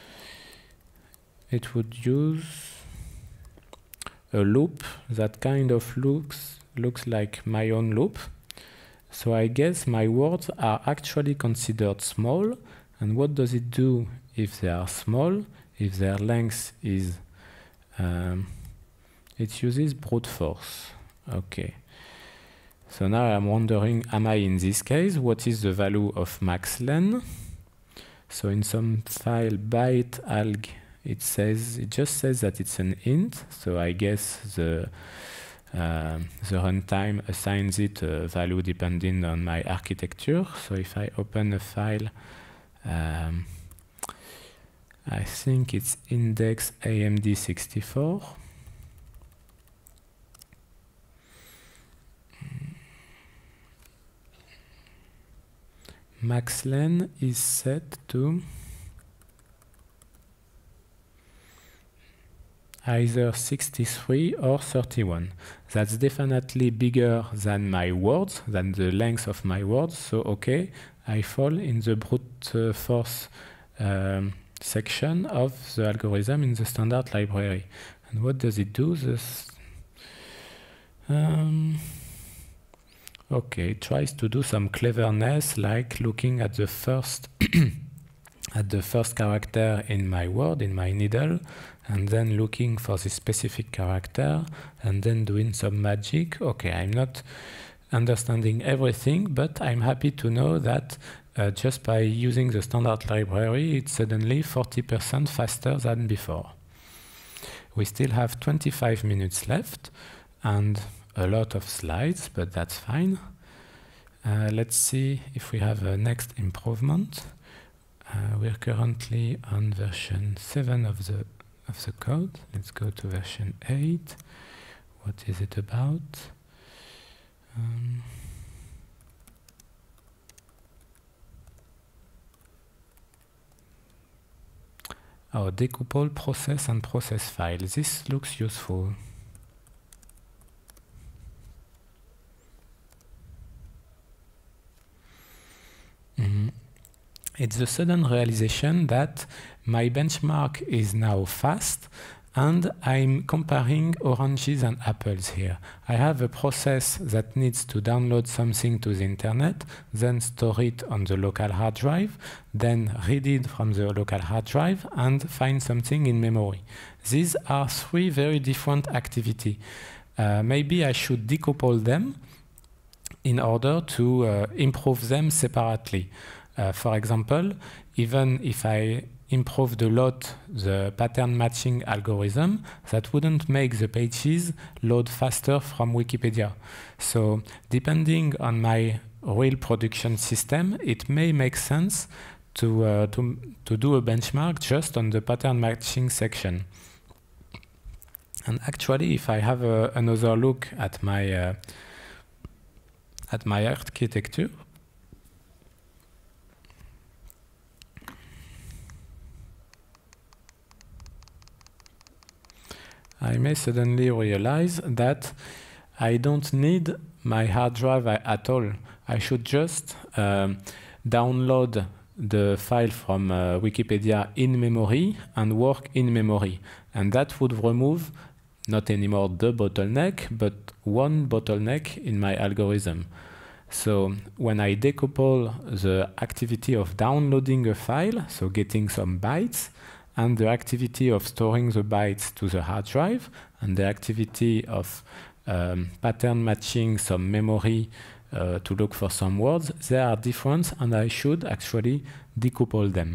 it would use a loop that kind of looks looks like my own loop. So I guess my words are actually considered small, and what does it do if they are small? If their length is um, it uses brute force. Okay. So now I'm wondering, am I in this case? What is the value of max len? So in some file byte alg, it says it just says that it's an int. So I guess the uh, the runtime assigns it a value depending on my architecture. So if I open a file, um, I think it's index A M D sixty-four. max len is set to either sixty-three or thirty-one. That's definitely bigger than my words, than the length of my words, so okay, I fall in the brute uh, force um, section of the algorithm in the standard library. And what does it do? This, um, okay, it tries to do some cleverness, like looking at the first at the first character in my word, in my needle, and then looking for the specific character, and then doing some magic. Okay, I'm not understanding everything, but I'm happy to know that uh, just by using the standard library, it's suddenly forty percent faster than before. We still have twenty-five minutes left, and a lot of slides, but that's fine. Uh, let's see if we have a next improvement. Uh, we're currently on version seven of the of the code. Let's go to version eight. What is it about? Um, oh, decouple process and process file. This looks useful. Mm-hmm. It's the sudden realization that my benchmark is now fast, and I'm comparing oranges and apples here. I have a process that needs to download something to the internet, then store it on the local hard drive, then read it from the local hard drive, and find something in memory. These are three very different activities. Uh, maybe I should decouple them in order to uh, improve them separately. Uh, for example, even if I improved a lot the pattern matching algorithm, that wouldn't make the pages load faster from Wikipedia. So depending on my real production system, it may make sense to, uh, to, to do a benchmark just on the pattern matching section. And actually, if I have a, another look at my, uh, at my architecture, I may suddenly realize that I don't need my hard drive at all. I should just um, download the file from uh, Wikipedia in memory and work in memory. And that would remove not anymore the bottleneck, but one bottleneck in my algorithm. So when I decouple the activity of downloading a file, so getting some bytes, and the activity of storing the bytes to the hard drive, and the activity of um, pattern matching some memory uh, to look for some words, they are different, and I should actually decouple them.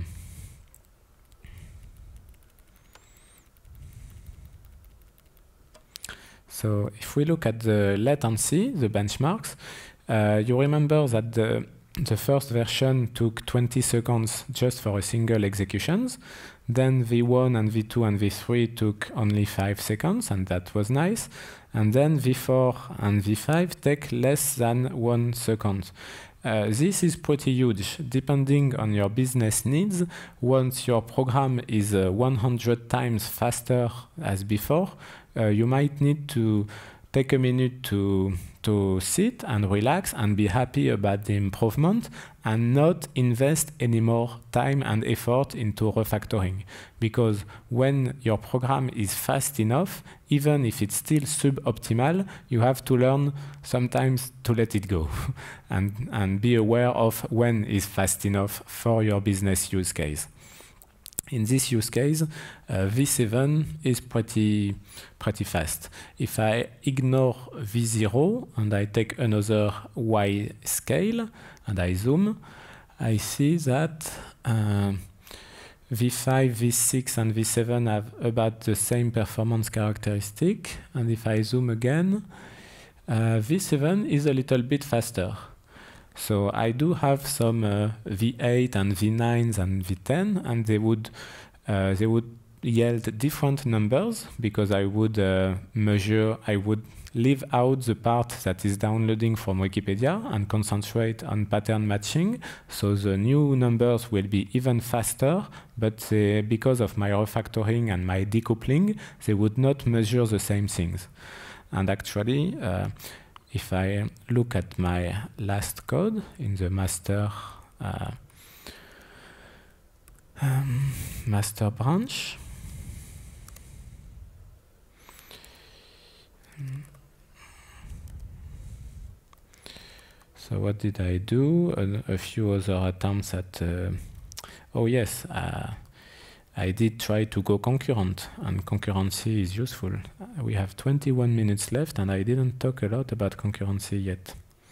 So if we look at the latency, the benchmarks, uh, you remember that the, the first version took twenty seconds just for a single execution. Then V one and V two and V three took only five seconds, and that was nice. And then V four and V five take less than one second. Uh, this is pretty huge. Depending on your business needs, once your program is uh, one hundred times faster as before, uh, you might need to take a minute to to sit and relax and be happy about the improvement, and not invest any more time and effort into refactoring. Because when your program is fast enough, even if it's still suboptimal, you have to learn sometimes to let it go and, and be aware of when is fast enough for your business use case. In this use case, uh, V seven is pretty, pretty fast. If I ignore V zero and I take another Y scale and I zoom, I see that uh, V five, V six, and V seven have about the same performance characteristic. And if I zoom again, uh, V seven is a little bit faster. So I do have some uh, V eight and V nines and V ten, and they would uh, they would yield different numbers because I would uh, measure I would leave out the part that is downloading from Wikipedia and concentrate on pattern matching. So the new numbers will be even faster, but they, because of my refactoring and my decoupling, they would not measure the same things. And actually, uh, if I look at my last code in the master uh, um, master branch, so what did I do? A, a few other attempts at, uh, oh yes, uh, I did try to go concurrent, and concurrency is useful. We have twenty-one minutes left, and I didn't talk a lot about concurrency yet.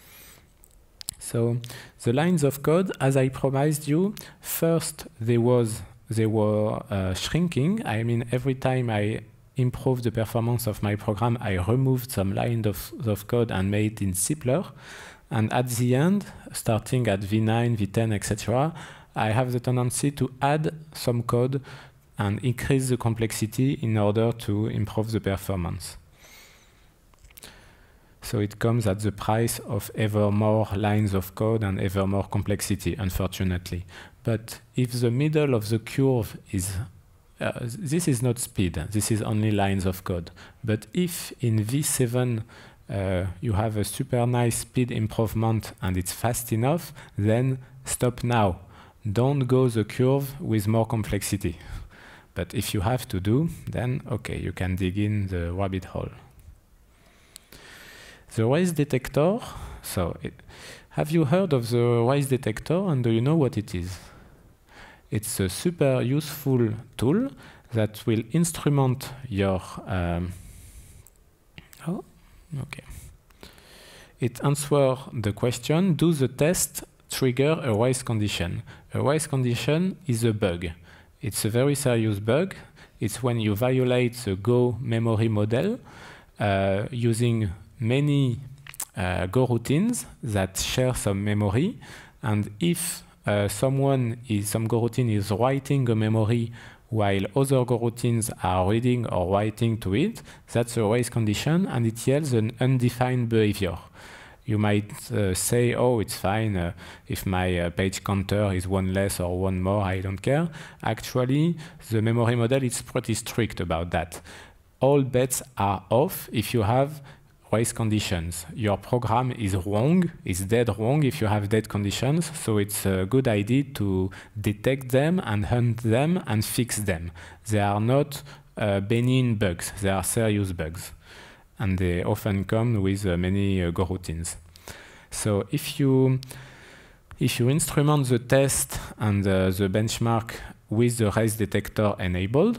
So the lines of code, as I promised you, first they was they were uh, shrinking. I mean, every time I improved the performance of my program, I removed some lines of, of code and made it simpler. And at the end, starting at V nine, V ten, et cetera, I have the tendency to add some code and increase the complexity in order to improve the performance. So it comes at the price of ever more lines of code and ever more complexity, unfortunately. But if the middle of the curve is, uh, this is not speed, this is only lines of code. But if in V seven uh, you have a super nice speed improvement and it's fast enough, then stop now. Don't go the curve with more complexity. But if you have to do, then okay, you can dig in the rabbit hole. The race detector. So, it, have you heard of the race detector, and do you know what it is? It's a super useful tool that will instrument your. Um, oh, okay. It answers the question: do the test trigger a race condition? A race condition is a bug. It's a very serious bug. It's when you violate the Go memory model uh, using many uh, Go routines that share some memory, and if uh, someone is some Go routine is writing a memory while other Go routines are reading or writing to it, that's a race condition, and it yields an undefined behavior. You might uh, say, oh, it's fine uh, if my uh, page counter is one less or one more, I don't care. Actually, the memory model is pretty strict about that. All bets are off if you have race conditions. Your program is wrong, is dead wrong if you have dead conditions, so it's a good idea to detect them and hunt them and fix them. They are not uh, benign bugs, they are serious bugs. And they often come with uh, many uh, Go routines. So if you if you instrument the test and uh, the benchmark with the race detector enabled,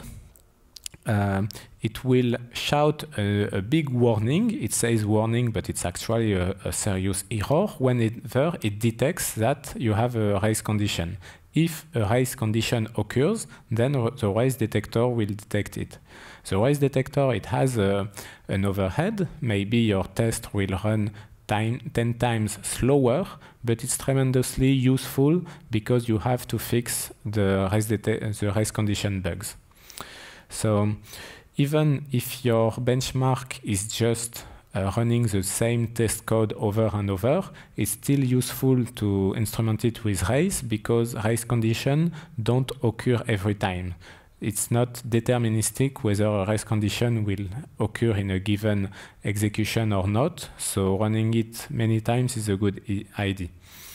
uh, it will shout a, a big warning. It says warning, but it's actually a, a serious error whenever it detects that you have a race condition. If a race condition occurs, then the race detector will detect it. The race detector, it has a, an overhead. Maybe your test will run time, ten times slower, but it's tremendously useful because you have to fix the race, the race condition bugs. So even if your benchmark is just uh, running the same test code over and over, it's still useful to instrument it with race because race conditions don't occur every time. It's not deterministic whether a race condition will occur in a given execution or not, so running it many times is a good idea.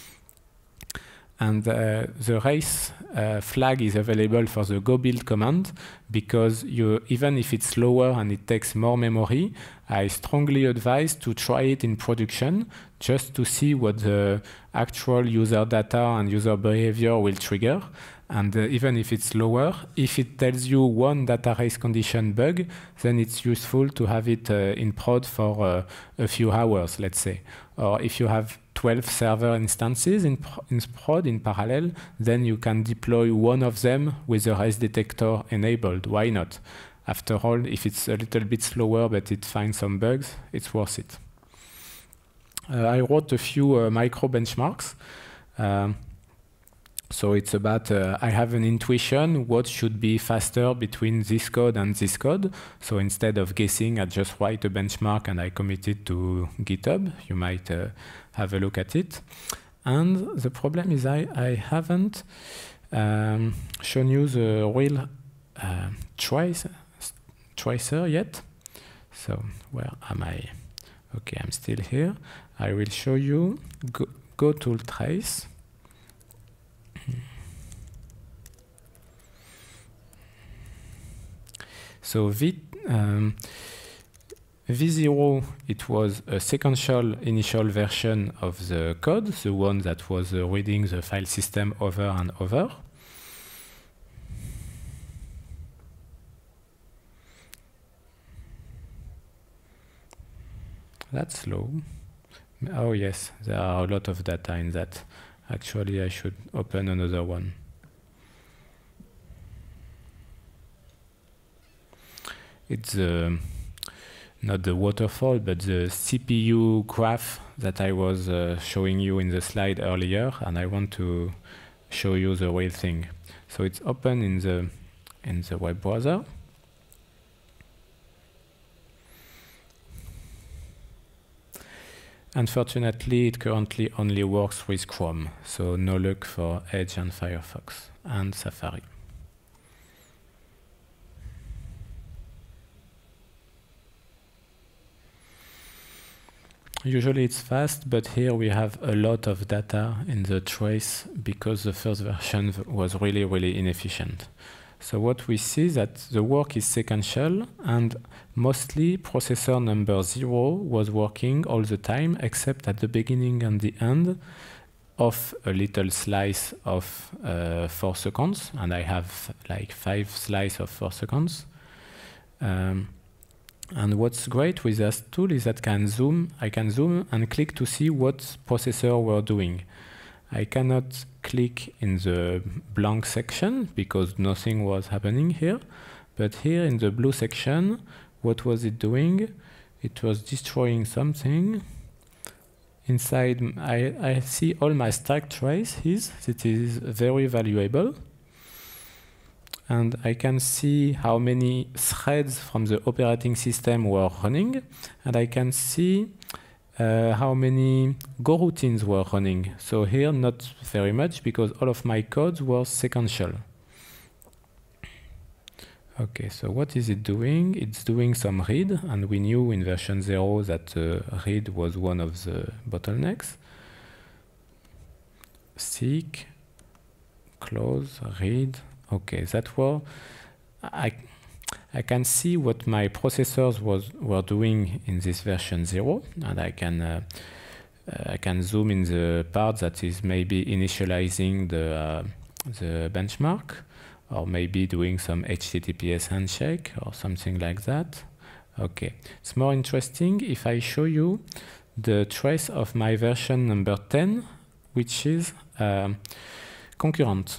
And uh, the race uh, flag is available for the go build command because you, even if it's slower and it takes more memory, I strongly advise to try it in production just to see what the actual user data and user behavior will trigger. And uh, even if it's lower, if it tells you one data race condition bug, then it's useful to have it uh, in prod for uh, a few hours, let's say. Or if you have twelve server instances in, in prod in parallel, then you can deploy one of them with the race detector enabled. Why not? After all, if it's a little bit slower but it finds some bugs, it's worth it. Uh, I wrote a few uh, micro benchmarks. Um, So it's about, uh, I have an intuition what should be faster between this code and this code. So instead of guessing, I just write a benchmark and I commit it to GitHub. You might uh, have a look at it. And the problem is I, I haven't um, shown you the real uh, trace, tracer yet. So where am I? Okay, I'm still here. I will show you Go, go tool trace. So V, um, V zero, it was a sequential initial version of the code, the one that was uh, reading the file system over and over. That's slow. Oh yes, there are a lot of data in that. Actually, I should open another one. It's uh, not the waterfall, but the C P U graph that I was uh, showing you in the slide earlier, and I want to show you the real thing. So it's open in the in the web browser. Unfortunately, it currently only works with Chrome, so no luck for Edge and Firefox and Safari. Usually it's fast, but here we have a lot of data in the trace because the first version was really, really inefficient. So what we see is that the work is sequential, and mostly processor number zero was working all the time, except at the beginning and the end of a little slice of uh, four seconds, and I have like five slices of four seconds. Um, and what's great with this tool is that can zoom, I can zoom and click to see what processor were doing. I cannot click in the blank section because nothing was happening here. But here in the blue section, what was it doing? It was destroying something. Inside, I, I see all my stack traces. It is very valuable. And I can see how many threads from the operating system were running. And I can see Uh, how many Go routines were running. So here, not very much, because all of my codes were sequential. Okay, so what is it doing? It's doing some read, and we knew in version zero that uh, read was one of the bottlenecks. Seek, close, read. Okay, that were... I, I can see what my processors was were doing in this version zero, and I can uh, uh, I can zoom in the part that is maybe initializing the uh, the benchmark, or maybe doing some H T T P S handshake or something like that. Okay, it's more interesting if I show you the trace of my version number ten, which is uh, concurrent.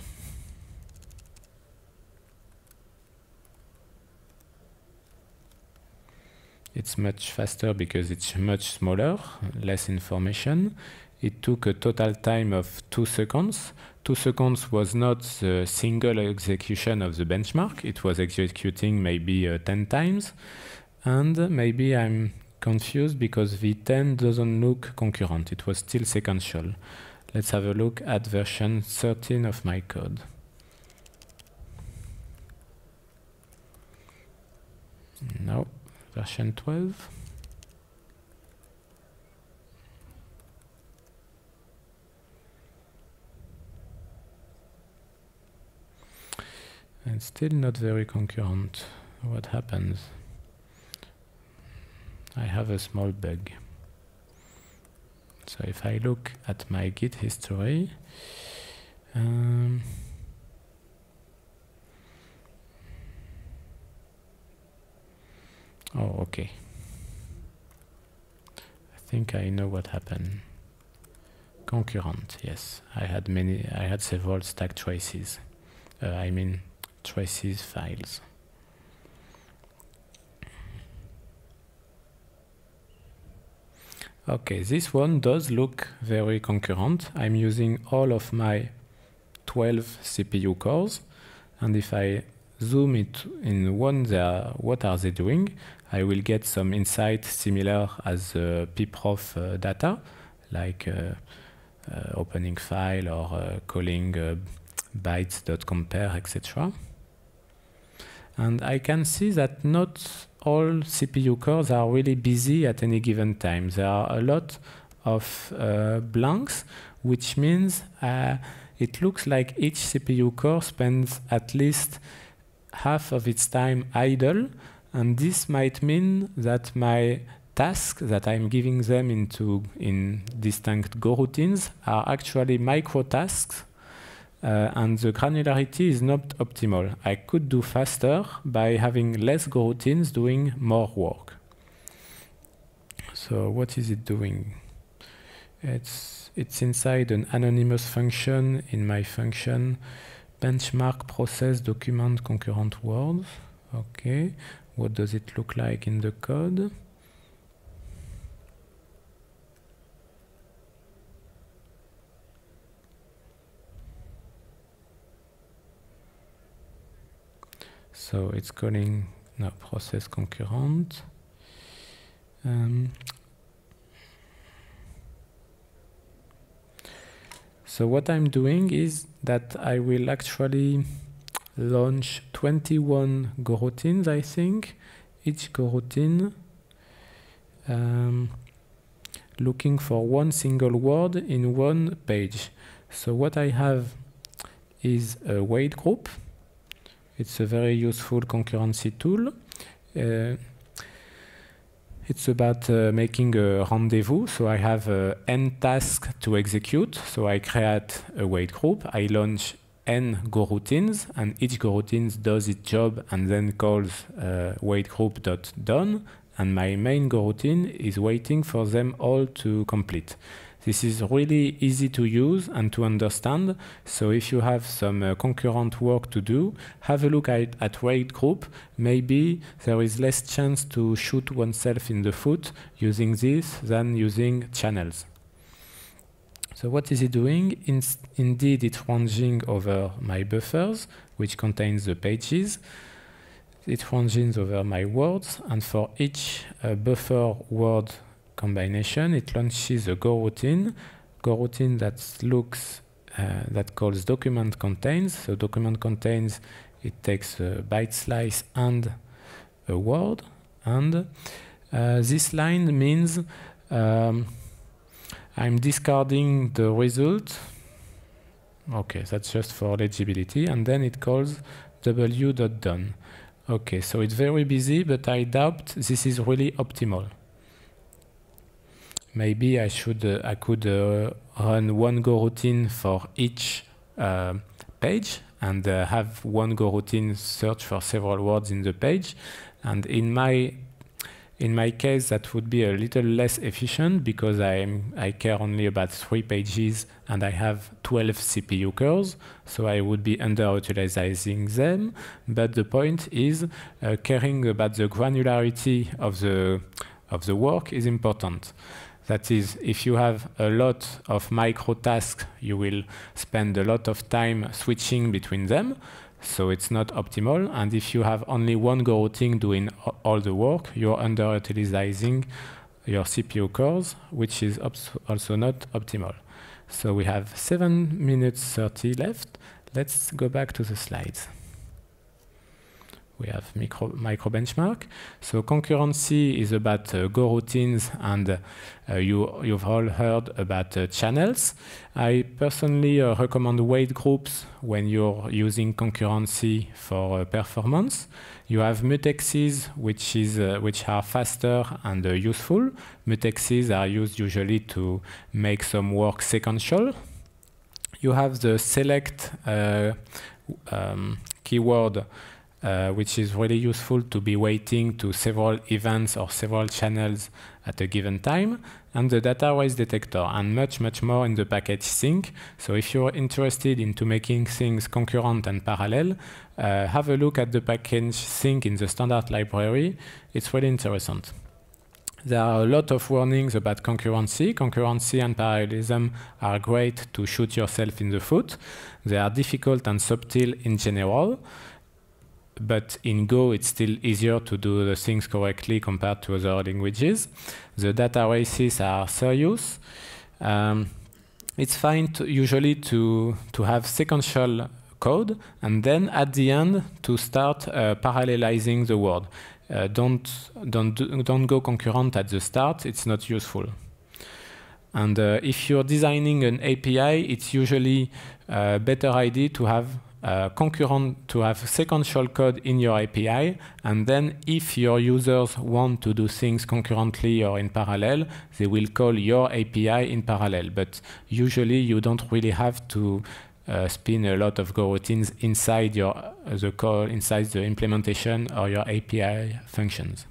It's much faster because it's much smaller, less information. It took a total time of two seconds. Two seconds was not the single execution of the benchmark. It was executing maybe uh, ten times. And maybe I'm confused because V ten doesn't look concurrent. It was still sequential. Let's have a look at version thirteen of my code. No. Version twelve. And still not very concurrent. What happens? I have a small bug. So if I look at my Git history, um, oh, okay. I think I know what happened. Concurrent, yes. I had many. I had several stack traces. Uh, I mean, traces files. Okay, this one does look very concurrent. I'm using all of my twelve C P U cores. And if I zoom it in one, there, what are they doing? I will get some insight similar as uh, pprof uh, data, like uh, uh, opening file or uh, calling uh, bytes.compare, et cetera. And I can see that not all C P U cores are really busy at any given time. There are a lot of uh, blanks, which means uh, it looks like each C P U core spends at least half of its time idle, and this might mean that my tasks that I'm giving them into in distinct Go routines are actually micro tasks, uh, and the granularity is not optimal. I could do faster by having less Go routines doing more work. So what is it doing? It's, it's inside an anonymous function in my function benchmark process document concurrent words. Okay, what does it look like in the code? So it's calling no process concurrent. Um, So what I'm doing is that I will actually launch twenty-one Go routines, I think, each Go routine um, looking for one single word in one page. So what I have is a wait group. It's a very useful concurrency tool. Uh, It's about uh, making a rendezvous. So I have uh, n tasks to execute. So I create a wait group. I launch n Go routines, and each Go routine does its job and then calls uh, wait group.done. And my main Go routine is waiting for them all to complete. This is really easy to use and to understand. So if you have some uh, concurrent work to do, have a look at, at wait group. Maybe there is less chance to shoot oneself in the foot using this than using channels. So what is it doing? In, indeed, it's ranging over my buffers, which contains the pages. It ranges over my words, and for each uh, buffer word combination, it launches a Go routine, Go routine that looks, uh, that calls document contains. So document contains, it takes a byte slice and a word, and uh, this line means um, I'm discarding the result. Okay, that's just for legibility, and then it calls w.done. Okay, so it's very busy, but I doubt this is really optimal. Maybe I should, uh, I could uh, run one Go routine for each uh, page and uh, have one Go routine search for several words in the page. And in my in my case, that would be a little less efficient because I'm, I care only about three pages and I have twelve C P U cores, so I would be underutilizing them. But the point is, uh, caring about the granularity of the of the work is important. That is, if you have a lot of micro tasks, you will spend a lot of time switching between them, so it's not optimal. And if you have only one Go routine doing all the work, you're underutilizing your C P U cores, which is also not optimal. So we have seven minutes thirty left. Let's go back to the slides. We have micro, micro benchmark. So concurrency is about uh, Go routines, and uh, you, you've all heard about uh, channels. I personally uh, recommend wait groups when you're using concurrency for uh, performance. You have mutexes, which, is, uh, which are faster and uh, useful. Mutexes are used usually to make some work sequential. You have the select uh, um, keyword, Uh, which is really useful to be waiting to several events or several channels at a given time, and the data race detector, and much, much more in the package sync. So if you're interested into making things concurrent and parallel, uh, have a look at the package sync in the standard library. It's really interesting. There are a lot of warnings about concurrency. Concurrency and parallelism are great to shoot yourself in the foot. They are difficult and subtle in general, but in Go it's still easier to do the things correctly compared to other languages. The data races are serious. Um, it's fine to usually to, to have sequential code and then at the end to start uh, parallelizing the word. Uh, don't, don't, don't go concurrent at the start, it's not useful. And uh, if you're designing an A P I, it's usually a better idea to have uh, concurrent, to have sequential code in your A P I, and then if your users want to do things concurrently or in parallel, they will call your A P I in parallel. But usually you don't really have to Uh, spin a lot of Go routines inside your uh, the call inside the implementation or your A P I functions.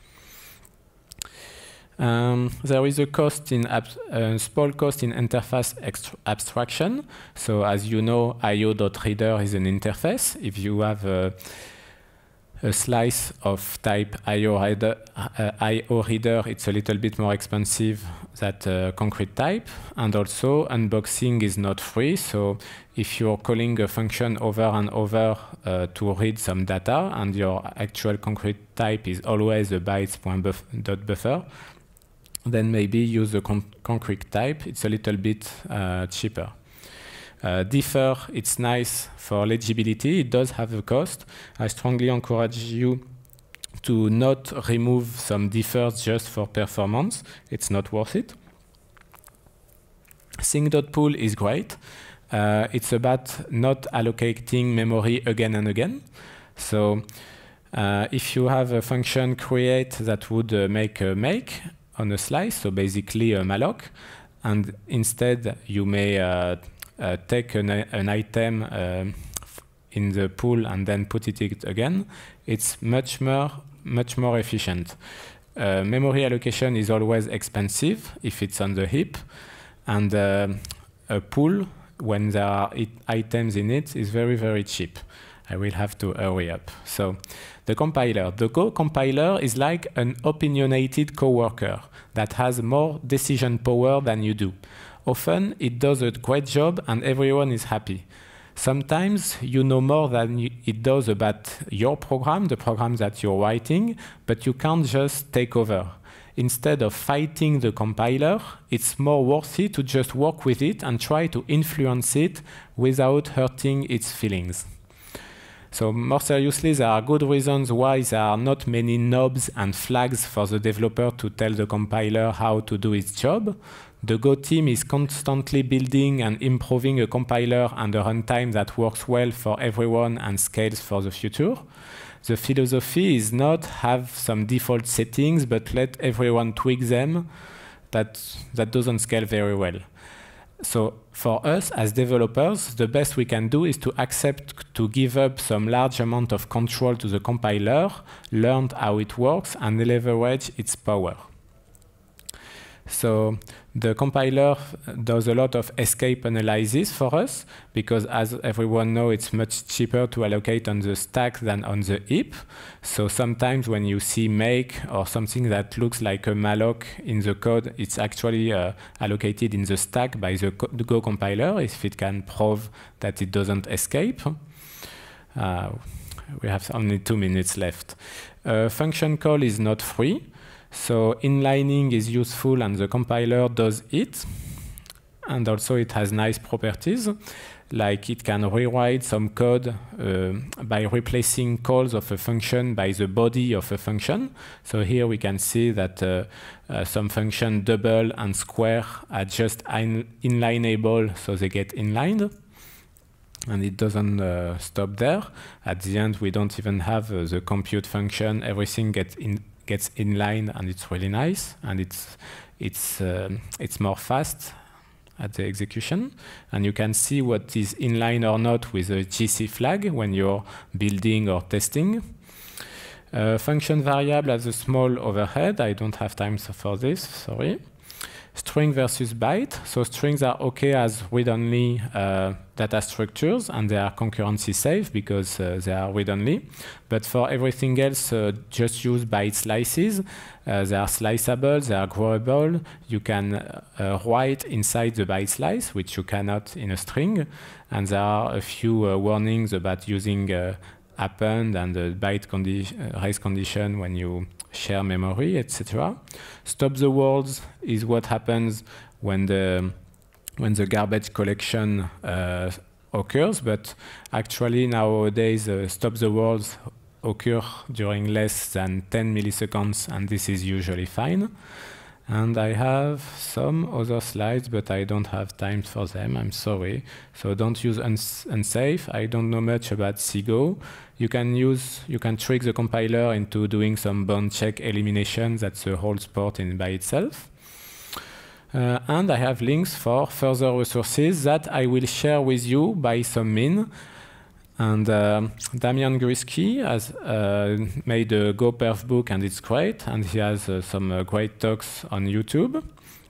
Um, there is a cost in ab uh, small cost in interface abstraction. So as you know, I O.reader is an interface. If you have a, a slice of type I O reader, uh, I O reader, it's a little bit more expensive than uh, concrete type. And also, unboxing is not free. So if you're calling a function over and over uh, to read some data, and your actual concrete type is always a bytes.buffer, then maybe use the con concrete type. It's a little bit uh, cheaper. Uh, differ, it's nice for legibility. It does have a cost. I strongly encourage you to not remove some differs just for performance. It's not worth it. Sync.pool is great. Uh, it's about not allocating memory again and again. So uh, if you have a function create that would uh, make a make on a slice, so basically a malloc, and instead you may uh, uh, take an, an item uh, in the pool and then put it again, it's much more, much more efficient. Uh, memory allocation is always expensive if it's on the heap, and uh, a pool, when there are it items in it, is very, very cheap. I will have to hurry up. So the compiler. The Go compiler is like an opinionated coworker that has more decision power than you do. Often it does a great job and everyone is happy. Sometimes you know more than you, it does about your program, the program that you're writing, but you can't just take over. Instead of fighting the compiler, it's more worthy to just work with it and try to influence it without hurting its feelings. So more seriously, there are good reasons why there are not many knobs and flags for the developer to tell the compiler how to do its job. The Go team is constantly building and improving a compiler and a runtime that works well for everyone and scales for the future. The philosophy is not have some default settings, but let everyone tweak them. That, that doesn't scale very well. So for us as developers, the best we can do is to accept to give up some large amount of control to the compiler, learn how it works, and leverage its power. So the compiler does a lot of escape analysis for us, because as everyone knows, it's much cheaper to allocate on the stack than on the heap. So sometimes when you see make or something that looks like a malloc in the code, it's actually uh, allocated in the stack by the, co the Go compiler if it can prove that it doesn't escape. Uh, we have only two minutes left. Uh, function call is not free. So inlining is useful and the compiler does it. And also it has nice properties, like it can rewrite some code uh, by replacing calls of a function by the body of a function. So here we can see that uh, uh, some function double and square are just in inlineable, so they get inlined. And it doesn't uh, stop there. At the end, we don't even have uh, the compute function. Everything gets in gets inline, and it's really nice, and it's it's uh, it's more fast at the execution, and you can see what is inline or not with a G C flag when you're building or testing. Uh, function variable has a small overhead. I don't have time for this, sorry. String versus byte. So strings are okay as read-only uh, data structures, and they are concurrency safe because uh, they are read-only. But for everything else, uh, just use byte slices. Uh, they are sliceable, they are growable. You can uh, write inside the byte slice, which you cannot in a string. And there are a few uh, warnings about using uh, append and the byte condi uh, raise condition when you share memory, et cetera. Stop the words is what happens when the when the garbage collection uh, occurs, but actually nowadays uh, stop the words occur during less than ten milliseconds, and this is usually fine. And I have some other slides, but I don't have time for them, I'm sorry. So don't use uns unsafe. I don't know much about C G O. You can use, you can trick the compiler into doing some bound check elimination. That's a whole sport in by itself. Uh, and I have links for further resources that I will share with you by some means. And uh, Damian Gryski has uh, made a GoPerf book, and it's great. And he has uh, some uh, great talks on YouTube.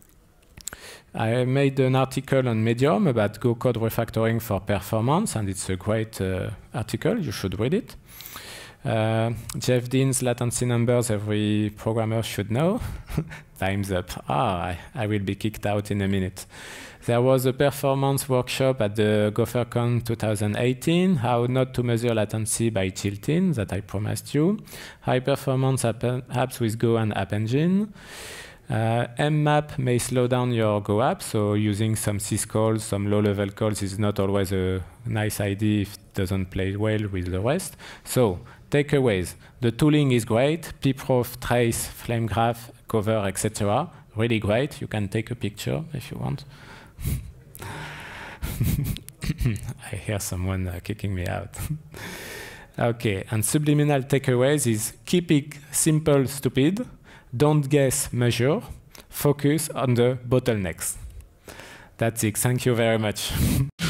I made an article on Medium about Go code refactoring for performance, and it's a great uh, article. You should read it. Uh, Jeff Dean's latency numbers, every programmer should know. Time's up. Ah, I, I will be kicked out in a minute. There was a performance workshop at the GopherCon two thousand eighteen, how not to measure latency by Chilton, that I promised you. High performance app apps with Go and App Engine. Uh, M map may slow down your Go app, so using some syscalls, some low-level calls is not always a nice idea if it doesn't play well with the rest. So, takeaways. The tooling is great. pprof, trace, flame graph, cover, et cetera. Really great. You can take a picture if you want. I hear someone uh, kicking me out. Okay, and subliminal takeaways is keep it simple, stupid. Don't guess, measure. Focus on the bottlenecks. That's it. Thank you very much.